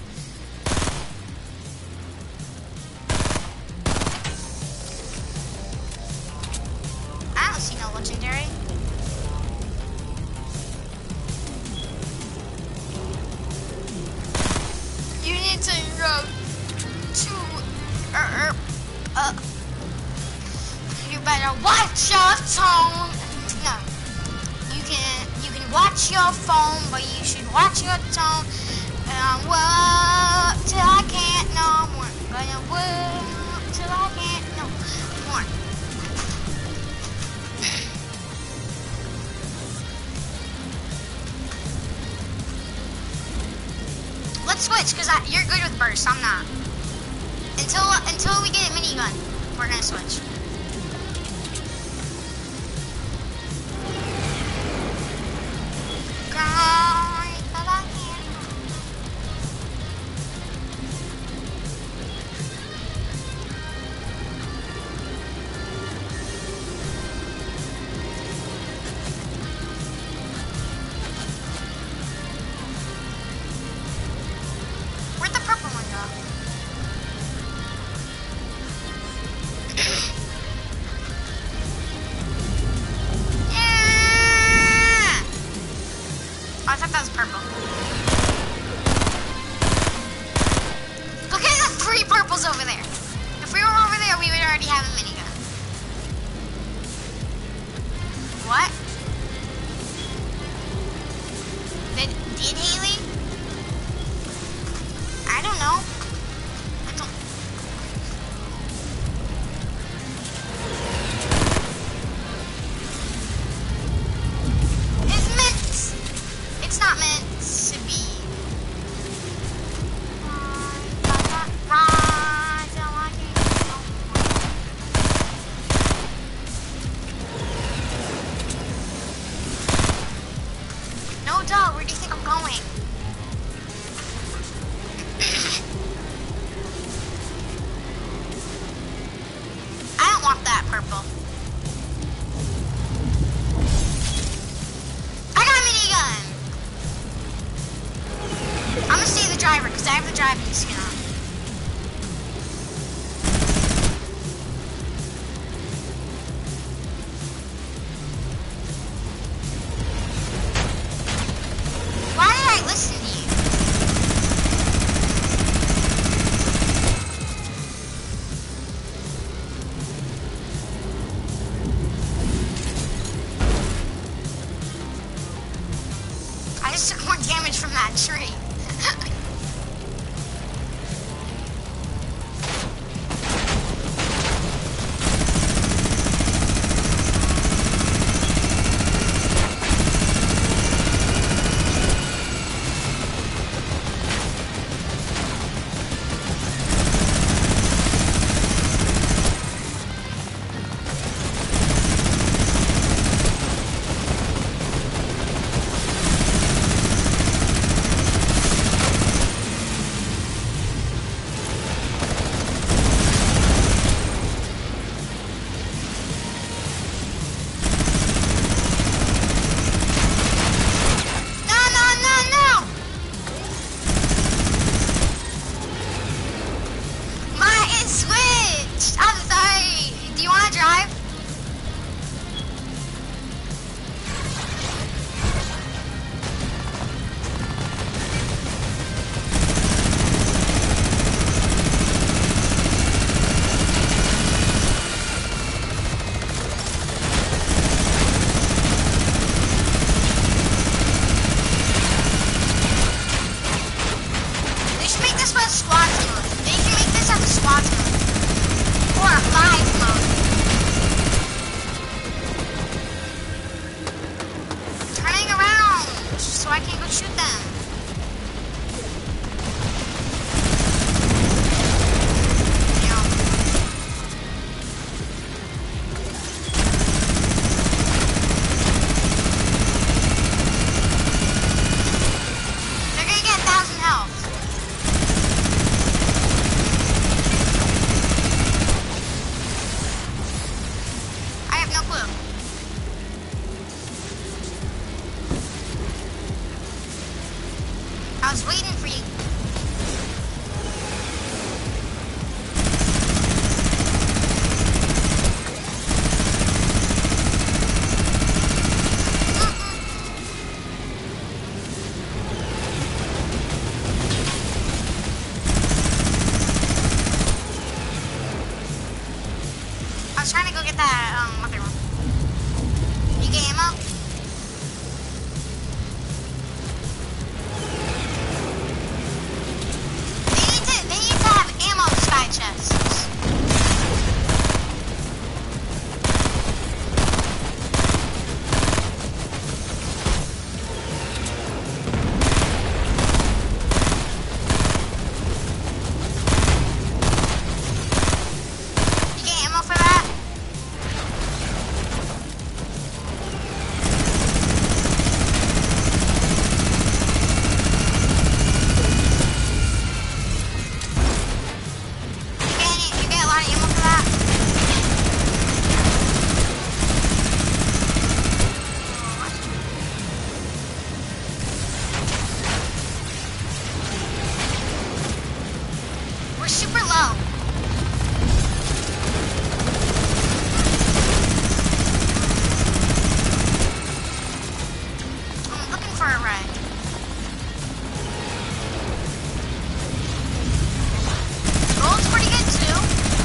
I don't see no legendary. You need to go to uh, uh, you better watch your tone. No. You can you can watch your phone, but you should watch your tone. And work till I can't no more. Gonna work till I can't no more. Let's switch, cause I, you're good with burst. I'm not. Until until we get a minigun, we're gonna switch. driving skin on. Why did I listen to you? I just took more damage from that tree. I was waiting for you. I was trying to go get that, um, other one. You get ammo? We're super low. I'm looking for a red. Gold's pretty good too.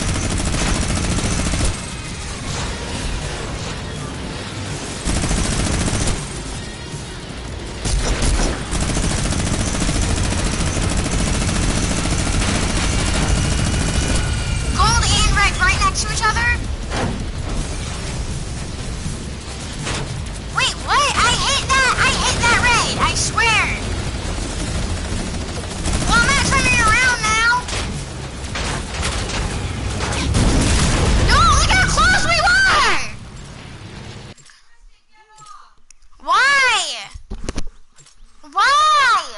To each other? Wait, what? I hit that! I hit that raid! I swear! Well, I'm not turning around now! No, look how close we were! Why? Why?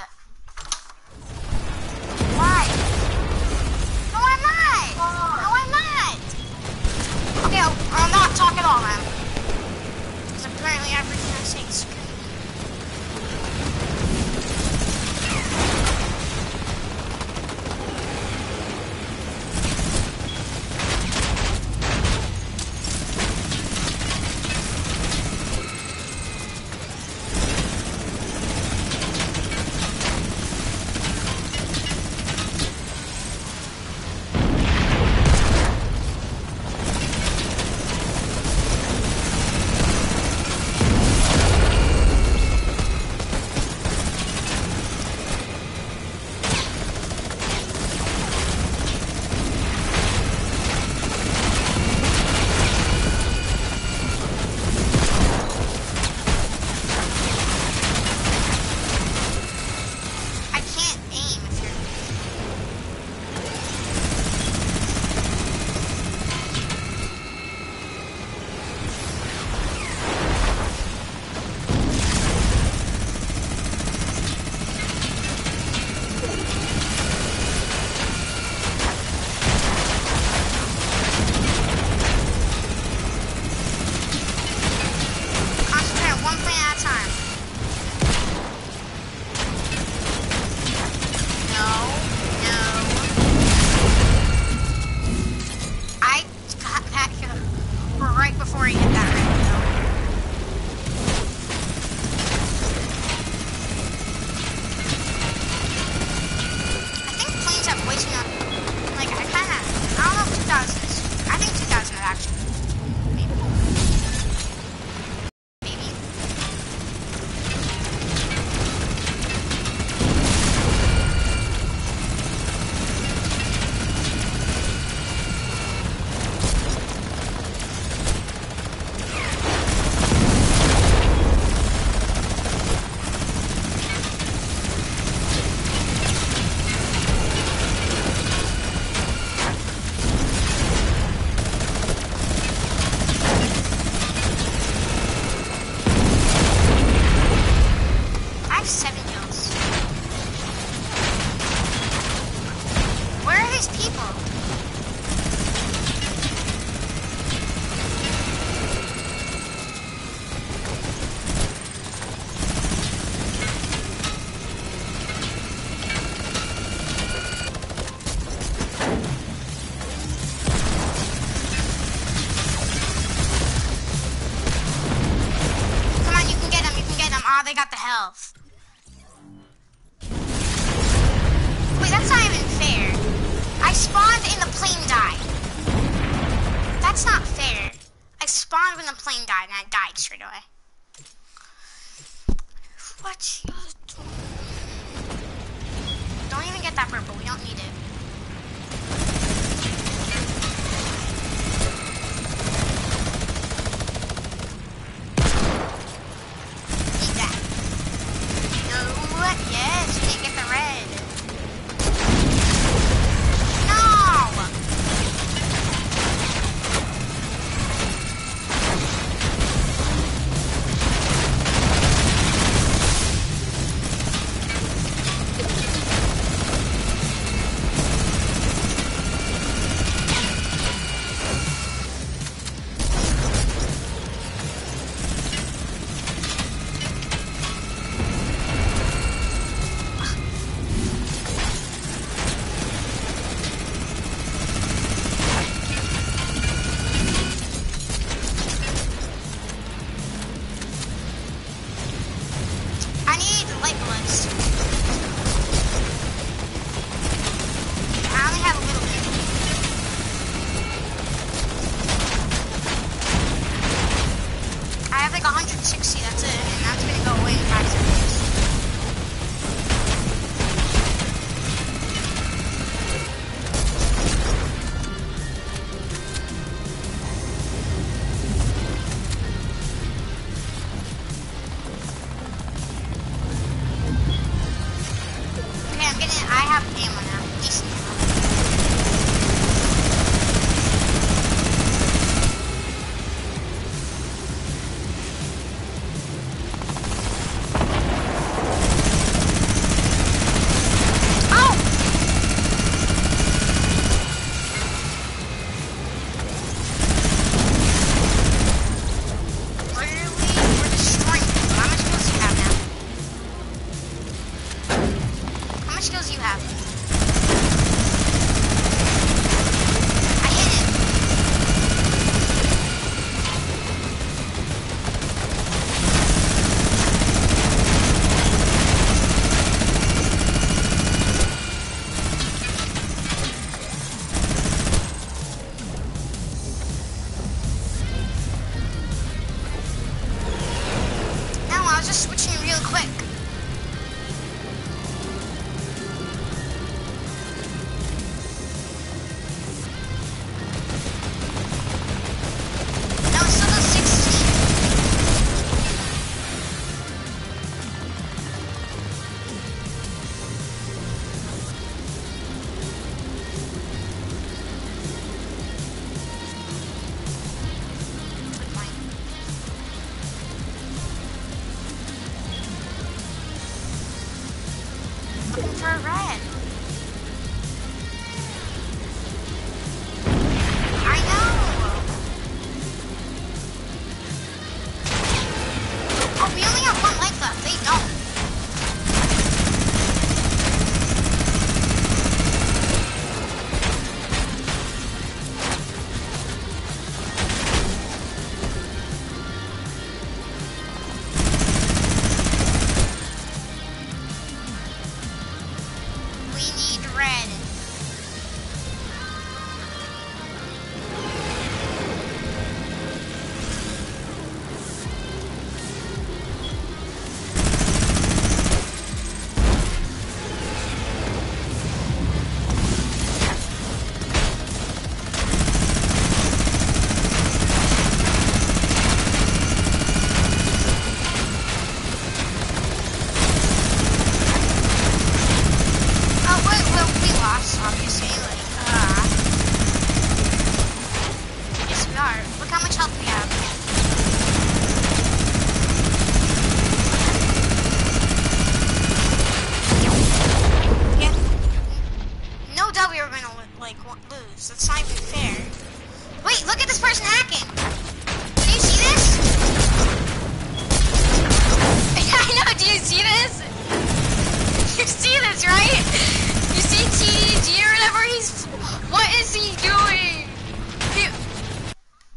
Why? No, I'm not! No, I'm not! health. Wait, that's not even fair. I spawned and the plane died. That's not fair. I spawned when the plane died and I died straight away. What you doing? Don't even get that purple. We don't need it. Need that. No. Yes, you didn't get the red. No.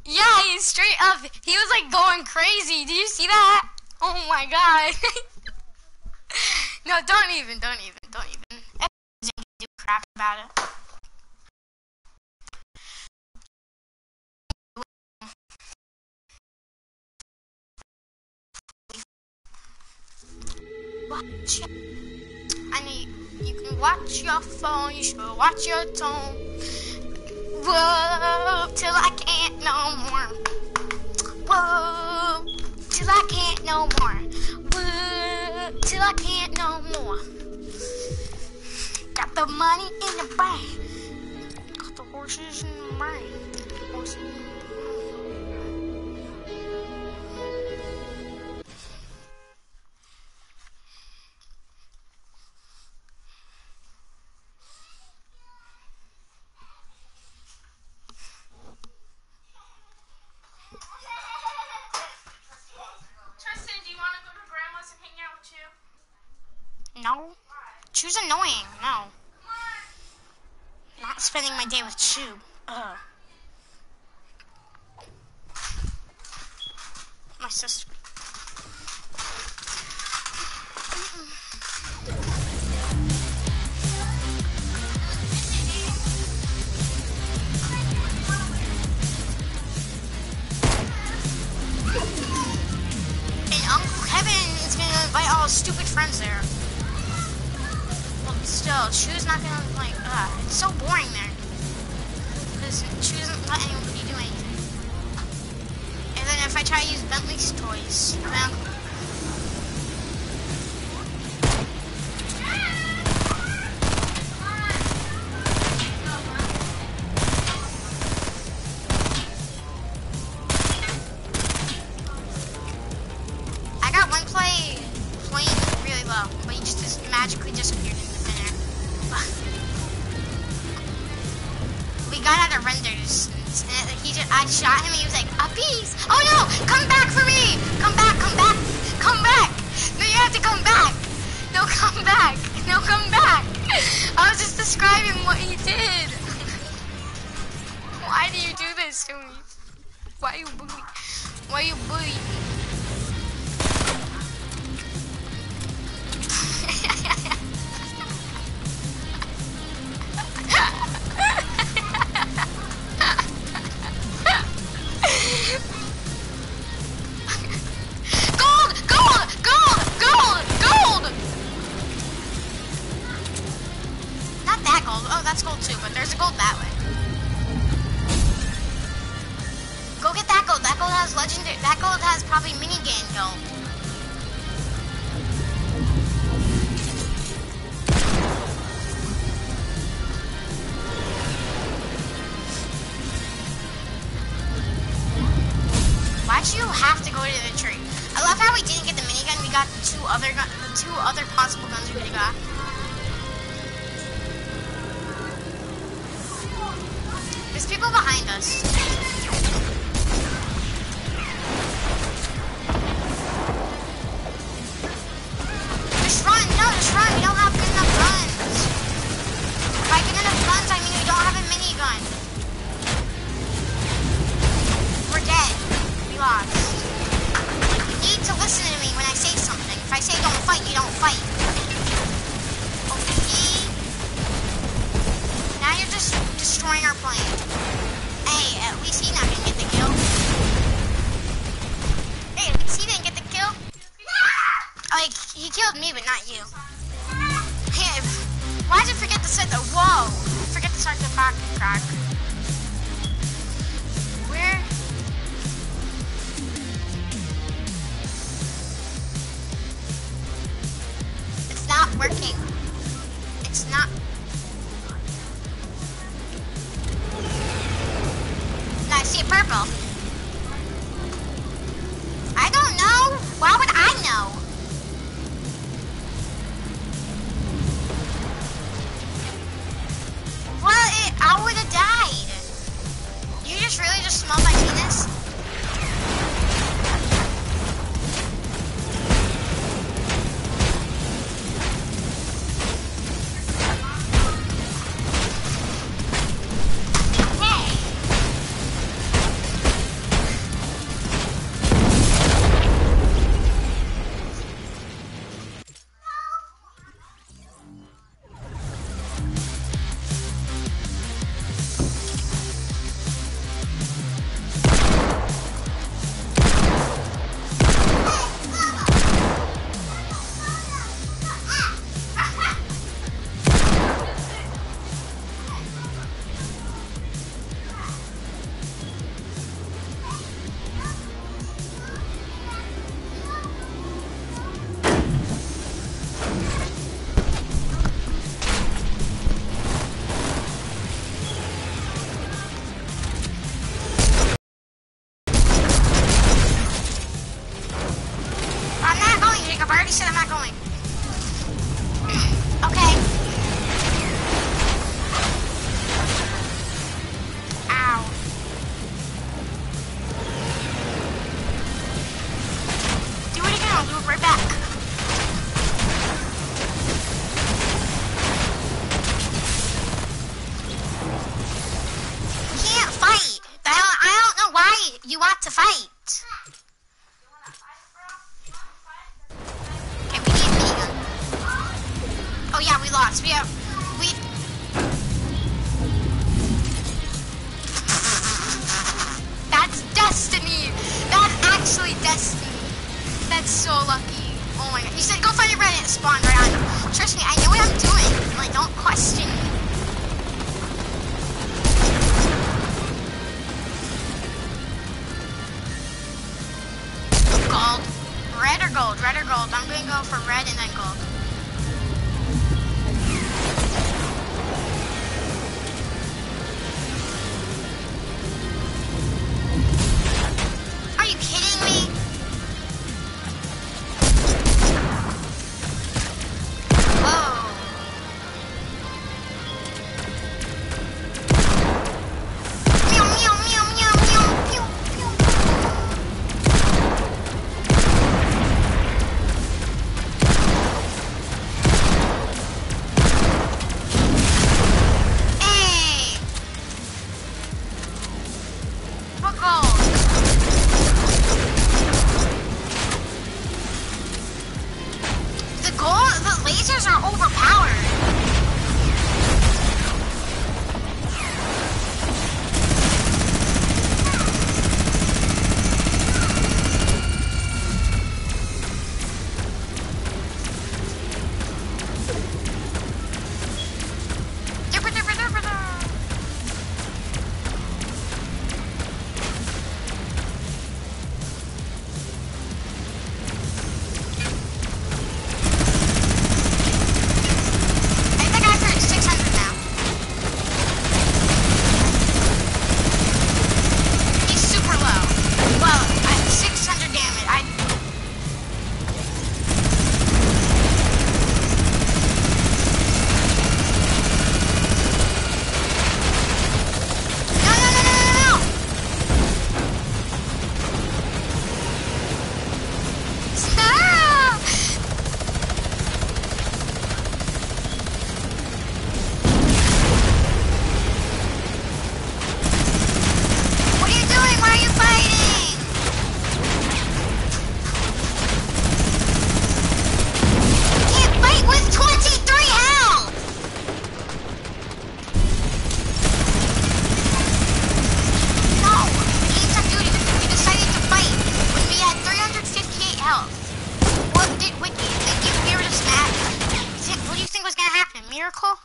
Straight up, he was like going crazy. Did you see that? Oh my god. No, don't even, don't even, don't even. I didn't do crap about it. Watch your, I need, you can watch your phone, you should watch your tone. Whoa, till I can't no more. Whoa, till I can't no more. Whoa, till I can't no more. Got the money in the bank. Got the horses in the bank. Horses in the bank. No. Chew's annoying. No. Not spending my day with Chew. Ugh. My sister. And Uncle Kevin is going to invite all his stupid friends there. Still, Chew's not gonna, like, uh, it's so boring there. Because Chew doesn't let anybody do anything. And then if I try to use Bentley's toys, then I got one play playing really low, but he just, just magically disappeared. We got out of renders. And he just, I shot him and he was like, a piece. Oh no! Come back for me! Come back, come back, come back! No, you have to come back! No, come back! No, come back! I was just describing what he did. Why do you do this to me? Why you bully? Why you bully me? That gold has probably minigun gold. Why'd you have to go to the tree? I love how we didn't get the minigun. We got the two other gun, the two other possible guns we could have got. There's people behind us. You want to fight? Okay, we need a minigun. Oh yeah, we lost. We have we. That's destiny. That's actually destiny. That's so lucky. Oh my god. You said go find a Reddit and spawn right on you. Trust me, I know what I'm doing. Like, don't question me. Gold. Red or gold? Red or gold? I'm gonna go for red and then gold. Are you kidding me? Whoa. Meow, meow, meow, meow, meow, meow, meow. Hey! What gold? The gold, the lasers are overpowered. I think I've heard six hundred now. He's super low. Well, I, six hundred damage. I. No, no, no, no, no, no! Stop! What are you doing? Why are you fighting? You can't fight with twenty-three health! No! Anytime dude, we decided to fight when we had three hundred fifty-eight health. What did, what do you think? You, we were just mad. Think- What do you think was gonna happen? Miracle?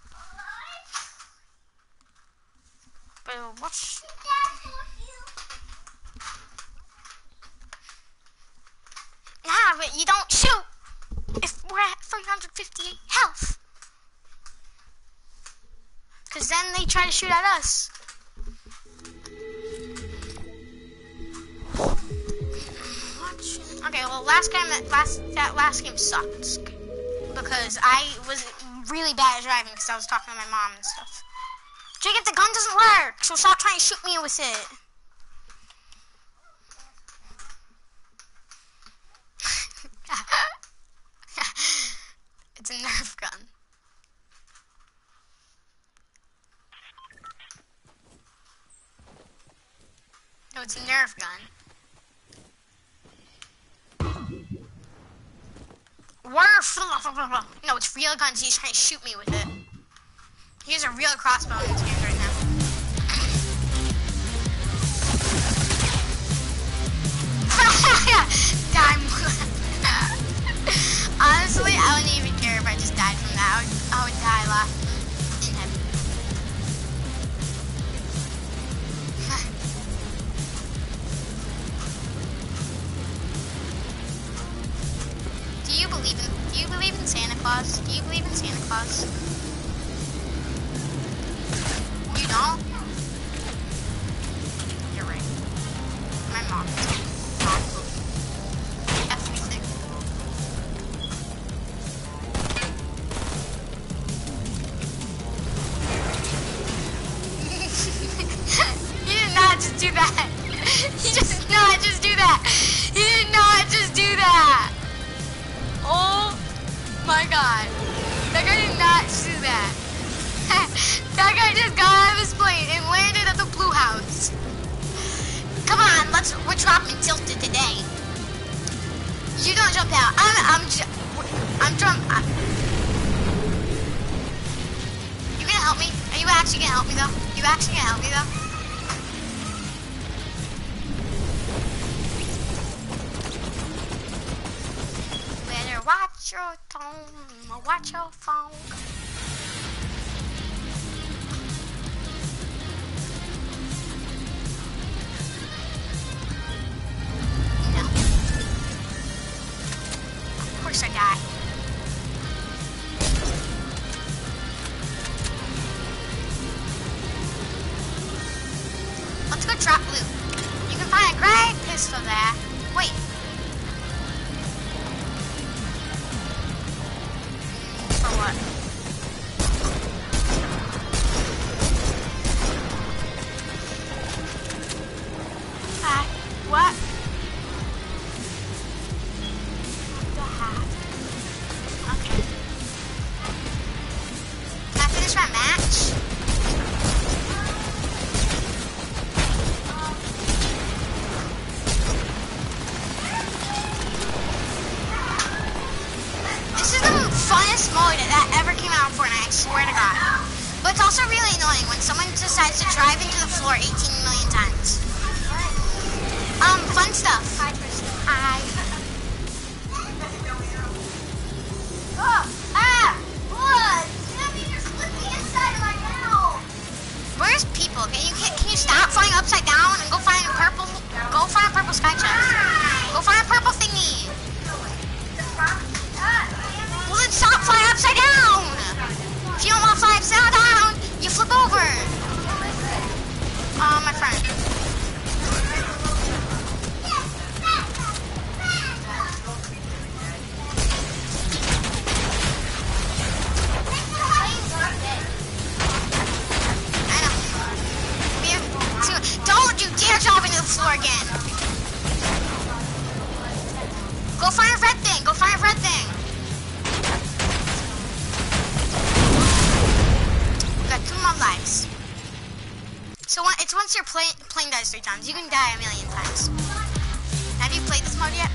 But what's... Nah, but you don't shoot if we're at three hundred fifty-eight health. Because then they try to shoot at us. What? Okay, well, last game, that last that last game sucked because I was really bad at driving because I was talking to my mom and stuff. Jacob, the gun doesn't work, so stop trying to shoot me with it. It's a Nerf gun. No, it's a Nerf gun. Warf. No, it's real guns. He's trying to shoot me with it. He has a real crossbow in his hand right now. Dime. Honestly, I wouldn't even care if I just died from that. I would, I would die laughing in heaven. Do you believe in Do you believe in Santa Claus? Do you believe in Santa Claus? You don't? You're right. My mom is not everything. He did not just do that. He just did not just do that. He did not just do that. Oh my god. That guy did not just do that. That guy just got out of his plane and landed at the blue house. Come on, out. So we're dropping tilted today. You don't jump out. I'm, I'm, ju I'm jump. I, you gonna help me? Are you actually gonna help me though? You actually gonna help me though? Better watch your tone, watch your phone. I die. Let's go drop loot. You can find a great pistol there. Wait. For what? Ah, what? Decides to drive into the floor eighteen million times. Um, fun stuff. Hi, Kristen. Hi. Oh, ah! Blood! That means you're slipping inside of my mouth. Where's people? Can you can you stop flying upside down and go find a purple? Go find a purple sky chest. Go find a purple thingy. Well, then stop flying upside down. If you don't want to fly upside down, you flip over. Uh, my friend. I know. We have to, don't you dare drop into the floor again. Go find a red thing. Go find a red thing. We got two more lives. So it's once your plane, plane dies three times, you can die a million times. Have you played this mode yet?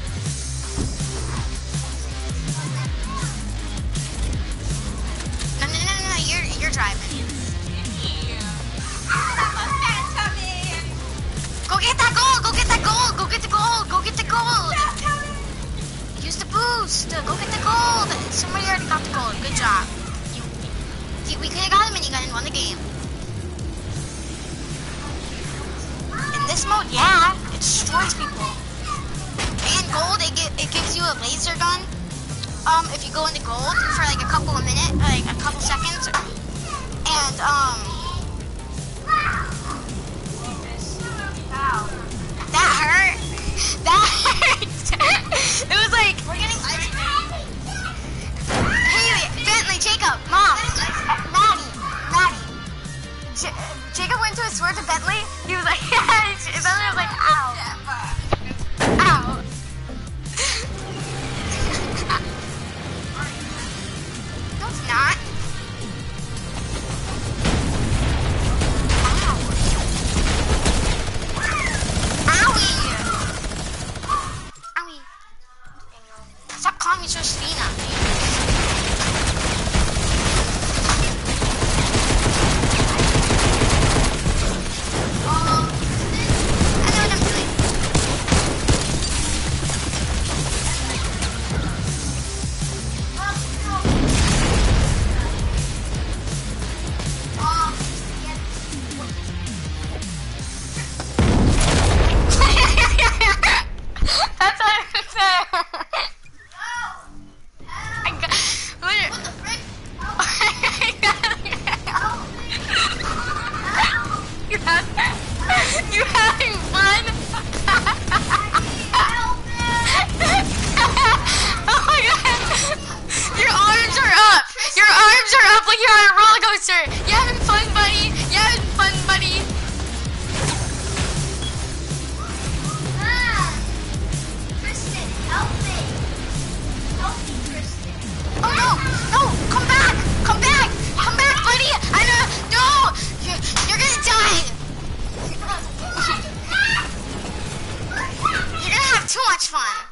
No, no, no, no, no, you're, you're driving. Go get that gold, go get that gold, go get the gold, go get the gold. Use the boost, go get the gold. Somebody already got the gold, good job. You, you, we could have got a minigun and won the game. This mode, yeah, it destroys people. And gold, it, gi it gives you a laser gun. Um, if you go into gold for like a couple of minutes, like a couple seconds, and um, that hurt. That hurt. It was like we're getting. Hey, Bentley, Jacob, Mom, Maddie, Maddie. J Jacob went to his sword to Bentley. He was like, yeah. And Bentley was like, ow. Ow. No, it's not. Ow. Owie. Owie. Stop calling me Justina. too much fun.